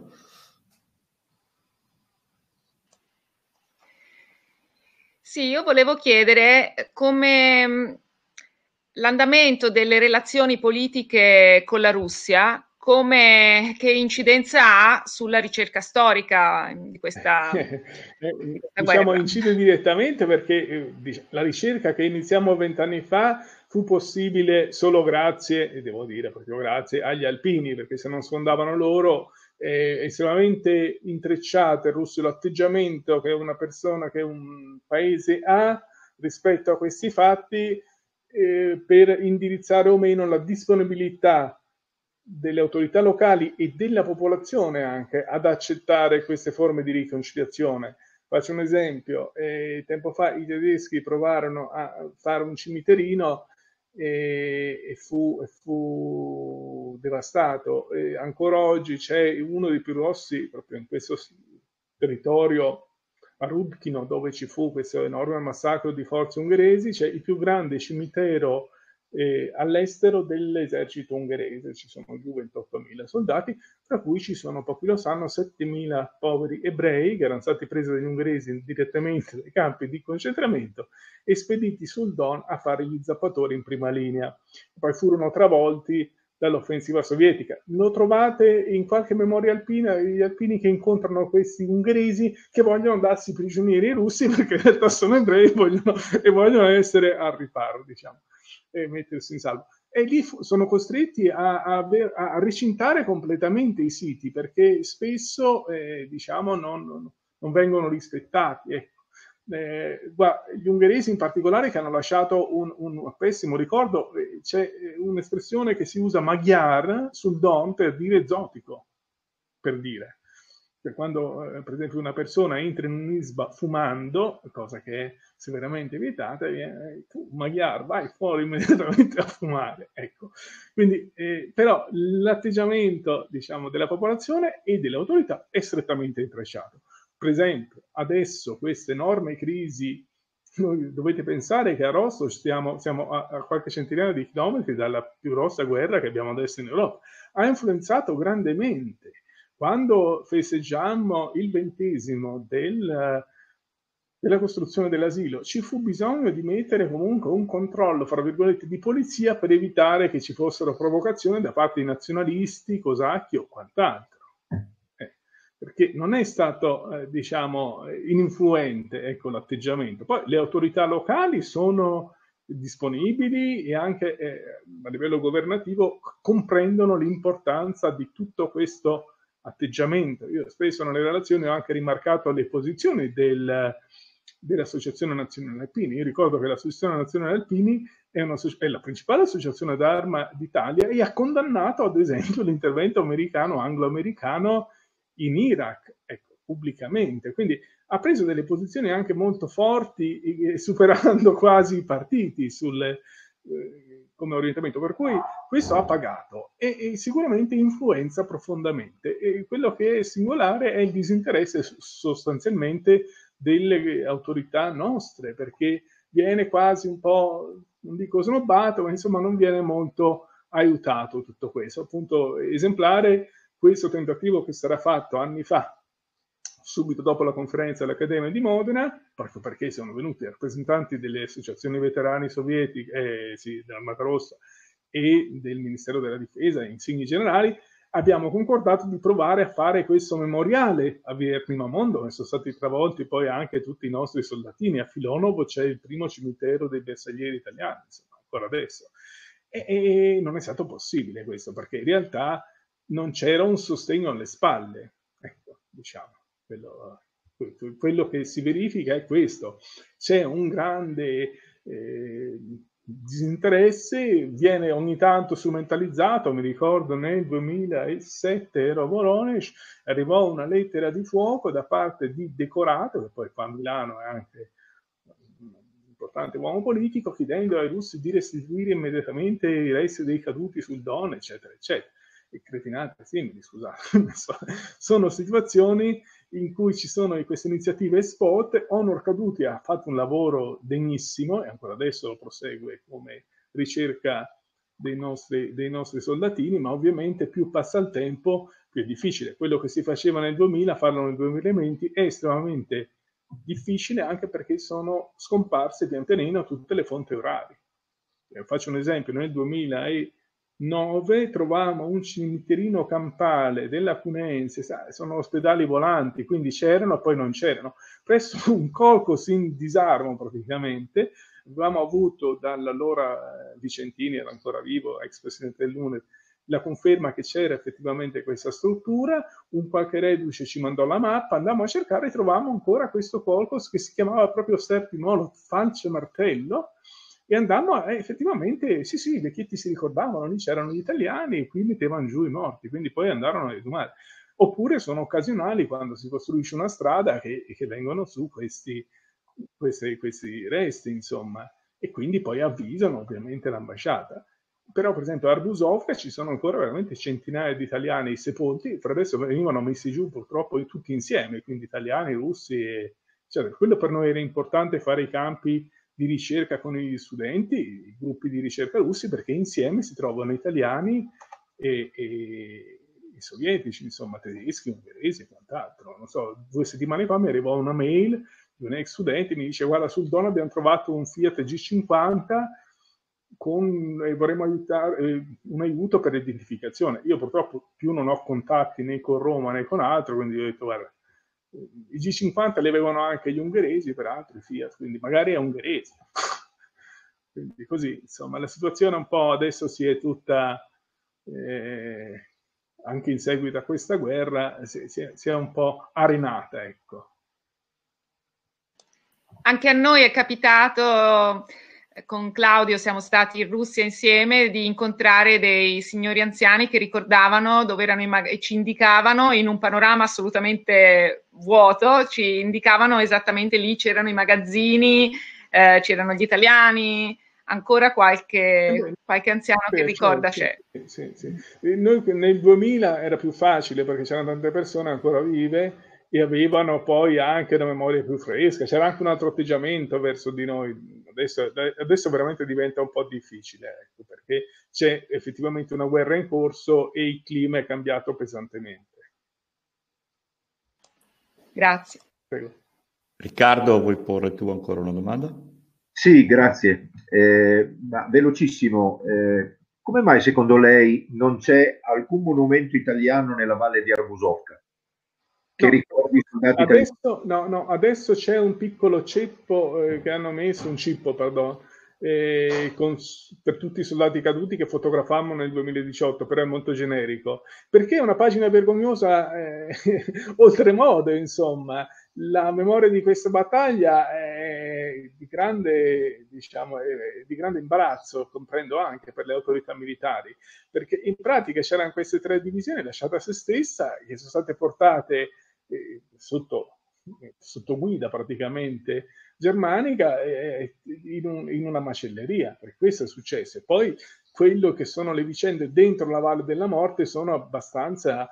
Sì, io volevo chiedere come l'andamento delle relazioni politiche con la Russia, che incidenza ha sulla ricerca storica di questa diciamo, guerra? incide direttamente perché la ricerca che iniziamo 20 anni fa fu possibile solo grazie, e devo dire proprio grazie, agli alpini, perché se non sfondavano loro è estremamente intrecciato il russo l'atteggiamento che una persona, che un paese ha rispetto a questi fatti, per indirizzare o meno la disponibilità delle autorità locali e della popolazione anche ad accettare queste forme di riconciliazione. Faccio un esempio: tempo fa i tedeschi provarono a fare un cimiterino e fu devastato. Ancora oggi c'è uno dei più grossi, proprio in questo territorio, a Rubkino, dove ci fu questo enorme massacro di forze ungheresi, c'è il più grande cimitero all'estero dell'esercito ungherese. Ci sono giù 28.000 soldati, tra cui ci sono, pochi lo sanno, 7.000 poveri ebrei che erano stati presi dagli ungheresi direttamente dai campi di concentramento e spediti sul Don a fare gli zappatori in prima linea. Poi furono travolti dall'offensiva sovietica. Lo trovate in qualche memoria alpina, gli alpini che incontrano questi ungheresi che vogliono darsi prigionieri russi perché in realtà sono ebrei e vogliono essere al riparo, diciamo, e mettersi in salvo. E lì sono costretti a recintare completamente i siti perché spesso diciamo non vengono rispettati. Ecco. Gli ungheresi in particolare, che hanno lasciato un pessimo ricordo, c'è un'espressione che si usa magyar sul Don per dire zotico, per dire. Cioè, quando per esempio una persona entra in un'isba fumando, cosa che è severamente vietata, tu magyar vai fuori immediatamente a fumare. Ecco. Quindi, però l'atteggiamento, diciamo, della popolazione e delle autorità è strettamente intrecciato. Per esempio, adesso questa enorme crisi, dovete pensare che a Rostov siamo a qualche centinaia di chilometri dalla più grossa guerra che abbiamo adesso in Europa. Ha influenzato grandemente. Quando festeggiammo il 20° della costruzione dell'asilo, ci fu bisogno di mettere comunque un controllo, fra virgolette, di polizia per evitare che ci fossero provocazioni da parte di nazionalisti, cosacchi o quant'altro. Perché non è stato, diciamo, ininfluente, ecco, l'atteggiamento. Poi le autorità locali sono disponibili e anche a livello governativo comprendono l'importanza di tutto questo atteggiamento. Io spesso nelle relazioni ho anche rimarcato le posizioni dell'Associazione Nazionale Alpini. Io ricordo che l'Associazione Nazionale Alpini è la principale associazione d'arma d'Italia e ha condannato ad esempio l'intervento anglo-americano in Iraq, ecco, pubblicamente. Quindi ha preso delle posizioni anche molto forti, superando quasi i partiti come orientamento, per cui questo ha pagato e sicuramente influenza profondamente. E quello che è singolare è il disinteresse sostanzialmente delle autorità nostre, perché viene quasi un po', non dico snobbato, ma insomma non viene molto aiutato tutto questo. Appunto, esemplare questo tentativo che sarà fatto anni fa, subito dopo la conferenza dell'Accademia di Modena, proprio perché sono venuti rappresentanti delle associazioni veterani sovietiche, dell'Armata Rossa e del Ministero della Difesa, insigni generali, abbiamo concordato di provare a fare questo memoriale a Via Mondo, che sono stati travolti poi anche tutti i nostri soldatini. A Filonovo c'è il primo cimitero dei bersaglieri italiani, insomma, ancora adesso. E non è stato possibile questo, perché in realtà non c'era un sostegno alle spalle. Ecco, diciamo, quello che si verifica è questo. C'è un grande disinteresse, viene ogni tanto strumentalizzato. Mi ricordo nel 2007 ero a Voronezh, arrivò una lettera di fuoco da parte di Decorato, che poi qua a Milano è anche un importante uomo politico, chiedendo ai russi di restituire immediatamente i resti dei caduti sul Don, eccetera, eccetera. E cretinate simili, scusate. Sono situazioni in cui ci sono queste iniziative spot. Honor Caduti ha fatto un lavoro degnissimo e ancora adesso lo prosegue come ricerca dei nostri soldatini, ma ovviamente più passa il tempo più è difficile. Quello che si faceva nel 2000, farlo nel 2020 è estremamente difficile, anche perché sono scomparse pian pianino tutte le fonti orali. Faccio un esempio: nel 2009 trovavamo un cimiterino campale della Cunense, sono ospedali volanti, quindi c'erano, poi non c'erano, presso un colcos in disarmo praticamente. Avevamo avuto dall'allora Vicentini, era ancora vivo, ex presidente dell'UNED, la conferma che c'era effettivamente questa struttura. Un qualche reduce ci mandò la mappa, andammo a cercare e trovavamo ancora questo colcos che si chiamava proprio Serpimolo Falce Martello. E andammo effettivamente, sì, i vecchietti si ricordavano, lì c'erano gli italiani e qui mettevano giù i morti, quindi poi andarono a esumare. Oppure sono occasionali, quando si costruisce una strada, che vengono su questi resti, insomma, e quindi poi avvisano ovviamente l'ambasciata. Però per esempio a Arbusovka ci sono ancora veramente centinaia di italiani sepolti, per adesso venivano messi giù purtroppo tutti insieme, quindi italiani, russi, cioè, quello per noi era importante, fare i campi di ricerca con gli studenti, i gruppi di ricerca russi, perché insieme si trovano italiani e sovietici, insomma, tedeschi, ungheresi e quant'altro. Non so, 2 settimane fa mi arrivò una mail di un ex studente, mi dice: guarda, sul Don abbiamo trovato un Fiat G50 vorremmo un aiuto per l'identificazione. Io purtroppo più non ho contatti né con Roma né con altro, quindi ho detto: guarda, i G50 li avevano anche gli ungheresi, peraltro i Fiat, quindi magari è ungherese. Quindi così, insomma, la situazione un po' adesso si è tutta, anche in seguito a questa guerra, si è un po' arenata, ecco. Anche a noi è capitato, con Claudio siamo stati in Russia insieme, di incontrare dei signori anziani che ricordavano dove erano e ci indicavano, in un panorama assolutamente vuoto, ci indicavano esattamente lì c'erano i magazzini, c'erano gli italiani, ancora qualche anziano che ricorda c'è. Sì. Noi nel 2000 era più facile perché c'erano tante persone ancora vive e avevano poi anche una memoria più fresca, c'era anche un altro atteggiamento verso di noi. Adesso veramente diventa un po' difficile, ecco, perché c'è effettivamente una guerra in corso e il clima è cambiato pesantemente. Grazie. Prego. Riccardo, vuoi porre tu ancora una domanda? Sì, grazie. Ma velocissimo, come mai secondo lei non c'è alcun monumento italiano nella valle di Arbusovka? Che ricordi soldati adesso c'è un piccolo ceppo che hanno messo, un cippo, perdono, per tutti i soldati caduti che fotografammo nel 2018, però è molto generico, perché è una pagina vergognosa oltremodo, insomma. La memoria di questa battaglia è di grande, diciamo, di grande imbarazzo, comprendo anche per le autorità militari, perché in pratica c'erano queste 3 divisioni lasciate a se stessa, che sono state portate sotto guida praticamente germanica in una macelleria, perché questo è successo. Poi quello che sono le vicende dentro la Valle della Morte sono abbastanza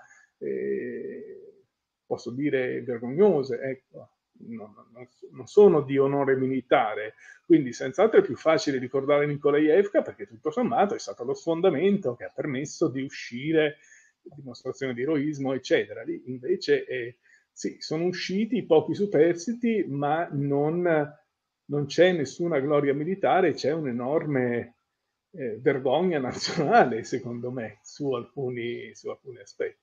posso dire vergognose, ecco. Non sono di onore militare, quindi senz'altro è più facile ricordare Nikolajevka, perché tutto sommato è stato lo sfondamento che ha permesso di uscire, dimostrazione di eroismo eccetera. Lì invece sì, sono usciti pochi superstiti, ma non c'è nessuna gloria militare, c'è un'enorme vergogna nazionale, secondo me, su alcuni aspetti.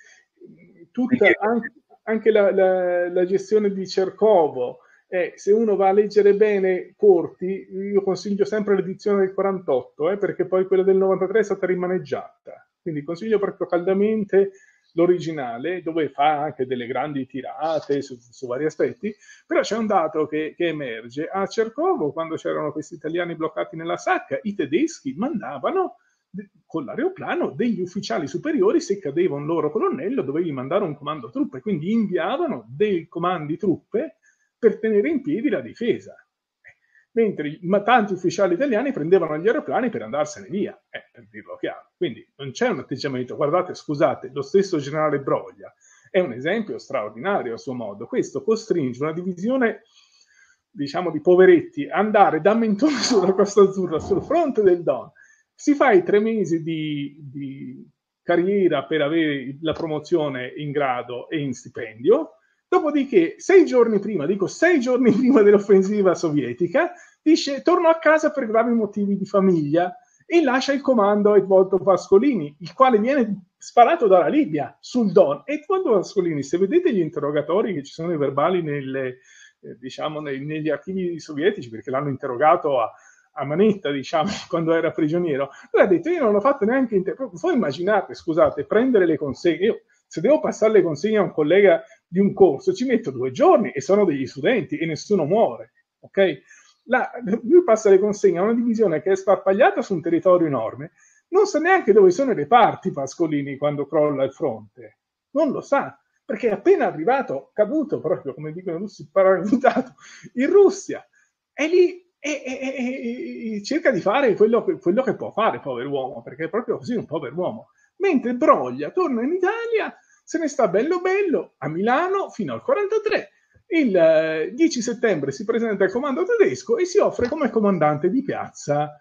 Anche la gestione di Cerkovo, se uno va a leggere bene corti, io consiglio sempre l'edizione del 48, perché poi quella del 93 è stata rimaneggiata, quindi consiglio proprio caldamente l'originale, dove fa anche delle grandi tirate su vari aspetti, però c'è un dato che emerge. A Cerkovo, quando c'erano questi italiani bloccati nella sacca, i tedeschi mandavano con l'aeroplano degli ufficiali superiori, se cadeva un loro colonnello dovevi mandare un comando truppe, quindi inviavano dei comandi truppe per tenere in piedi la difesa, mentre tanti ufficiali italiani prendevano gli aeroplani per andarsene via, per dirlo chiaro. Quindi non c'è un atteggiamento, guardate, scusate, lo stesso generale Broglia è un esempio straordinario a suo modo. Questo costringe una divisione, diciamo, di poveretti a andare da Mentone sulla Costa Azzurra, sul fronte del Don. Si fa i 3 mesi di carriera per avere la promozione in grado e in stipendio, dopodiché 6 giorni prima dell'offensiva sovietica, dice torno a casa per gravi motivi di famiglia e lascia il comando a Edvaldo Pascolini, il quale viene sparato dalla Libia sul Don. Edvaldo Pascolini, se vedete gli interrogatori che ci sono i verbali negli archivi sovietici, perché l'hanno interrogato a manetta, diciamo, quando era prigioniero, lui ha detto: io non ho fatto neanche voi immaginate, scusate, prendere le consegne, io se devo passare le consegne a un collega di un corso ci metto 2 giorni e sono degli studenti e nessuno muore, ok? Lui passa le consegne a una divisione che è sparpagliata su un territorio enorme, non sa neanche dove sono i reparti Pascolini quando crolla il fronte, non lo sa, perché è appena arrivato, caduto proprio, come dicono i russi, paralizzato in Russia, è lì e cerca di fare quello che può fare, povero uomo, perché è proprio così, un povero uomo. Mentre Broglia torna in Italia, se ne sta bello bello a Milano fino al 43, il 10 settembre si presenta al comando tedesco e si offre come comandante di piazza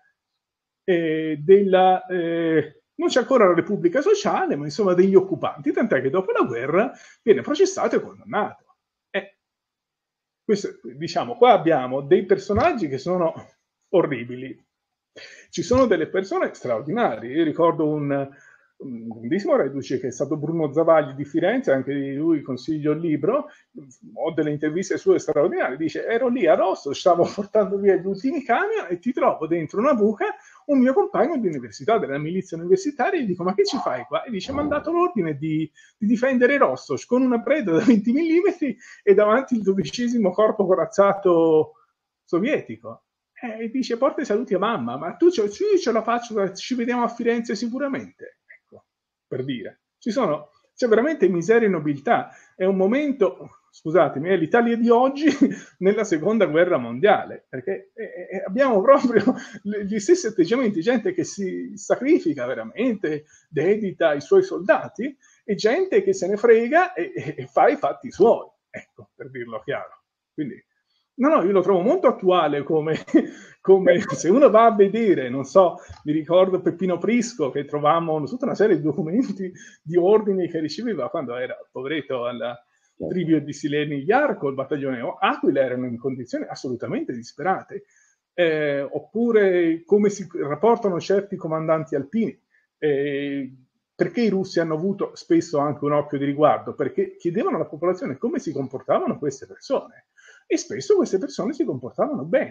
non c'è ancora la Repubblica Sociale, ma insomma degli occupanti, tant'è che dopo la guerra viene processato e condannato. Questo, diciamo, qua abbiamo dei personaggi che sono orribili, ci sono delle persone straordinarie. Io ricordo un grandissimo reduce che è stato Bruno Zavagli di Firenze, anche di lui consiglio il libro, ho delle interviste sue straordinarie, dice: ero lì a Rosso, stavo portando via gli ultimi camion e ti trovo dentro una buca un mio compagno di università, della milizia universitaria, e gli dico: ma che ci fai qua? E dice: mi hanno dato l'ordine di difendere Rosso con una preda da 20 mm e davanti il 12° corpo corazzato sovietico. E dice: porta i saluti a mamma. Ma tu sì, ce la faccio, ci vediamo a Firenze sicuramente. Ecco, per dire, c'è veramente miseria e nobiltà. È un momento, scusatemi, è l'Italia di oggi nella seconda guerra mondiale, perché abbiamo proprio gli stessi atteggiamenti, gente che si sacrifica veramente, dedita ai suoi soldati, e gente che se ne frega e fa i fatti suoi, ecco, per dirlo chiaro. Quindi no, io lo trovo molto attuale come se uno va a vedere, non so, mi ricordo Peppino Prisco, che trovammo tutta una serie di documenti di ordini che riceveva quando era, poveretto, alla tribù di Sileni Iarco, il battaglione Aquila, erano in condizioni assolutamente disperate. Oppure come si rapportano certi comandanti alpini, perché i russi hanno avuto spesso anche un occhio di riguardo, perché chiedevano alla popolazione come si comportavano queste persone. E spesso queste persone si comportavano bene.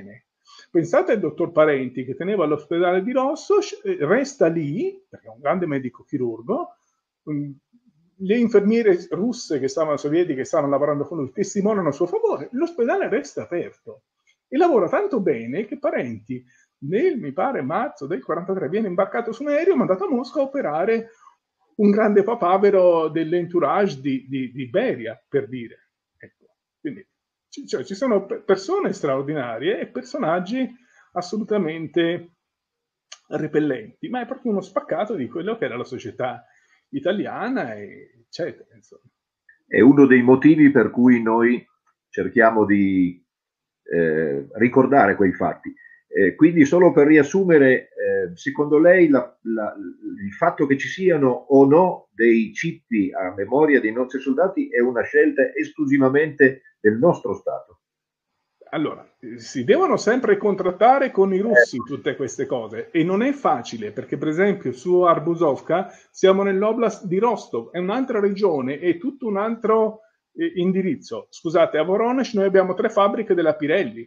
Pensate al dottor Parenti che teneva all'ospedale di Rosso, resta lì, perché è un grande medico chirurgo, le infermiere russe che stavano, sovietiche, che stavano lavorando con lui, testimoniano a suo favore, l'ospedale resta aperto e lavora tanto bene che Parenti nel, mi pare, marzo del 43 viene imbarcato su un aereo, mandato a Mosca a operare un grande papavero dell'entourage di Beria, per dire. Ecco. Quindi ci sono persone straordinarie e personaggi assolutamente repellenti, ma è proprio uno spaccato di quello che era la società italiana, eccetera. Insomma. È uno dei motivi per cui noi cerchiamo di ricordare quei fatti. Quindi, solo per riassumere, secondo lei il fatto che ci siano o no dei cippi a memoria dei nostri soldati è una scelta esclusivamente del nostro Stato? Allora, si devono sempre contrattare con i russi tutte queste cose e non è facile perché, per esempio, su Arbuzovka siamo nell'oblast di Rostov, è un'altra regione e tutto un altro indirizzo. Scusate, a Voronezh noi abbiamo 3 fabbriche della Pirelli.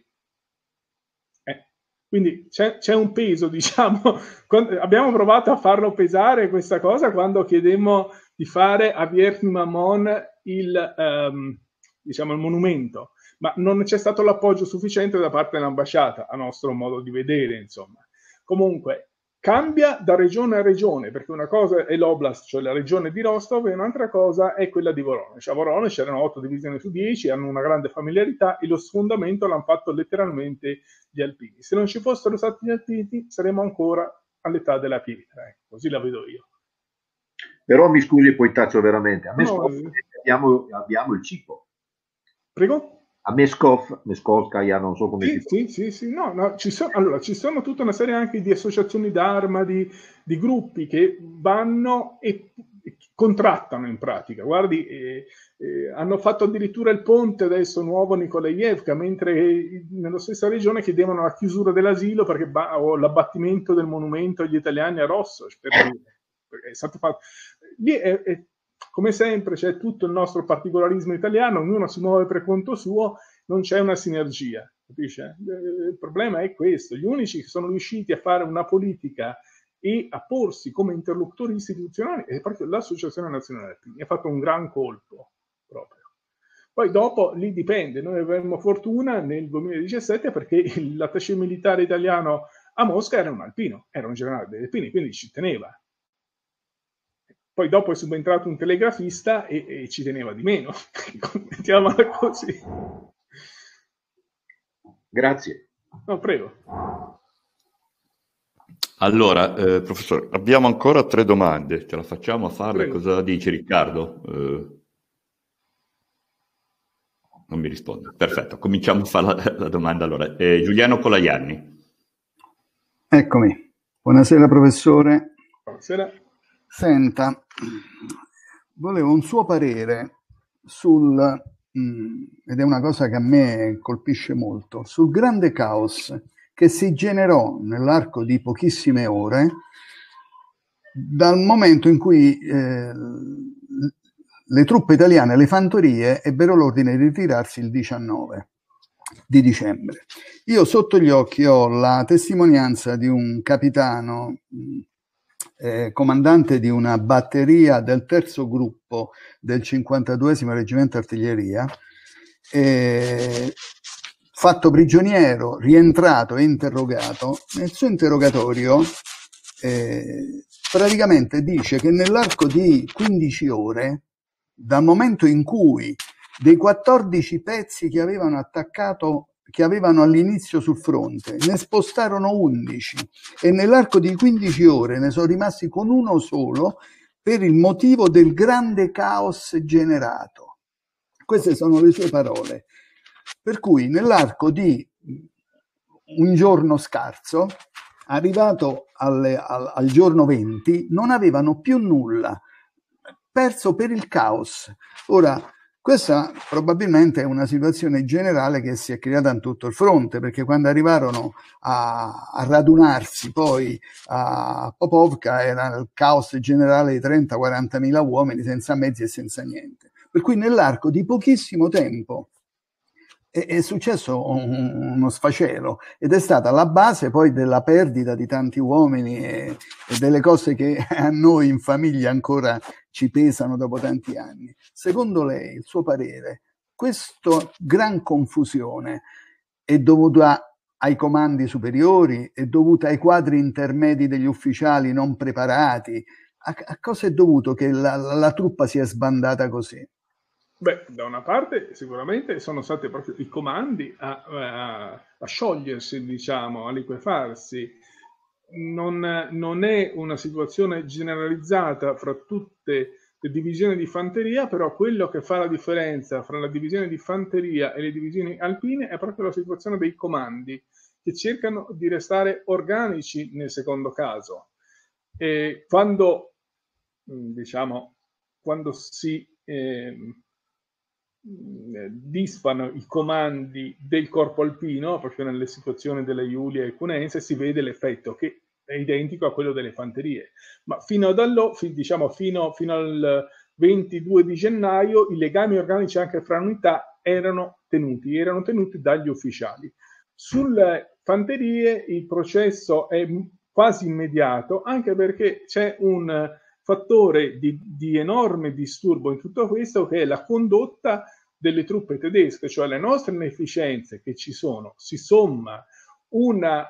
Quindi c'è un peso, diciamo. Abbiamo provato a farlo pesare questa cosa quando chiedemmo di fare a Vierny Mamon il monumento, ma non c'è stato l'appoggio sufficiente da parte dell'ambasciata, a nostro modo di vedere, insomma. Comunque, cambia da regione a regione, perché una cosa è l'oblast, cioè la regione di Rostov, e un'altra cosa è quella di Voronezh. A Voronezh c'erano 8 divisioni su 10, hanno una grande familiarità e lo sfondamento l'hanno fatto letteralmente gli alpini. Se non ci fossero stati gli alpini saremmo ancora all'età della pietra, così la vedo io. Però mi scusi, poi taccio veramente, a Meskov abbiamo il cibo. Prego? A Meskovskaya, non so come sì, no, ci sono tutta una serie anche di associazioni d'arma, di gruppi che vanno e contrattano in pratica. Guardi, hanno fatto addirittura il ponte adesso nuovo Nikolaevka, mentre nella stessa regione chiedevano la chiusura dell'asilo o l'abbattimento del monumento agli italiani a Rosso, per dire. Perché è stato fatto. Lì come sempre c'è tutto il nostro particolarismo italiano, ognuno si muove per conto suo, non c'è una sinergia, capisce? Il problema è questo, gli unici che sono riusciti a fare una politica e a porsi come interlocutori istituzionali è proprio l'Associazione Nazionale Alpini, ha fatto un gran colpo proprio. Poi dopo lì dipende, noi avremmo fortuna nel 2017 perché l'attaché militare italiano a Mosca era un alpino, era un generale degli alpini, quindi ci teneva. Poi dopo è subentrato un telegrafista e ci teneva di meno, mettiamola così. Grazie. No, prego. Allora, professore, abbiamo ancora 3 domande, ce la facciamo a farle? Prego. Cosa dici, Riccardo? Non mi risponde. Perfetto, cominciamo a fare la domanda allora. Giuliano Colaianni. Eccomi. Buonasera, professore. Buonasera. Senta, volevo un suo parere ed è una cosa che a me colpisce molto, sul grande caos che si generò nell'arco di pochissime ore dal momento in cui le truppe italiane, le fantorie, ebbero l'ordine di ritirarsi il 19 di dicembre. Io sotto gli occhi ho la testimonianza di un capitano comandante di una batteria del 3° gruppo del 52esimo reggimento artiglieria, fatto prigioniero, rientrato e interrogato. Nel suo interrogatorio praticamente dice che nell'arco di 15 ore, dal momento in cui dei 14 pezzi che avevano attaccato, che avevano all'inizio sul fronte, ne spostarono 11 e nell'arco di 15 ore ne sono rimasti con uno solo per il motivo del grande caos generato. Queste sono le sue parole. Per cui nell'arco di un giorno scarso, arrivato al giorno 20, non avevano più nulla, perso per il caos. Ora, questa probabilmente è una situazione generale che si è creata in tutto il fronte, perché quando arrivarono a radunarsi poi a Popovka era il caos generale di 30-40 mila uomini senza mezzi e senza niente. Per cui nell'arco di pochissimo tempo è successo uno sfacelo ed è stata la base poi della perdita di tanti uomini e delle cose che a noi in famiglia ancora ci pesano dopo tanti anni. Secondo lei, il suo parere, questa gran confusione è dovuta ai comandi superiori, è dovuta ai quadri intermedi degli ufficiali non preparati? A cosa è dovuto che la truppa sia sbandata così? Beh, da una parte sicuramente sono stati proprio i comandi a sciogliersi, diciamo, a liquefarsi. Non è una situazione generalizzata fra tutte le divisioni di fanteria, però quello che fa la differenza fra la divisione di fanteria e le divisioni alpine è proprio la situazione dei comandi, che cercano di restare organici nel secondo caso. E quando si disfano i comandi del corpo alpino, proprio nelle situazioni della Giulia e Cunense, si vede l'effetto che è identico a quello delle fanterie. Ma fino al 22 di gennaio i legami organici anche fra unità erano tenuti dagli ufficiali. Sulle fanterie il processo è quasi immediato, anche perché c'è un fattore di enorme disturbo in tutto questo, che è la condotta delle truppe tedesche, cioè le nostre inefficienze che ci sono, si somma una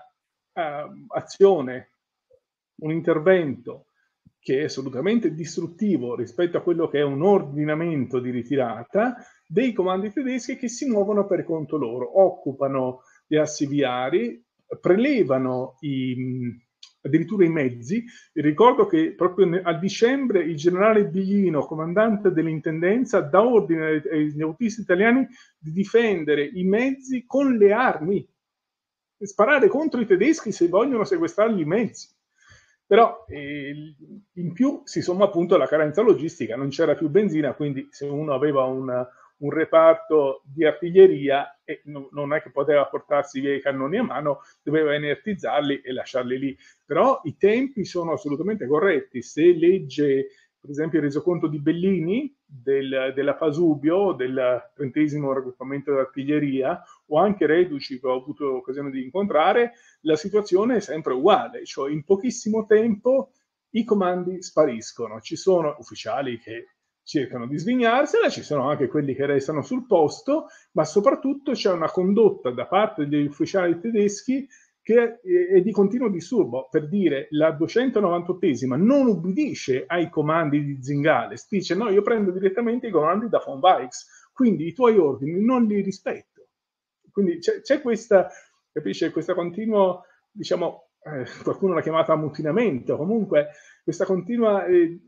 azione, un intervento che è assolutamente distruttivo rispetto a quello che è un ordinamento di ritirata dei comandi tedeschi, che si muovono per conto loro, occupano gli assi viari, prelevano addirittura i mezzi. Ricordo che proprio a dicembre il generale Biglino, comandante dell'intendenza, dà ordine agli autisti italiani di difendere i mezzi con le armi, sparare contro i tedeschi se vogliono sequestrargli i mezzi. Però in più si somma appunto la carenza logistica, non c'era più benzina, quindi se uno aveva un reparto di artiglieria e non è che poteva portarsi via i cannoni a mano, doveva inertizzarli e lasciarli lì. Però i tempi sono assolutamente corretti. Se legge per esempio il resoconto di Bellini della Pasubio, del 30° raggruppamento dell'artiglieria, o anche Reduci, che ho avuto occasione di incontrare, la situazione è sempre uguale, cioè in pochissimo tempo i comandi spariscono. Ci sono ufficiali che cercano di svignarsela, ci sono anche quelli che restano sul posto, ma soprattutto c'è una condotta da parte degli ufficiali tedeschi che è di continuo disturbo. Per dire, la 298esima non ubbidisce ai comandi di Zingales, dice no, io prendo direttamente i comandi da von Weichs, quindi i tuoi ordini non li rispetto. Quindi c'è questa, capisce, questa continua, diciamo, qualcuno l'ha chiamata ammutinamento, comunque questa continua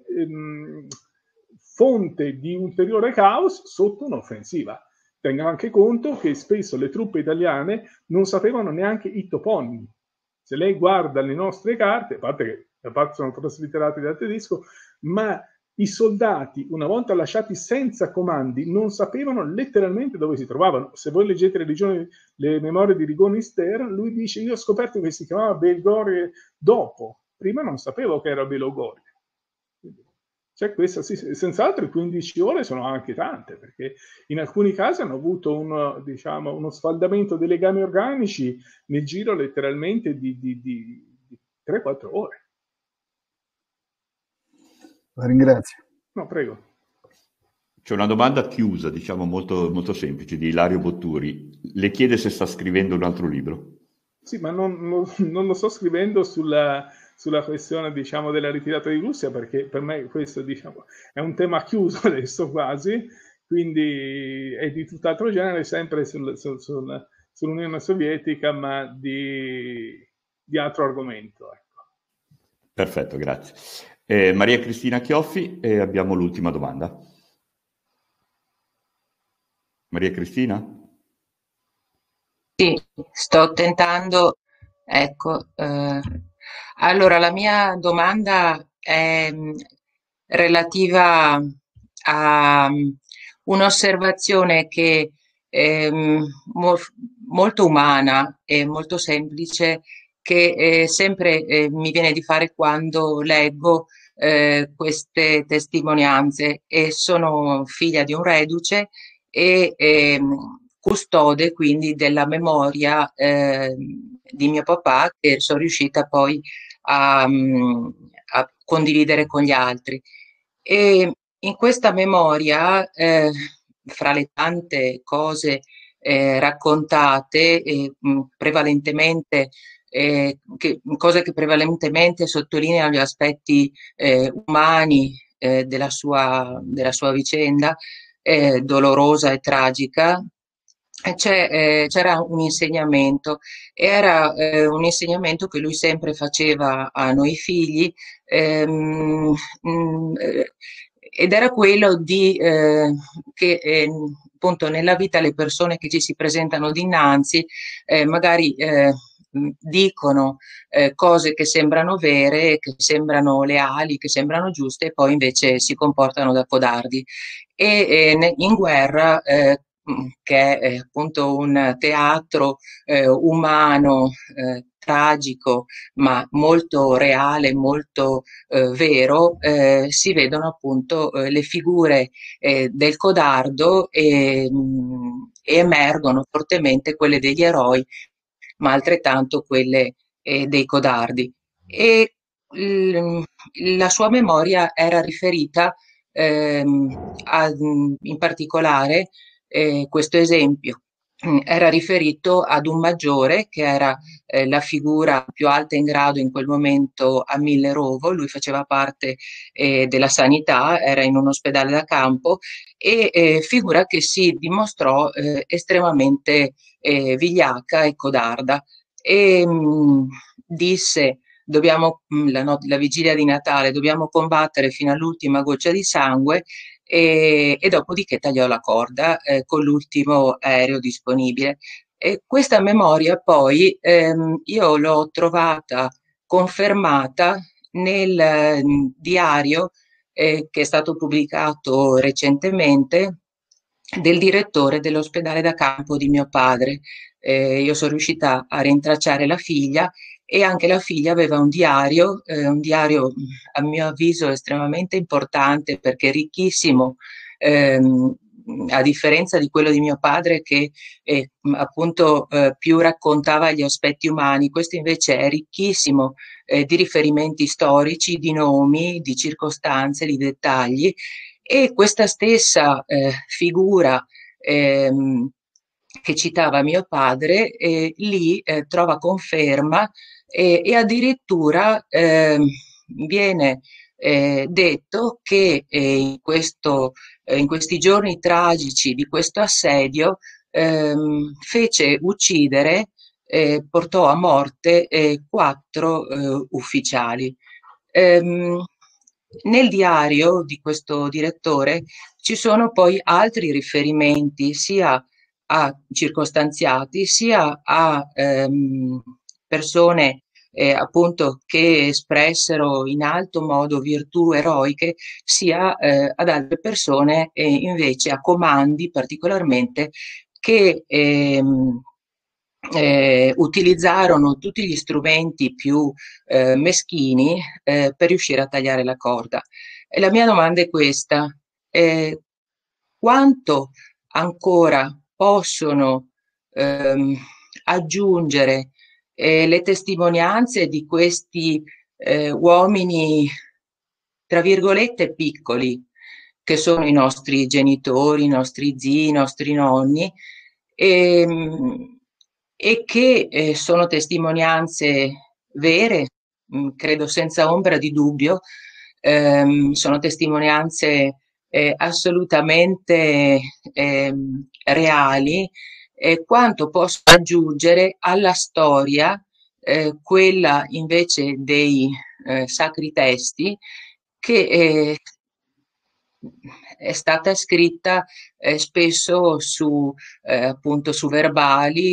fonte di ulteriore caos sotto un'offensiva. Tenga anche conto che spesso le truppe italiane non sapevano neanche i toponimi. Se lei guarda le nostre carte, a parte che da parte sono traslitterate dal tedesco, ma i soldati, una volta lasciati senza comandi, non sapevano letteralmente dove si trovavano. Se voi leggete le memorie di Rigoni Stern, lui dice: io ho scoperto che si chiamava Belgorod dopo, prima non sapevo che era Belogorod. C'è questa, sì, senz'altro 15 ore sono anche tante, perché in alcuni casi hanno avuto uno sfaldamento dei legami organici nel giro letteralmente di 3-4 ore. La ringrazio. No, prego. C'è una domanda chiusa, diciamo molto, molto semplice, di Ilario Botturi. Le chiede se sta scrivendo un altro libro. Sì, ma non lo sto scrivendo sulla questione, diciamo, della ritirata di Russia, perché per me questo, diciamo, è un tema chiuso adesso quasi, quindi è di tutt'altro genere, sempre sull'Unione Sovietica, ma di altro argomento. Ecco. Perfetto, grazie. Maria Cristina Chioffi, e abbiamo l'ultima domanda. Maria Cristina? Sì, sto tentando, ecco. Allora, la mia domanda è relativa a un'osservazione che è molto umana e molto semplice, che sempre mi viene di fare quando leggo queste testimonianze, e sono figlia di un reduce e custode quindi della memoria di mio papà, che sono riuscita poi a condividere con gli altri. E in questa memoria, fra le tante cose raccontate, prevalentemente cose che prevalentemente sottolineano gli aspetti umani della sua vicenda, dolorosa e tragica, c'era un insegnamento. Era un insegnamento che lui sempre faceva a noi figli, ed era quello di che appunto nella vita le persone che ci si presentano dinanzi magari dicono cose che sembrano vere, che sembrano leali, che sembrano giuste, e poi invece si comportano da codardi. E in guerra, che è appunto un teatro umano, tragico, ma molto reale, molto vero, si vedono appunto le figure del codardo e emergono fortemente quelle degli eroi, ma altrettanto quelle dei codardi. E la sua memoria era riferita in particolare, questo esempio era riferito ad un maggiore che era la figura più alta in grado in quel momento a Millerovo. Lui faceva parte della sanità, era in un ospedale da campo, e figura che si dimostrò estremamente vigliacca e codarda, e disse: la vigilia di Natale dobbiamo combattere fino all'ultima goccia di sangue, e dopodiché tagliò la corda con l'ultimo aereo disponibile. E questa memoria poi io l'ho trovata confermata nel diario che è stato pubblicato recentemente, del direttore dell'ospedale da campo di mio padre. Io sono riuscita a rintracciare la figlia, e anche la figlia aveva un diario a mio avviso estremamente importante, perché ricchissimo, a differenza di quello di mio padre che appunto più raccontava gli aspetti umani. Questo invece è ricchissimo di riferimenti storici, di nomi, di circostanze, di dettagli, e questa stessa figura che citava mio padre lì trova conferma, e addirittura viene detto che in questi giorni tragici di questo assedio fece uccidere, portò a morte 4 ufficiali. Nel diario di questo direttore ci sono poi altri riferimenti, sia a circostanziati, sia a persone appunto che espressero in alto modo virtù eroiche, sia ad altre persone invece, a comandi particolarmente, che utilizzarono tutti gli strumenti più meschini per riuscire a tagliare la corda. E la mia domanda è questa: quanto ancora possono aggiungere le testimonianze di questi uomini, tra virgolette, piccoli, che sono i nostri genitori, i nostri zii, i nostri nonni, e che sono testimonianze vere, credo senza ombra di dubbio, sono testimonianze assolutamente reali, quanto possono aggiungere alla storia, quella invece dei sacri testi, che è stata scritta spesso appunto su verbali,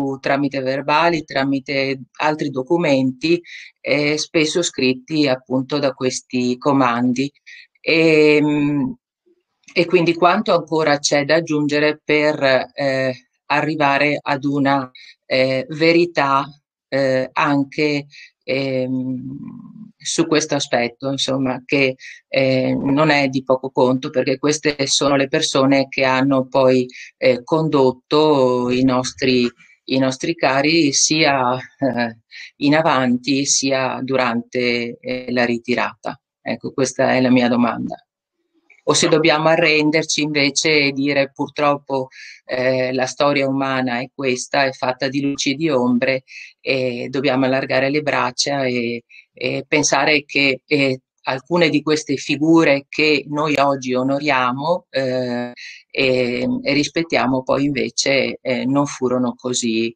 tramite altri documenti, spesso scritti appunto da questi comandi. E quindi quanto ancora c'è da aggiungere per arrivare ad una verità anche su questo aspetto, insomma, che non è di poco conto, perché queste sono le persone che hanno poi condotto i nostri cari sia in avanti sia durante la ritirata. Ecco, questa è la mia domanda. O se dobbiamo arrenderci invece e dire purtroppo la storia umana è questa, è fatta di luci e di ombre, e dobbiamo allargare le braccia e pensare che alcune di queste figure che noi oggi onoriamo e rispettiamo poi invece non furono così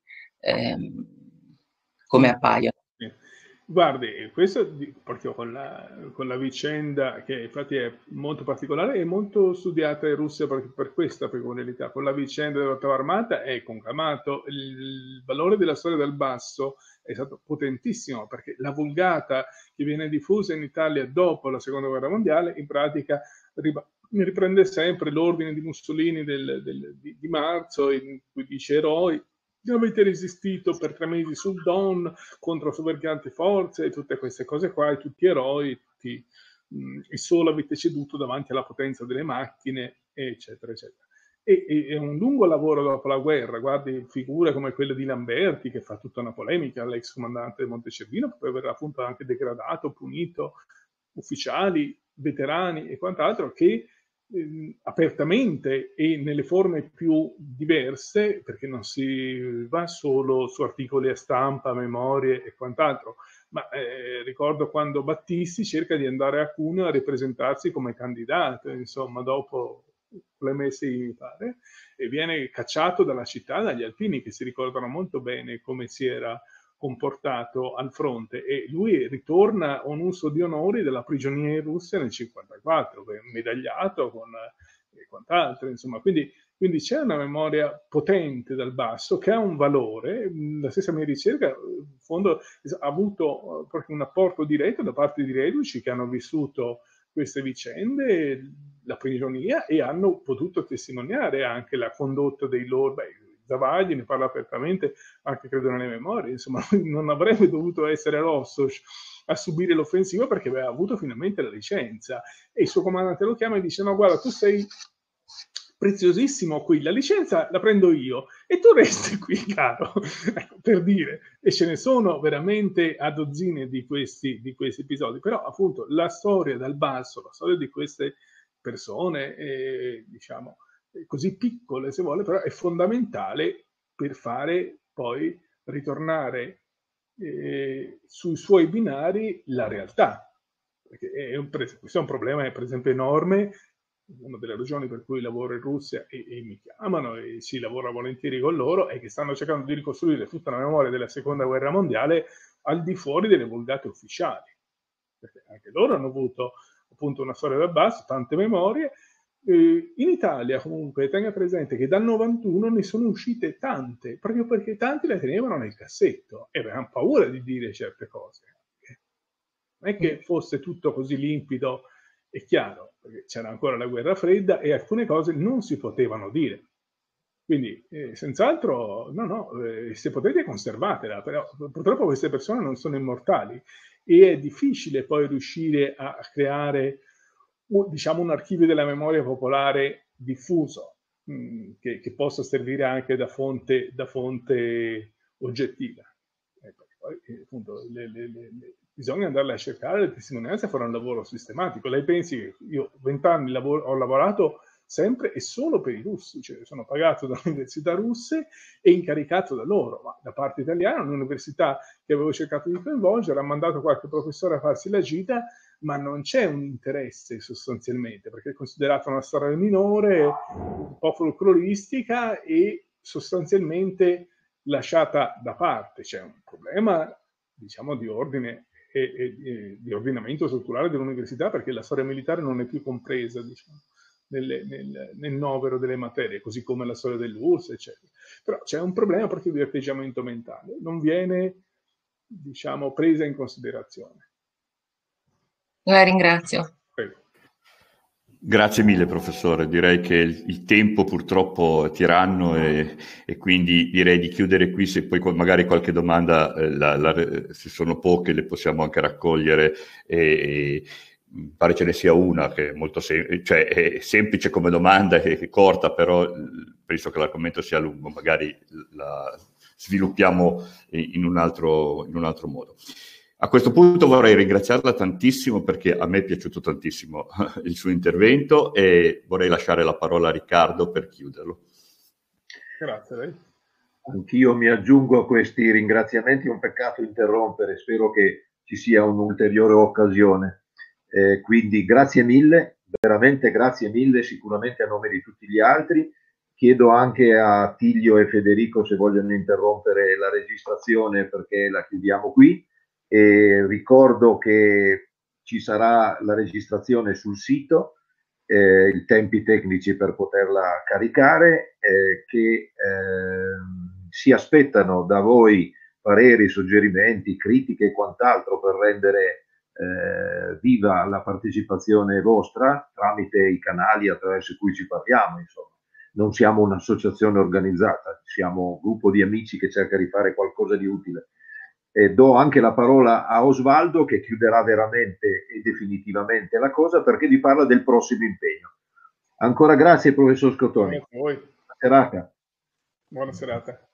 come appaiono. Guardi, questo proprio con la vicenda che infatti è molto particolare e molto studiata in Russia per questa peculiarità, con la vicenda dell'ottava armata è conclamato, il valore della storia del basso è stato potentissimo, perché la vulgata che viene diffusa in Italia dopo la seconda guerra mondiale in pratica riprende sempre l'ordine di Mussolini di marzo, in cui dice: eroi, avete resistito per 3 mesi sul Don contro soverchianti forze e tutte queste cose qua, e tutti eroi, e solo avete ceduto davanti alla potenza delle macchine, eccetera, eccetera. E è un lungo lavoro dopo la guerra, guardi figure come quella di Lamberti, che fa tutta una polemica, l'ex comandante di Montecervino, poi verrà appunto anche degradato, punito, ufficiali, veterani e quant'altro, che apertamente e nelle forme più diverse, perché non si va solo su articoli a stampa, memorie e quant'altro, ma ricordo quando Battisti cerca di andare a Cuneo a ripresentarsi come candidato, insomma, dopo le messe, mi pare, e viene cacciato dalla città dagli alpini, che si ricordano molto bene come si era comportato al fronte, e lui ritorna a un uso di onori della prigionia in Russia nel 1954, medagliato con e quant'altro, insomma, quindi c'è una memoria potente dal basso che ha un valore. La stessa mia ricerca in fondo ha avuto proprio un apporto diretto da parte di reduci che hanno vissuto queste vicende, la prigionia, e hanno potuto testimoniare anche la condotta dei loro. Zavagli ne parla apertamente, anche credo nelle memorie, insomma, non avrebbe dovuto essere Rossos a subire l'offensiva perché aveva avuto finalmente la licenza, e il suo comandante lo chiama e dice: no, guarda, tu sei preziosissimo qui, la licenza la prendo io e tu resti qui, caro. Per dire, e ce ne sono veramente a dozzine di questi episodi, però appunto la storia dal basso, la storia di queste persone, diciamo così piccole se vuole, però è fondamentale per fare poi ritornare sui suoi binari la realtà, perché questo è un problema per esempio enorme. Una delle ragioni per cui lavoro in Russia e mi chiamano e si lavora volentieri con loro è che stanno cercando di ricostruire tutta la memoria della seconda guerra mondiale al di fuori delle vulgate ufficiali, perché anche loro hanno avuto appunto una storia da basso, tante memorie. In Italia comunque tenga presente che dal 91 ne sono uscite tante, proprio perché tanti le tenevano nel cassetto e avevano paura di dire certe cose. Non è che fosse tutto così limpido e chiaro, perché c'era ancora la guerra fredda e alcune cose non si potevano dire. Quindi senz'altro se potete conservatela, però purtroppo queste persone non sono immortali e è difficile poi riuscire a creare diciamo un archivio della memoria popolare diffuso, che possa servire anche da fonte oggettiva. Poi, appunto, bisogna andarle a cercare le testimonianze e fare un lavoro sistematico. Lei pensi che io 20 anni ho lavorato sempre e solo per i russi, cioè sono pagato dalle università russe e incaricato da loro, ma da parte italiana un'università che avevo cercato di coinvolgere ha mandato qualche professore a farsi la gita, ma non c'è un interesse sostanzialmente, perché è considerata una storia minore, un po' folcloristica e sostanzialmente lasciata da parte. C'è un problema, diciamo, di ordine e di ordinamento strutturale dell'università, perché la storia militare non è più compresa, diciamo, nel novero delle materie, così come la storia dell'URSS, eccetera. Però c'è un problema proprio di atteggiamento mentale, non viene, diciamo, presa in considerazione. La ringrazio. Prego. Grazie mille professore, direi che il tempo purtroppo è tiranno e quindi direi di chiudere qui, se poi magari qualche domanda, se sono poche, le possiamo anche raccogliere e pare ce ne sia una che è molto cioè è semplice come domanda e corta, però penso che l'argomento sia lungo, magari la sviluppiamo in un altro modo. A questo punto vorrei ringraziarla tantissimo perché a me è piaciuto tantissimo il suo intervento e vorrei lasciare la parola a Riccardo per chiuderlo. Grazie a lei. Anch'io mi aggiungo a questi ringraziamenti, è un peccato interrompere, spero che ci sia un'ulteriore occasione. Quindi grazie mille, veramente grazie mille, sicuramente a nome di tutti gli altri. Chiedo anche a Tiglio e Federico se vogliono interrompere la registrazione perché la chiudiamo qui. E ricordo che ci sarà la registrazione sul sito, i tempi tecnici per poterla caricare, che si aspettano da voi pareri, suggerimenti, critiche e quant'altro per rendere viva la partecipazione vostra tramite i canali attraverso cui ci parliamo, insomma. Non siamo un'associazione organizzata, siamo un gruppo di amici che cerca di fare qualcosa di utile. Do anche la parola a Osvaldo che chiuderà veramente e definitivamente la cosa perché vi parla del prossimo impegno. Ancora grazie professor Scottoni. Buona a voi. Buona serata. Buona serata.